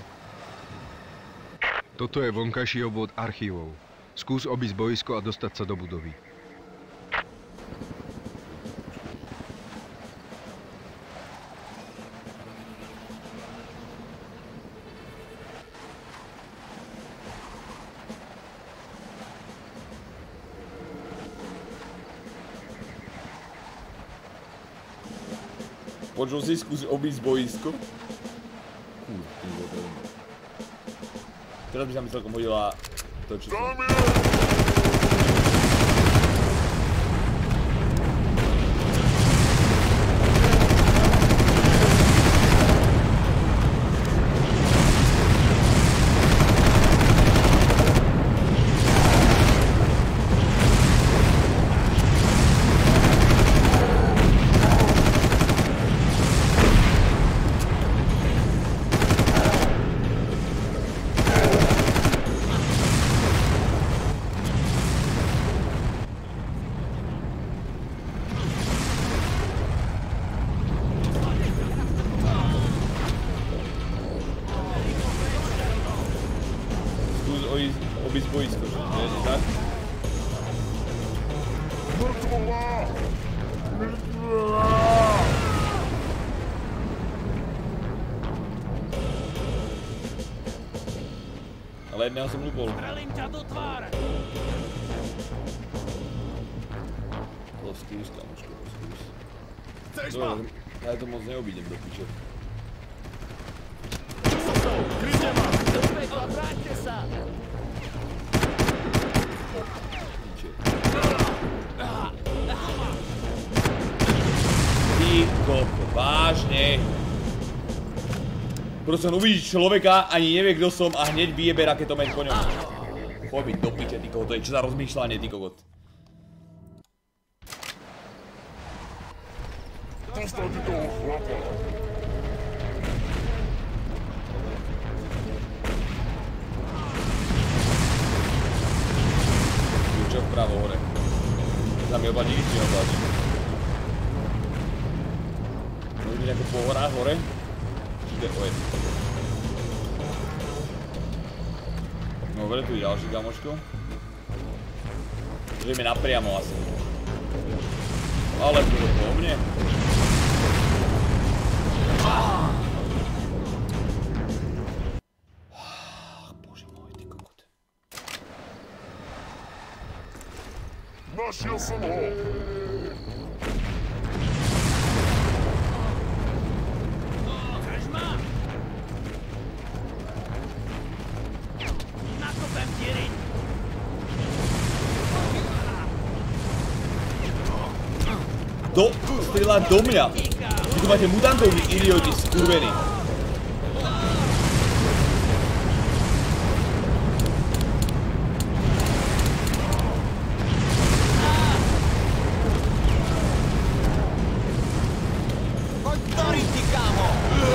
Toto je vonkajší obvod archívov. Skús obísť boisko a dostať sa do budovy. Počul si, skús obísť boisko? Kúr, tým bol to. Teraz by sa mi celkom hodila to, čo som... Mŕtvola! Mŕtvola! Ale jedného som lúpol. Strelím ťa do tváre! To skús, kamoško, to skús. Chceš ma? Ja to moc neobídem do piče. Kryjte ma! Do pekla, vráťte sa! Piče. Ty koko, vážne. Proste on uvidí človeka, ani nevie kto som a hneď vyjebe raketomeť po ňom. Choď byť do piče, ty kokot, to je čo za rozmýšľanie, ty kokot. Zastavte toho chlapa! Čo vpravo hore. Tam je obladí, nič neobladí. Môžeme nejako po horách hore? Čiže oj. No, veľa tu je ďalší, kamoško. Ideme napriamo asi. Ale to je po mne. Bože môj, ty kokot. Našiel som ho! Chceš ma? Nakopem ti riť! Do... strieľa do mňa! Vy tu máte mutantov, vy idioti, skurvení. Poď do ryti, kámo!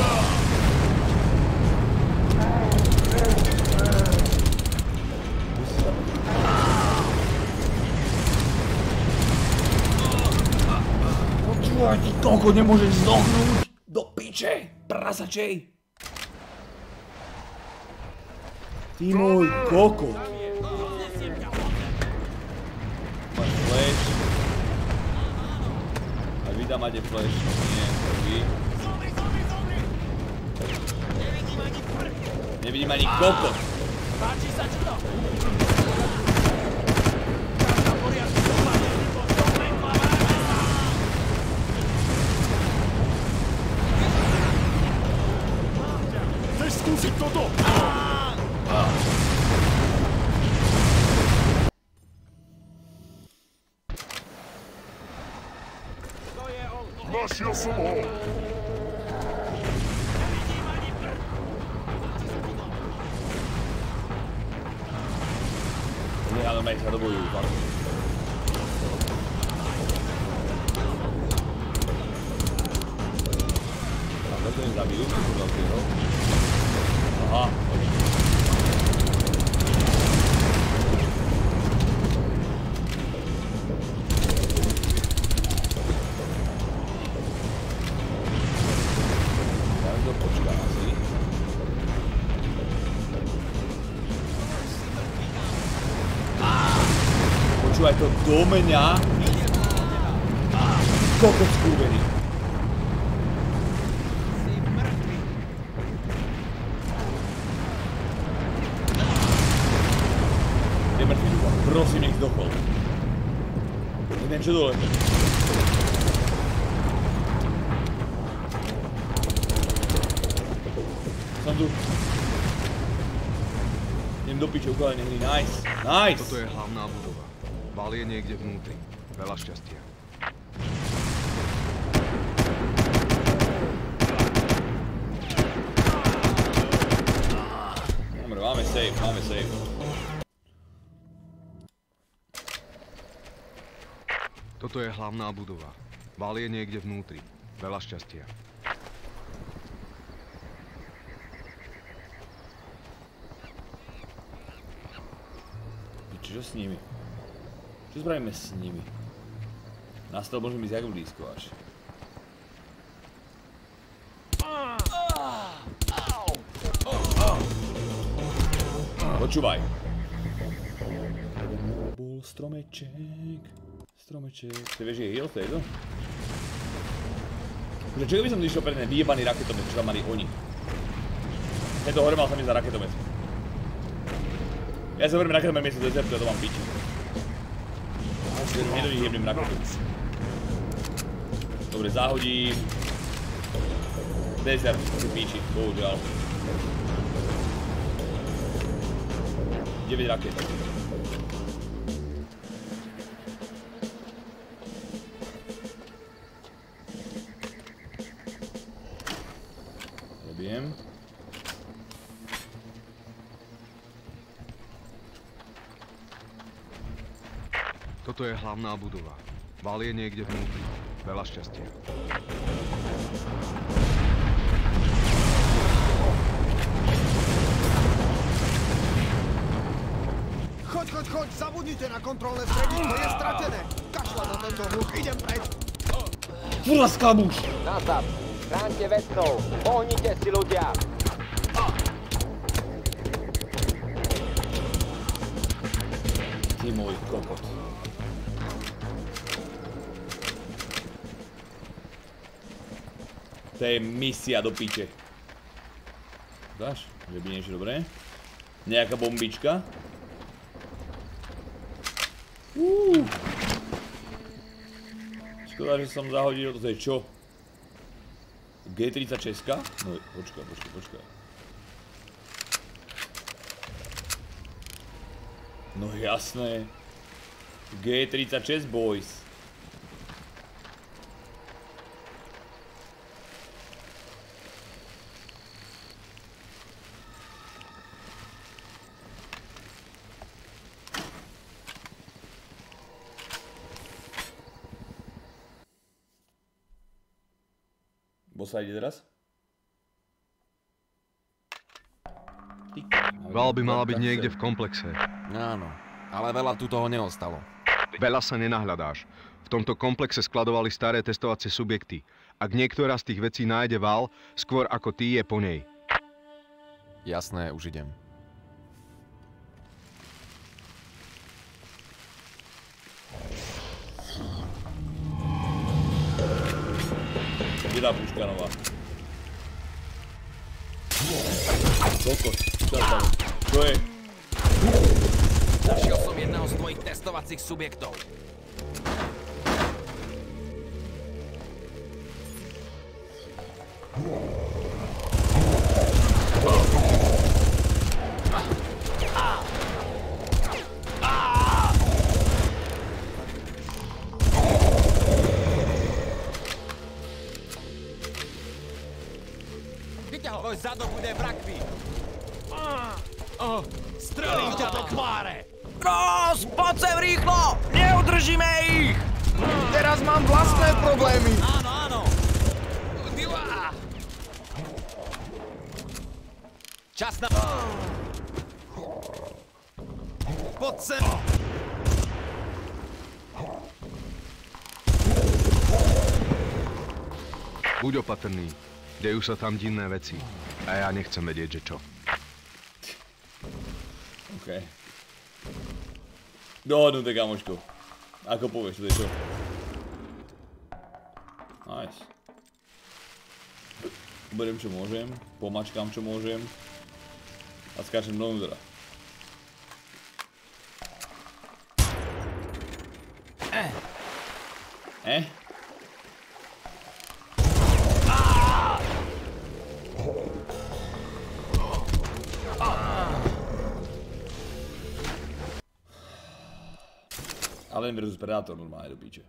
Počúvaj, ty kokot, nemôžeš zdochnúť! Do piče, prasačej! Ty môj kokot! Máš flash? A vy tam máte flash, nie, vy. Nevidím ani kokot! Páči sa ti to? Chceš skúsiť toto? Našiel som ho! Nie, ale mej sa dobojujú, fakt. A to im zabijú, to sú veľkého. Aha. Ja to počkám asi. Počúvaj to do mňa. Kokot skurvený. Je mŕtvý ducha, prosím, nech zdochol. Neviem čo dole. Som tu. Idem do piče, ukladajne hry, nice, nice! Toto je hlavná budova. Bal je niekde vnútri. Veľa šťastia. Dobre, máme save, máme save. Toto je hlavná budova. Bal je niekde vnútri. Veľa šťastia. Čo s nimi? Čo spravíme s nimi? Nastal môžeme ísť jak blízko až. Počúvaj. Bol stromeček, Stromeček. Ty vieš, že je heal v tejto? Že čo by som išiel pre ten vyjebaný raketomet, čo tam mali oni? Tento hore mal sa mi za raketomet. Ja sa hovorím raketomet miesto dezertu, ja to mám piči. Hneď do nich jebným raketu. Dobre, zahodím. Desert, si píči, bohužiaľ. deväť raket. Robím. Toto je hlavná budova. Val je niekde vnútri. Veľa šťastia. Choď, choď, choď, zabudnite na kontrolné stredisko, je stratené. Kašľa na tento hluk, idem preč. Furla sklabuš! Nazad, chránte vecnou, pohnite si ľudia. Ty môj kokot. To je misia do piče. Dáš? Že by niečo dobré? Nejaká bombička? Uuu. Škoda, že som zahodil, toto je čo? gé tridsaťšesť? No, počkaj, počkaj, počkaj. No jasné. gé tridsaťšesť, boys. Bossa ide teraz? Val by mala byť niekde v komplexe. Áno, ale veľa tu toho neostalo. Veľa sa nenahľadáš. V tomto komplexe skladovali staré testovacie subjekty. Ak niektorá z tých vecí nájde Val, skôr ako ty je po nej. Jasné, už idem. Kde tá puška nová? Kokos, čo tam? Čo je? Našiel som jedného z tvojich testovacích subjektov. Tvoj zadok bude v rakvi. Strelím ťa do tváre. Ross, poď sem rýchlo! Neudržíme ich! Teraz mám vlastné problémy. Áno, áno. Čas na... Poď sem. Buď opatrný. Dejú sa tam divné veci. A ja nechcem vedieť, že čo. OK. Dohodnuté, kamoško. Ako povieš, to je čo? Nice. Uberiem, čo môžem. Pomačkám, čo môžem. A skáčem dovnútra. Eh? Eh? Alien versus Predator normálne do píče.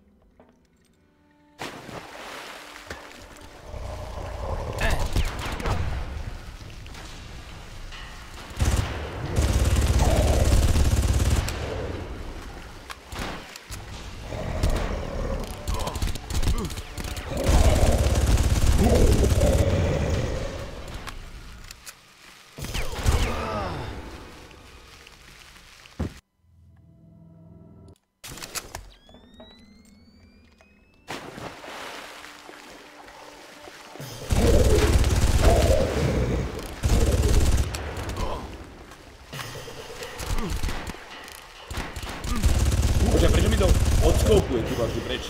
Počkaj, prečo mi to odskoupuje, chyba vždy preč?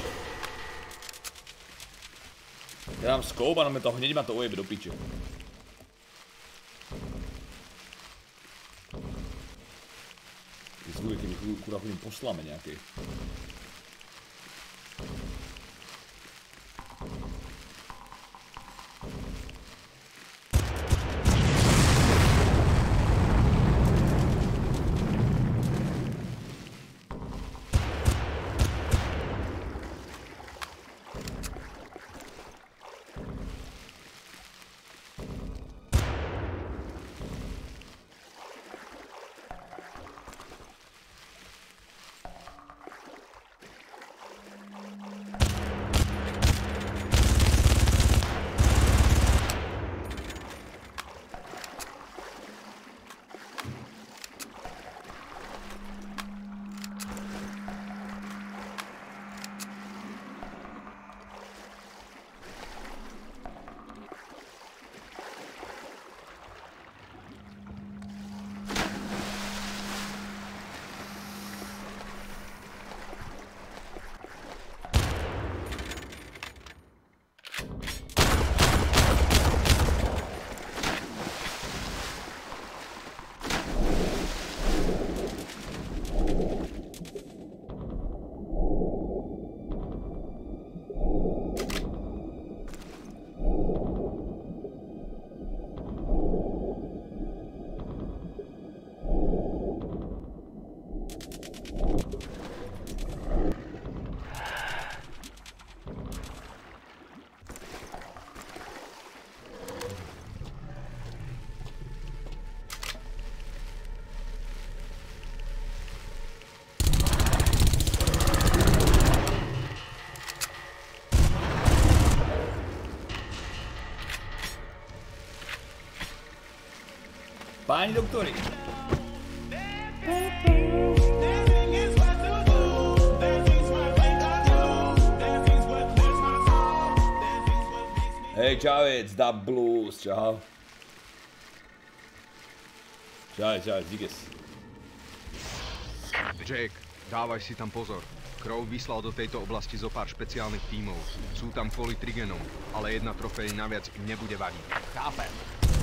Ja dám skoup a to hneď ma to ojebe do piče. Zvuje, keby kurva chodím po slame nejakej. Páni doktori. Hej, čavec, da blues, čau. Čavec, čavec, díkes. Jack, dávaj si tam pozor. Crow vyslal do tejto oblasti zo pár špeciálnych tímov. Sú tam kvôli Trigenom, ale jedna trofej naviac im nebude vadiť. Chápem.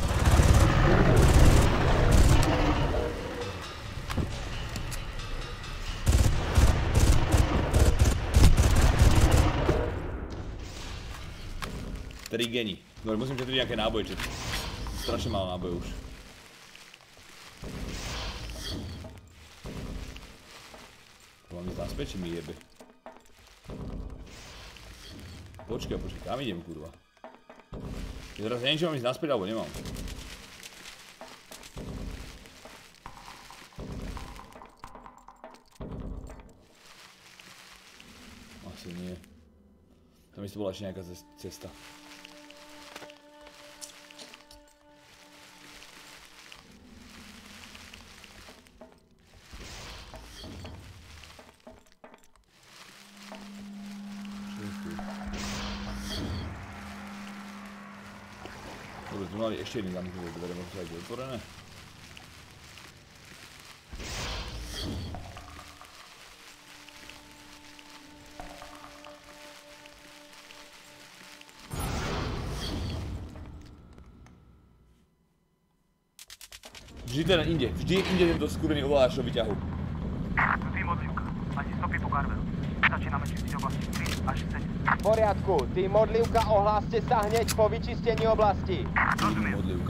Trigeni. Dobre, musím šetriť nejaké náboje, čet. Strašne málo náboje už. Mám ísť naspäť, či mi jebe? Počkaj, počkaj, kam idem, kurva? Ja teraz neviem, či mám ísť naspäť, alebo nemám. Asi nie. Tam isto bola ešte nejaká cesta. Dobre, tu mali ešte jedný zamknuté dvere, možno sa aj otvorené. Vždy teda inde, vždy inde tento skúrený ovládač do výťahu. Tu tým odlivka, máte stopy po Carveru. Začíname čistiť oblasti tri až sedem. V poriadku, tým odlivka, ohláste sa hneď po vyčistení oblasti. Tým odlivka.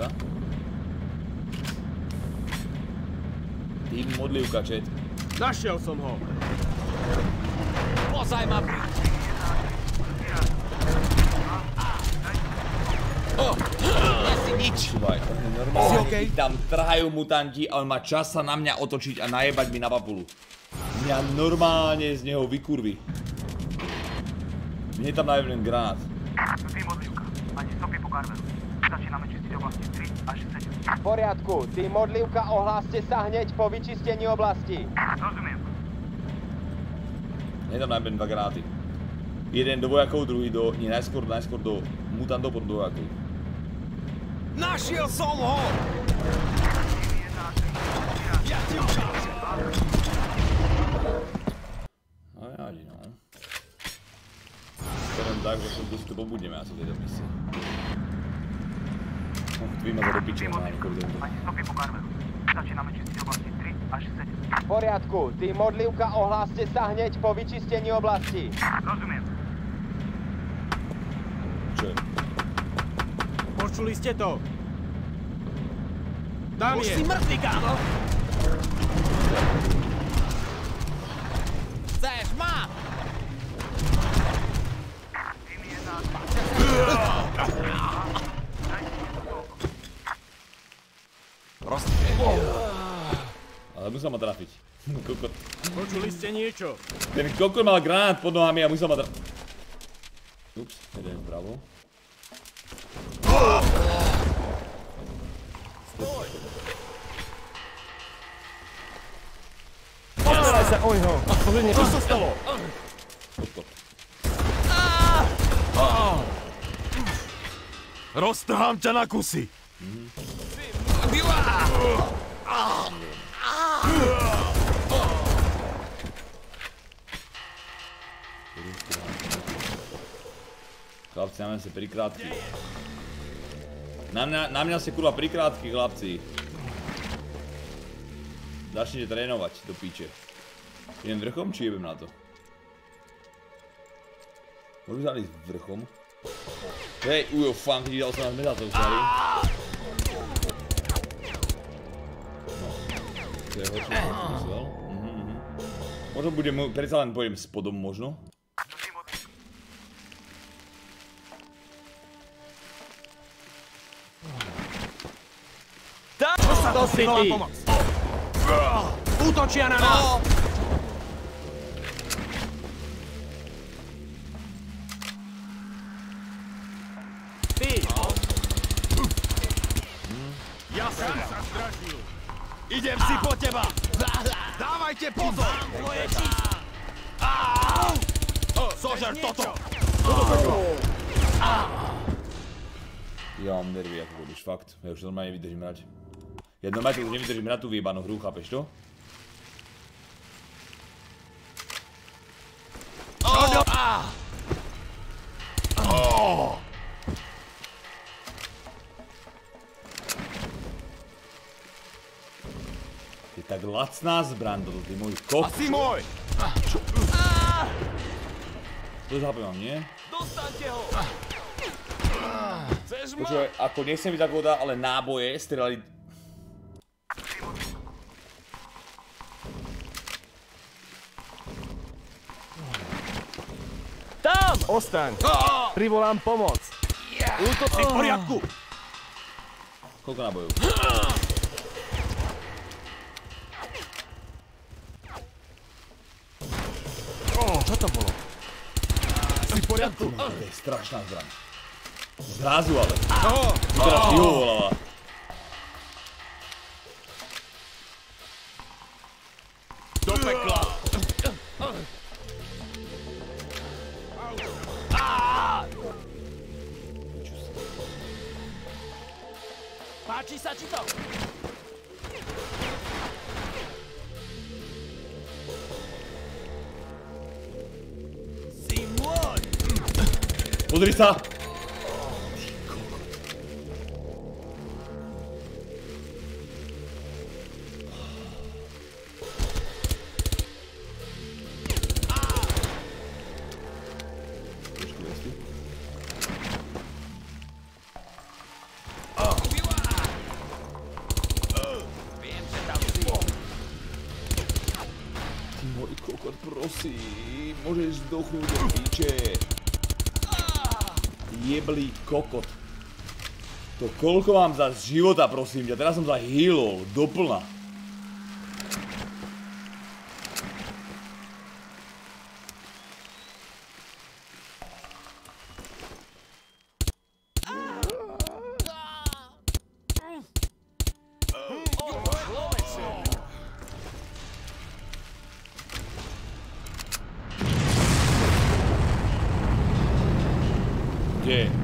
Tým odlivka, čet. Našiel som ho. Pozaj ma pri... Oh, nesi nič. Súvaj, normálne tam trhajú mutanti a on má čas sa na mňa otočiť a najebať mi na papulu. Mňa normálne z neho vykurví. Mne tam najebnem granát. Tu tým odlivka, máte stopy po Carveru. Začíname čistiť oblasti tri až sedem. V poriadku, tým odlivka, ohláste sa hneď po vyčistení oblasti. Rozumiem. Mne tam najebnem dva granáty. Jeden do vojakov, druhý do... Nie, najskôr, najskôr do mutantov, potom do vojakov. Našiel som ho! Ja ti ukážem. tak, že tu si to pobudneme asi v tejto misii. No, vymazať do piče, má niekoho do toho. Ani stopy po Carveru. Začíname čistiť oblasti tri až sedem. V poriadku, tým modlivka, ohláste sa hneď po vyčistení oblasti. Rozumiem. Čo je? Počuli ste to? Tam Už je! si mŕtvy, kámo! Chceš ma? Ale musel ma trafiť. Kokot. Počuli ste niečo? Ten kokot mal granát pod nohami a musel ma trafiť. Ups, jeden vpravo. Postaraj sa oňho! Pozorne, čo sa stalo? Kokot. Roztrhám ťa na kusy! Chlapci, na mňa ste prikrátky. Na mňa, na mňa ste kurva prikrátky, chlapci. Začnite trénovať do píče. Idem vrchom, či jebem na to? Môžu sa ísť vrchom? Hej, ujo, funk, dal som nás medatov, starý. No, to je horšie, čo som myslel. Mhm, mhm. Možno budem, predsa len pojem spodom možno. Čo sa to si ty? Útočia na nás! Ty! Ja som sa zdražil! Idem si po teba! Dávajte pozor! Moje číslo! Zožer toto! Ja mám nervy, ako budeš, fakt. Ja už normálne nevydržím hrať. Ja normálne už nevydržím hrať tú vyjebanú hru, chápeš to? Je tak lacná zbraň, toto, ty môj kokos. Asi môj! Čo? To zápem mám, nie? Dostaňte ho! Počúvaj, ako nechcem byť tak voda, ale náboje strelali... Tam! Ostaň! Privolám pomoc! Útočník v poriadku! Koľko nábojov? Čo to bolo? Si v poriadku? To je strašná zbraň. Zrazu ale. Teraz ti ho volala. Do pekla! Páči sa ti to? Si môj! Pozri sa! Prosím, môžeš zdochnúť do píče. Jeblý kokot. To koľko mám za života, prosím ťa, teraz som sa healol, doplna. Kde?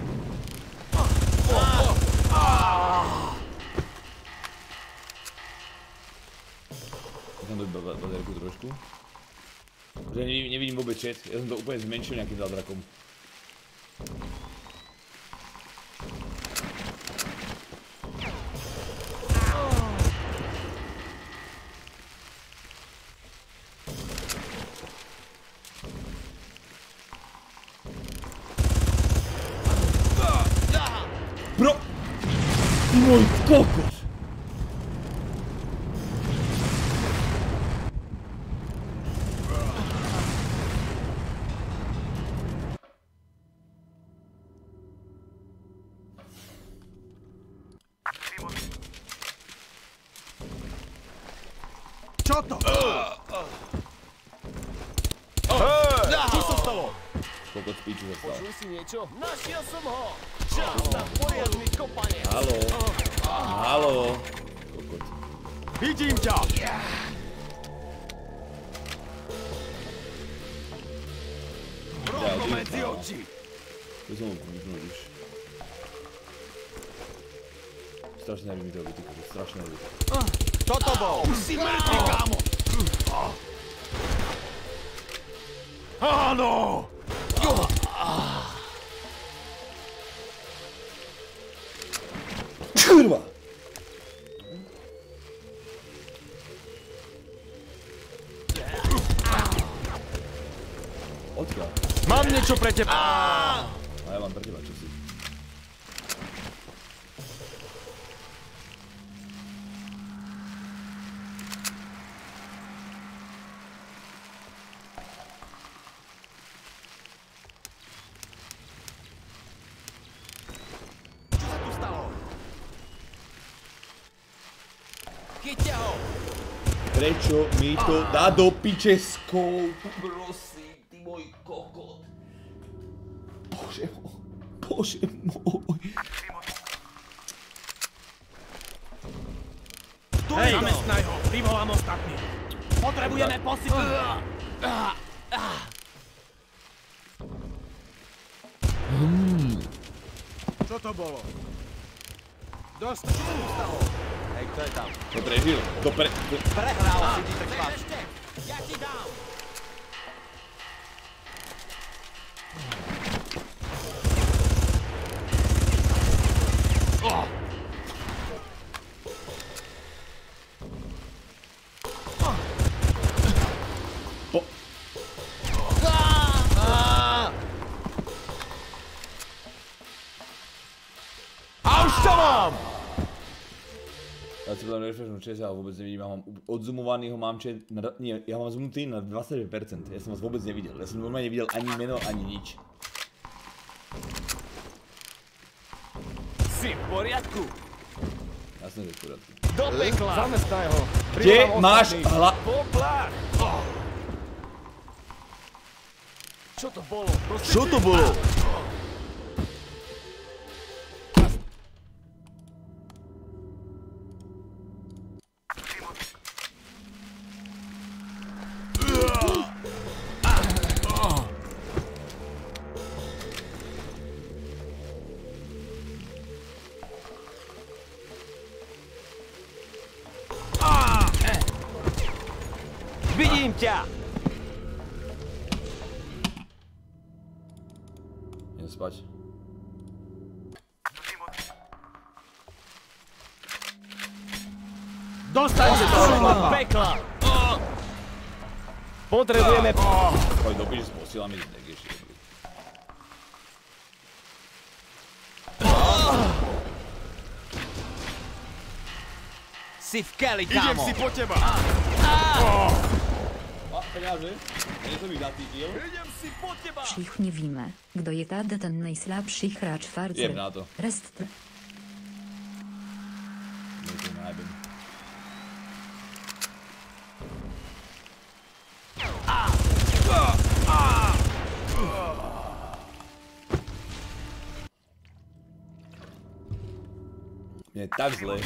Chcem do baterku trošku. Že nevidím vôbec chat, ja som to úplne zmenšil nejakým zázrakom. môj kokos! Čo to? Čo sa stalo? Kokot z píču sa stalo. Počul si niečo? Našiel som ho! Čas na poriadny kopanie! Haló? Haló? Kokot. Vidím ťa! Rovno medzi oči! To som ho vypnul už. Strašne nervy mi to byť, kokot, strašne nervy. Kto to bol? Už si mŕtvy, kámo! Áno! Kurva! Odkiaľ? Mám niečo pre teba! A ja mám pre teba, čo si? Prečo mi to dá do piče skol? Prosím, ty môj kokot. Bože môj, bože môj. Hej, zamestnaj ho, vyvolám ostatní. Potrebujeme posypy. Čo to bolo? Dosť, čo sa stalo? Hej, kto je tam? To prežil, to pre... Prehral si ty tak chlap. Ja ti dám. Po... A už to mám! Ja si podám refreshnúť čes, ale vôbec nevidím, ja mám odzumovaný ho mám čet, na, nie, ja mám zoomunutý na dvadsaťdeväť percent, ja som vás vôbec nevidel, ja som normálne nevidel ani meno, ani nič. Si v poriadku? Jasne, že v poriadku. Do pekla! Zamestnaj ho! Kde máš hla... Poplár! Čo to bolo? Čo to bolo? Vidím ťa! Idem spať. Dostaň sa do pekla! Potrebujeme... Poď do piči s posilami, nech ešte dobrý. Si v keli, kámo! Idem si po teba! Peniaze? Nie to bych zacítil. Idem si po teba! Všichni víme, kdo je tady ten nejslabší hráč Farce. Jem na to. Rest. Nie to najbem. Mne je tak zle.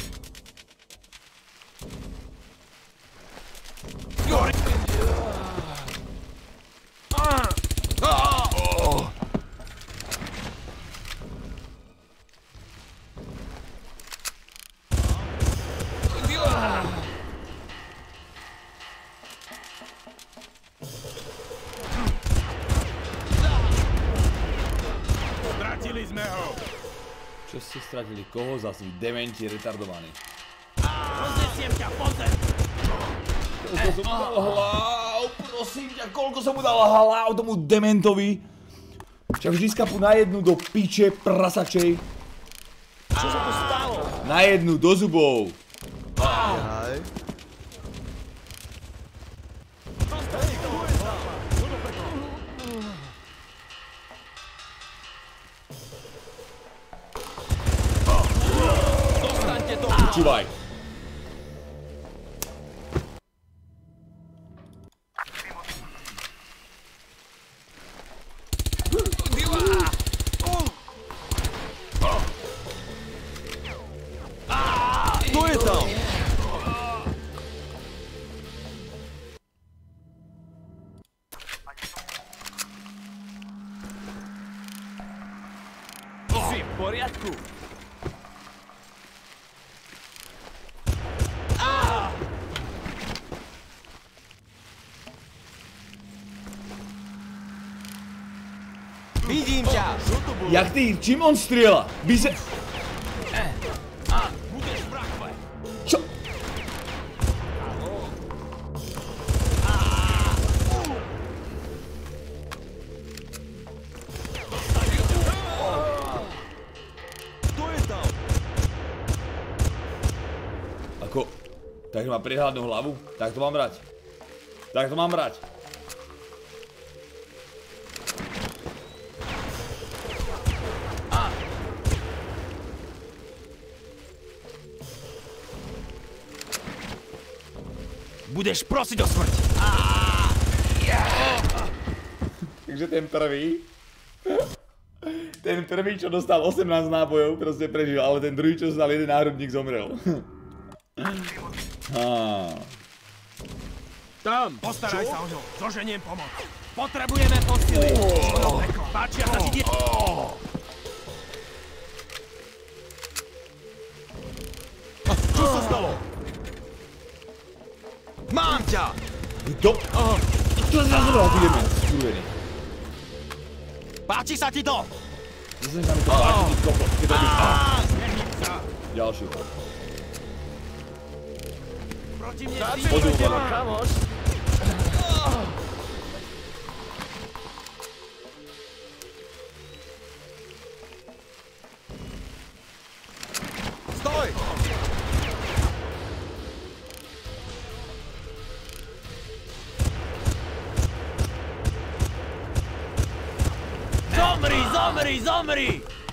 Stratili sme ho! Čo ste stratili? Koho zase? Dementi, retardovaní. Roznesiem ťa, pozem! Koľko som mu dal hlav, prosím ťa, koľko som mu dal hlav tomu dementovi. Však vždy skapu na jednu do piče prasačej. Čo sa tu stalo? Na jednu, do zubov. Jaj. Počúvaj. Kto je tam? Si v poriadku? Vidím ťa! Jak ty, čím on strieľa? By se... Čo? Kto je tam? Ako... Tak má prehľadnú hlavu? Tak to mám brať. Tak to mám brať. Budeš prosiť o smrť. Takže ten prvý... Ten prvý, čo dostal osemnásť nábojov, proste prežil, ale ten druhý, čo dostal jeden náhrobník, zomrel. Tam! Postaraj sa o ňo, zoženiem pomoc. Potrebujeme posily. Páčia sa ti die... Čo sa stalo? Mám ťa! Kto? Čo sa zobral, ty demen, skurvený? Páči sa ti to? Myslím, že sa mi to páči, ty kokot, keď to byš... Ďalší. Proti mne Poďme, kamoš. Stoj! Zomri, zomri, zomri!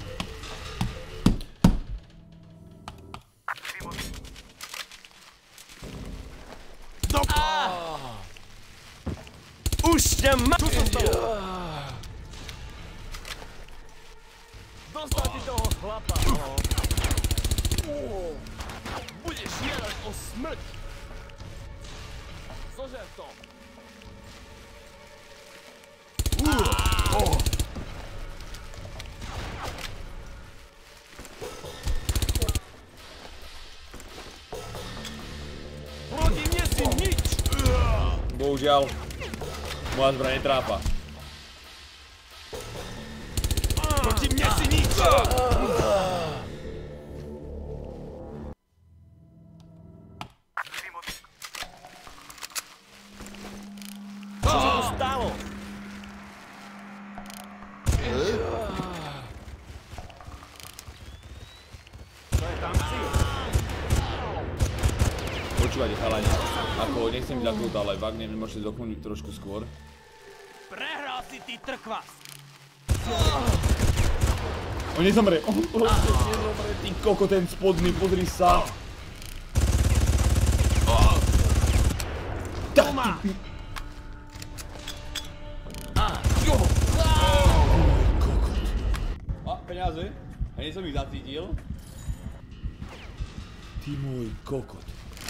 Už ťa ma... Čo sa stalo? Dostal ti toho chlapa. Budeš žiadať o smrť. Zožer to. Proti mne si nič. Bohužiaľ, moja zbraň netrápa. Proti mne si nič. Čo sa tu stalo? Čo je tam si? Počúvajte, chalani, ako nechcem byť zakrúť, ale Wagner môžete zoknúť trošku skôr. Prehral si ty trkvas. On nezomre, on proste nezomre, ty koko, ten spodný, pozri sa. Toma! A, peniaze? Hneď som ich zacítil. Ty môj kokot.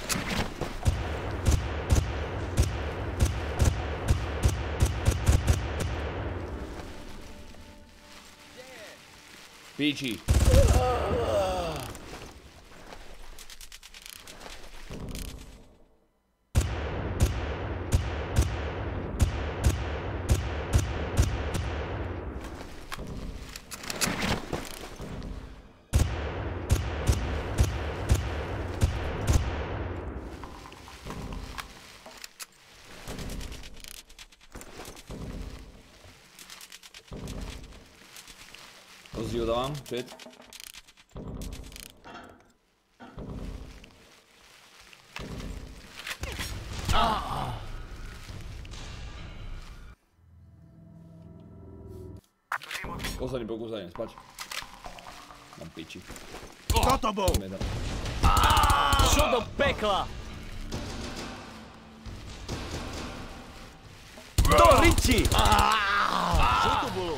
Píči. Rozdíl dávám, před. Posledný pokus a idem spať. Mám piči. Kto to bol? Čo do pekla? Do riči! Čo to bolo?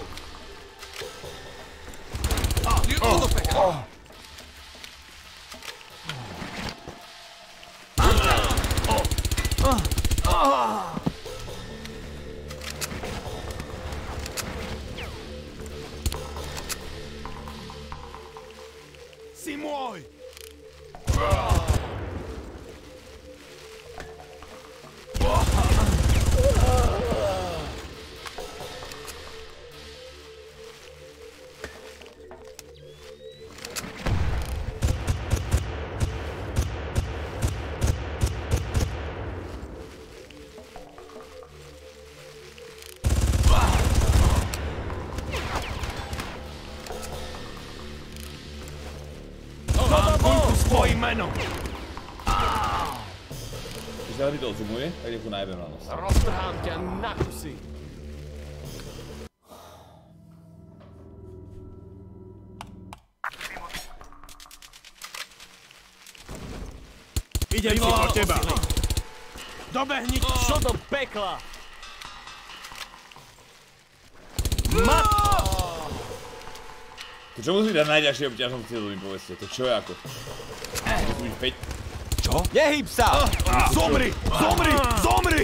Do pekla! Si môj! Svojím menom! Když sa mi to odzumuje, tak nech ho najebem na nos. Roztrhám ťa na kusy! Idem si po teba! Dobehni! Čo do pekla? Matko! To čo musí dať najťažšie obťažnom cieľu, mi povedzte, to čo je ako? Musí byť päť. Čo? Nehyb sa! Zomri! Zomri! Zomri!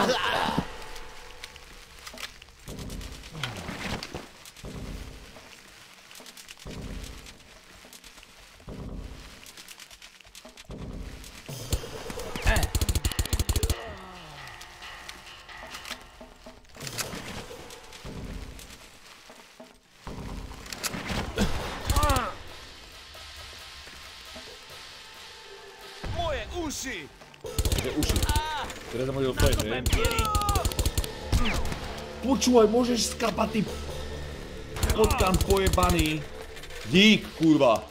Uši! Že uši. Teraz sa môže dostať, že? Počúvaj, môžeš skapať, ty potkan pojebaný. Dík, kurva.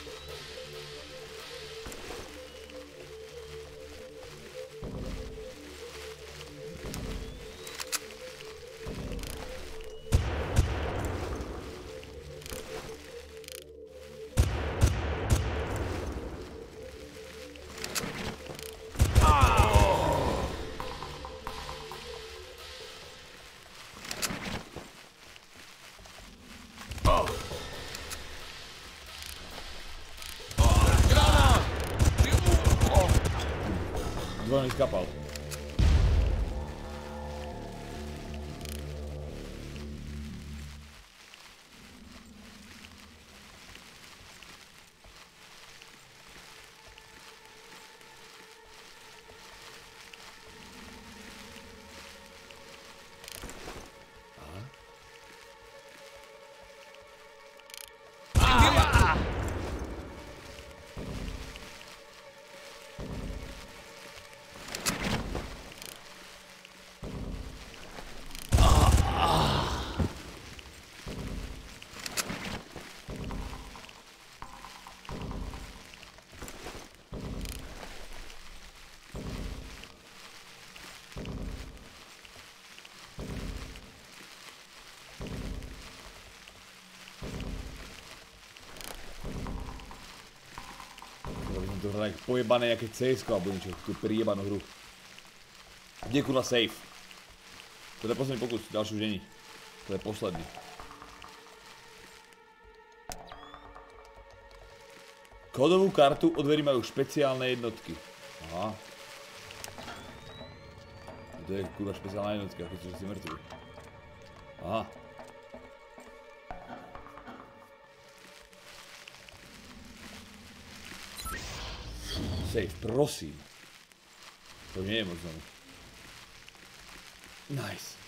Zvolený skapal. To hrá jak pojebané jaké cé esko alebo niečo, tú prijebanú hru. Kde je kurva safe? To je posledný pokus, ďalší už není. To je posledný. Kódovú kartu od dverí majú špeciálne jednotky. Aha. To je kurva špeciálna jednotka, keď sú si mŕtvi. Aha. Safe, prosím. To nie je moc znovu. Nice.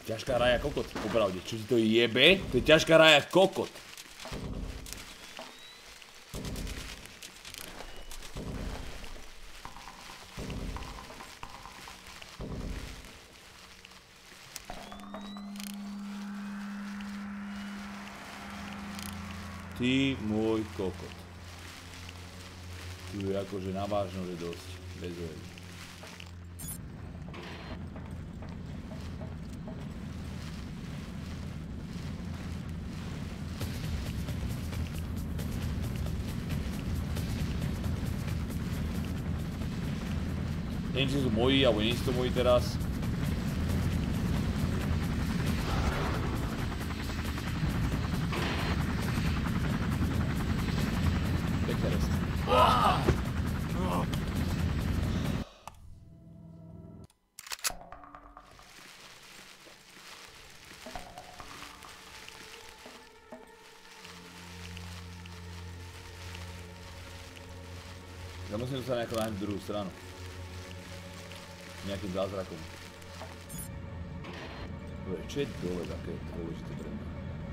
Ťažká raja kokot, popravde. Čo ti to jebe? To je ťažká raja kokot. Ty môj kokot. Tu je akože na vážno, že dosť. Bez ohľadu. Neviem, či sú moji, alebo nie sú to moji teraz. Pekne rest. Ja musím sa nejako nájsť druhú stranu. Nejakým zázrakom. Dobre, čo je dole také dôležité pre mňa?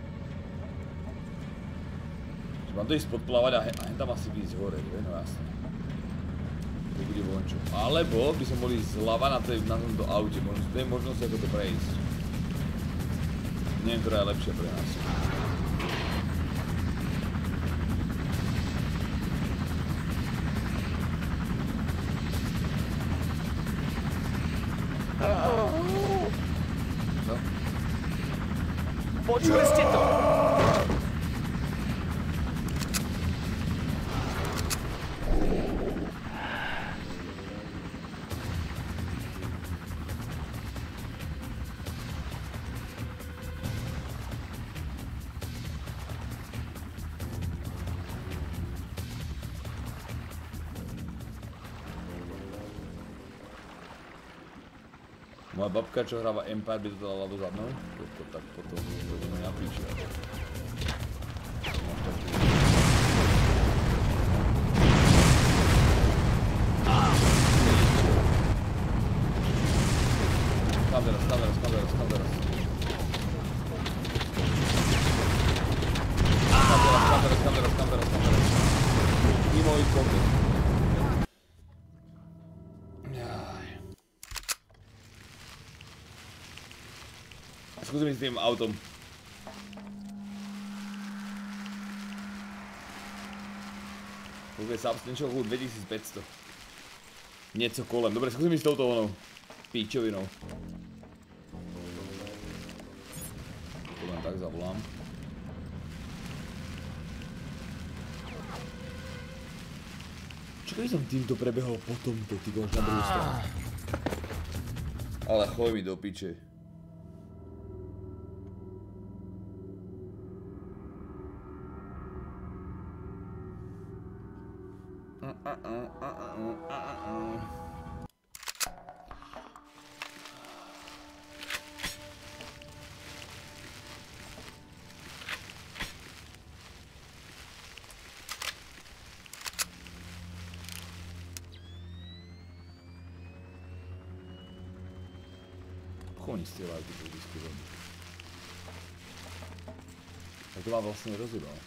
Že mám to ísť podplávať a hen tam asi ísť hore, že? No jasne. To bude vončo. Alebo by som bol ísť zľava na, na tomto aute, možno to je možnosť ako to prejsť. Neviem, ktorá je lepšia pre nás. No. Počuli ste to? Moja babka, čo hráva Empire, by to dala do zadnou? Tak potom to mi napíše. Kam teraz, kam teraz, kam teraz, kam teraz. Kam teraz, kam teraz, kam teraz, kam teraz, kam teraz. I môj kokot. Skúsim ísť s tým autom. Koľko je substantial hud? dvetisícpäťsto. Nieco kolem. Dobre, skúsim ísť s touto onou. Píčovinou. To len tak zavolám. Čo keby som týmto prebehol po tomto, ty kož na druhú stranu? Ale choj mi do piče. Oni stieľajú tieto disky veľmi. Tak to vám vlastne rozhodol.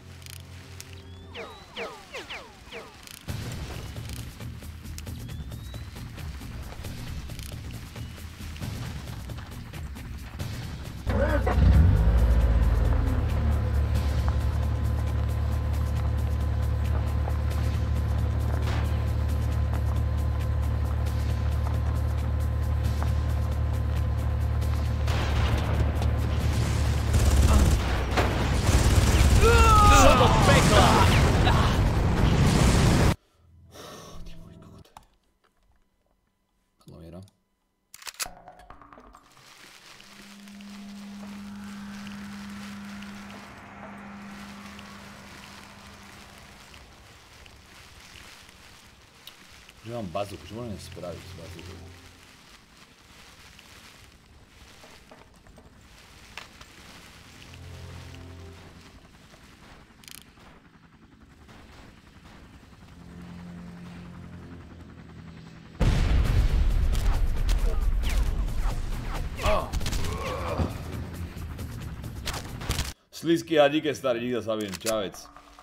Že mám bazuku, že môžem spraviť s bazukou. Slisky a díky starý, díky za Sabin, čavec.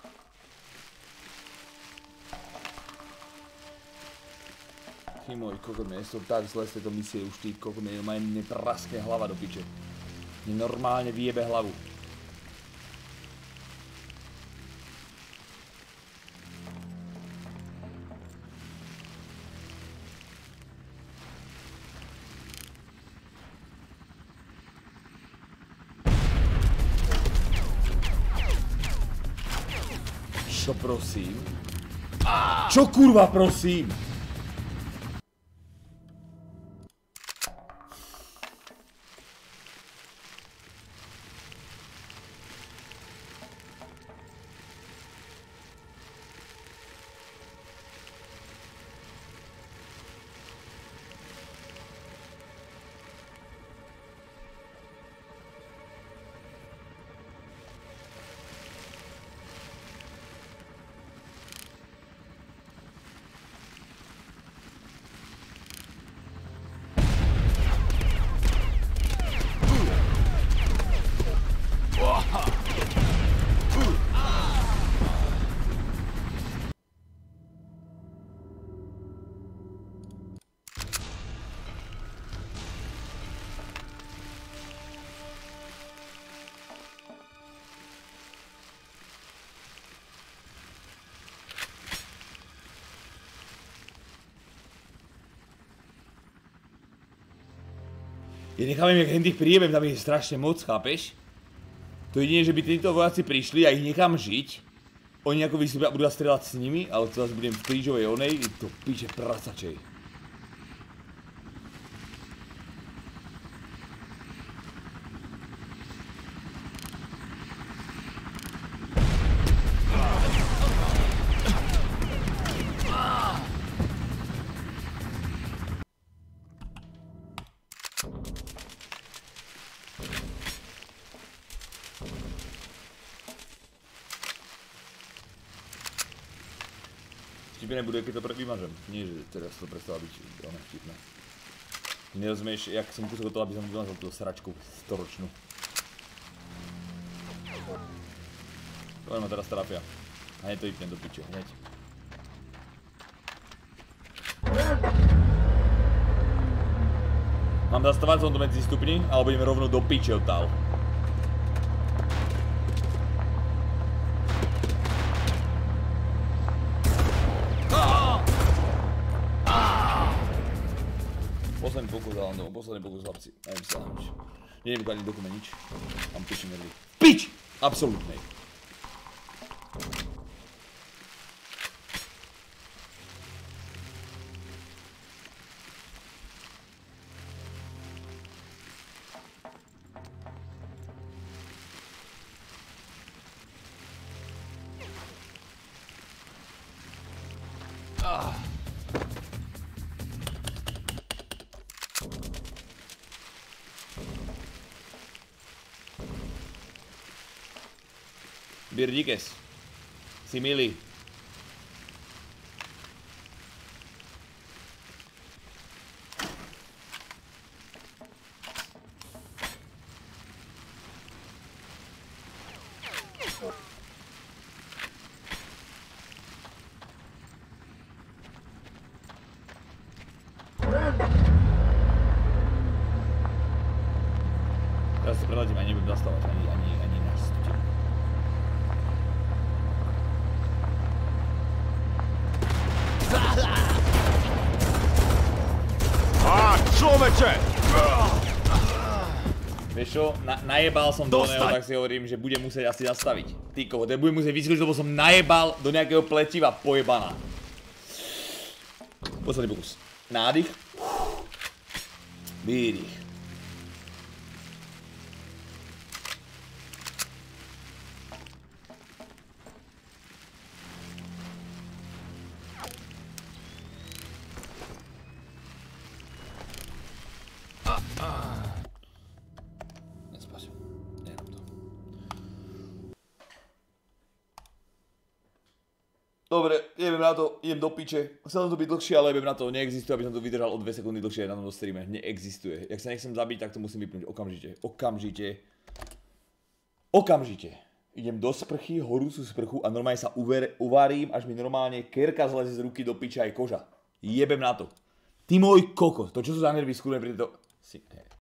Ty môj kokot, mne som tak zle z tejto misie už ty kokot, mne normálne praskne hlava do piče. Mne normálne vyjebe hlavu. Čo prosím? Čo kurva prosím? Ja nechávam, jak hen tých príjemem, tam je strašne moc, chápeš? To jedine, že by títo vojaci prišli a ich nechám žiť. Oni ako vystúpia a budú strieľať s nimi, ale to zase budem v krížovej onej, to piče prasačej. Vtipné bude, keď to vymažem. Nie, že teraz to prestáva byť veľmi vtipné. Nerozumieš, jak som kúsok od toho, aby som vymazal túto sračku storočnú. To ma teraz trafia. A hneď to vypnem do piče, hneď. Mám zastávať som to medzi stupni, alebo ideme rovno do piče odtál. Posledný pokus, ale no, posledný pokus, chlapci. Neviem sa na nič. Neviem ani dokument nič. Mám piči nervy. Pič! Absolútnej. Bir díkes. Si milý. Teraz sa preladím, ani nebudem zastávať, ani, ani, ani nastútim. Á, človeče! Vieš čo, na, najebal som do neho, tak si hovorím, že budem musieť asi zastaviť. Ty koho, tak budem musieť vyskočiť, lebo som najebal do nejakého pletiva pojebaná. Posledný pokus. Nádych. Výdych. Dobre, idem na to, idem do piče. Chcel som to byť dlhšie, ale idem na to, neexistuje, aby som to vydržal o dve sekundy dlhšie na tomto streame. Neexistuje. Jak sa nechcem zabiť, tak to musím vypnúť okamžite. Okamžite. Okamžite idem do sprchy, horúcu sprchu a normálne sa uver, uvarím, až mi normálne kerka zlezie z ruky do piča aj koža. Jebem na to. Ty môj kokos, to čo sú za nervy skúrne pri to... Si...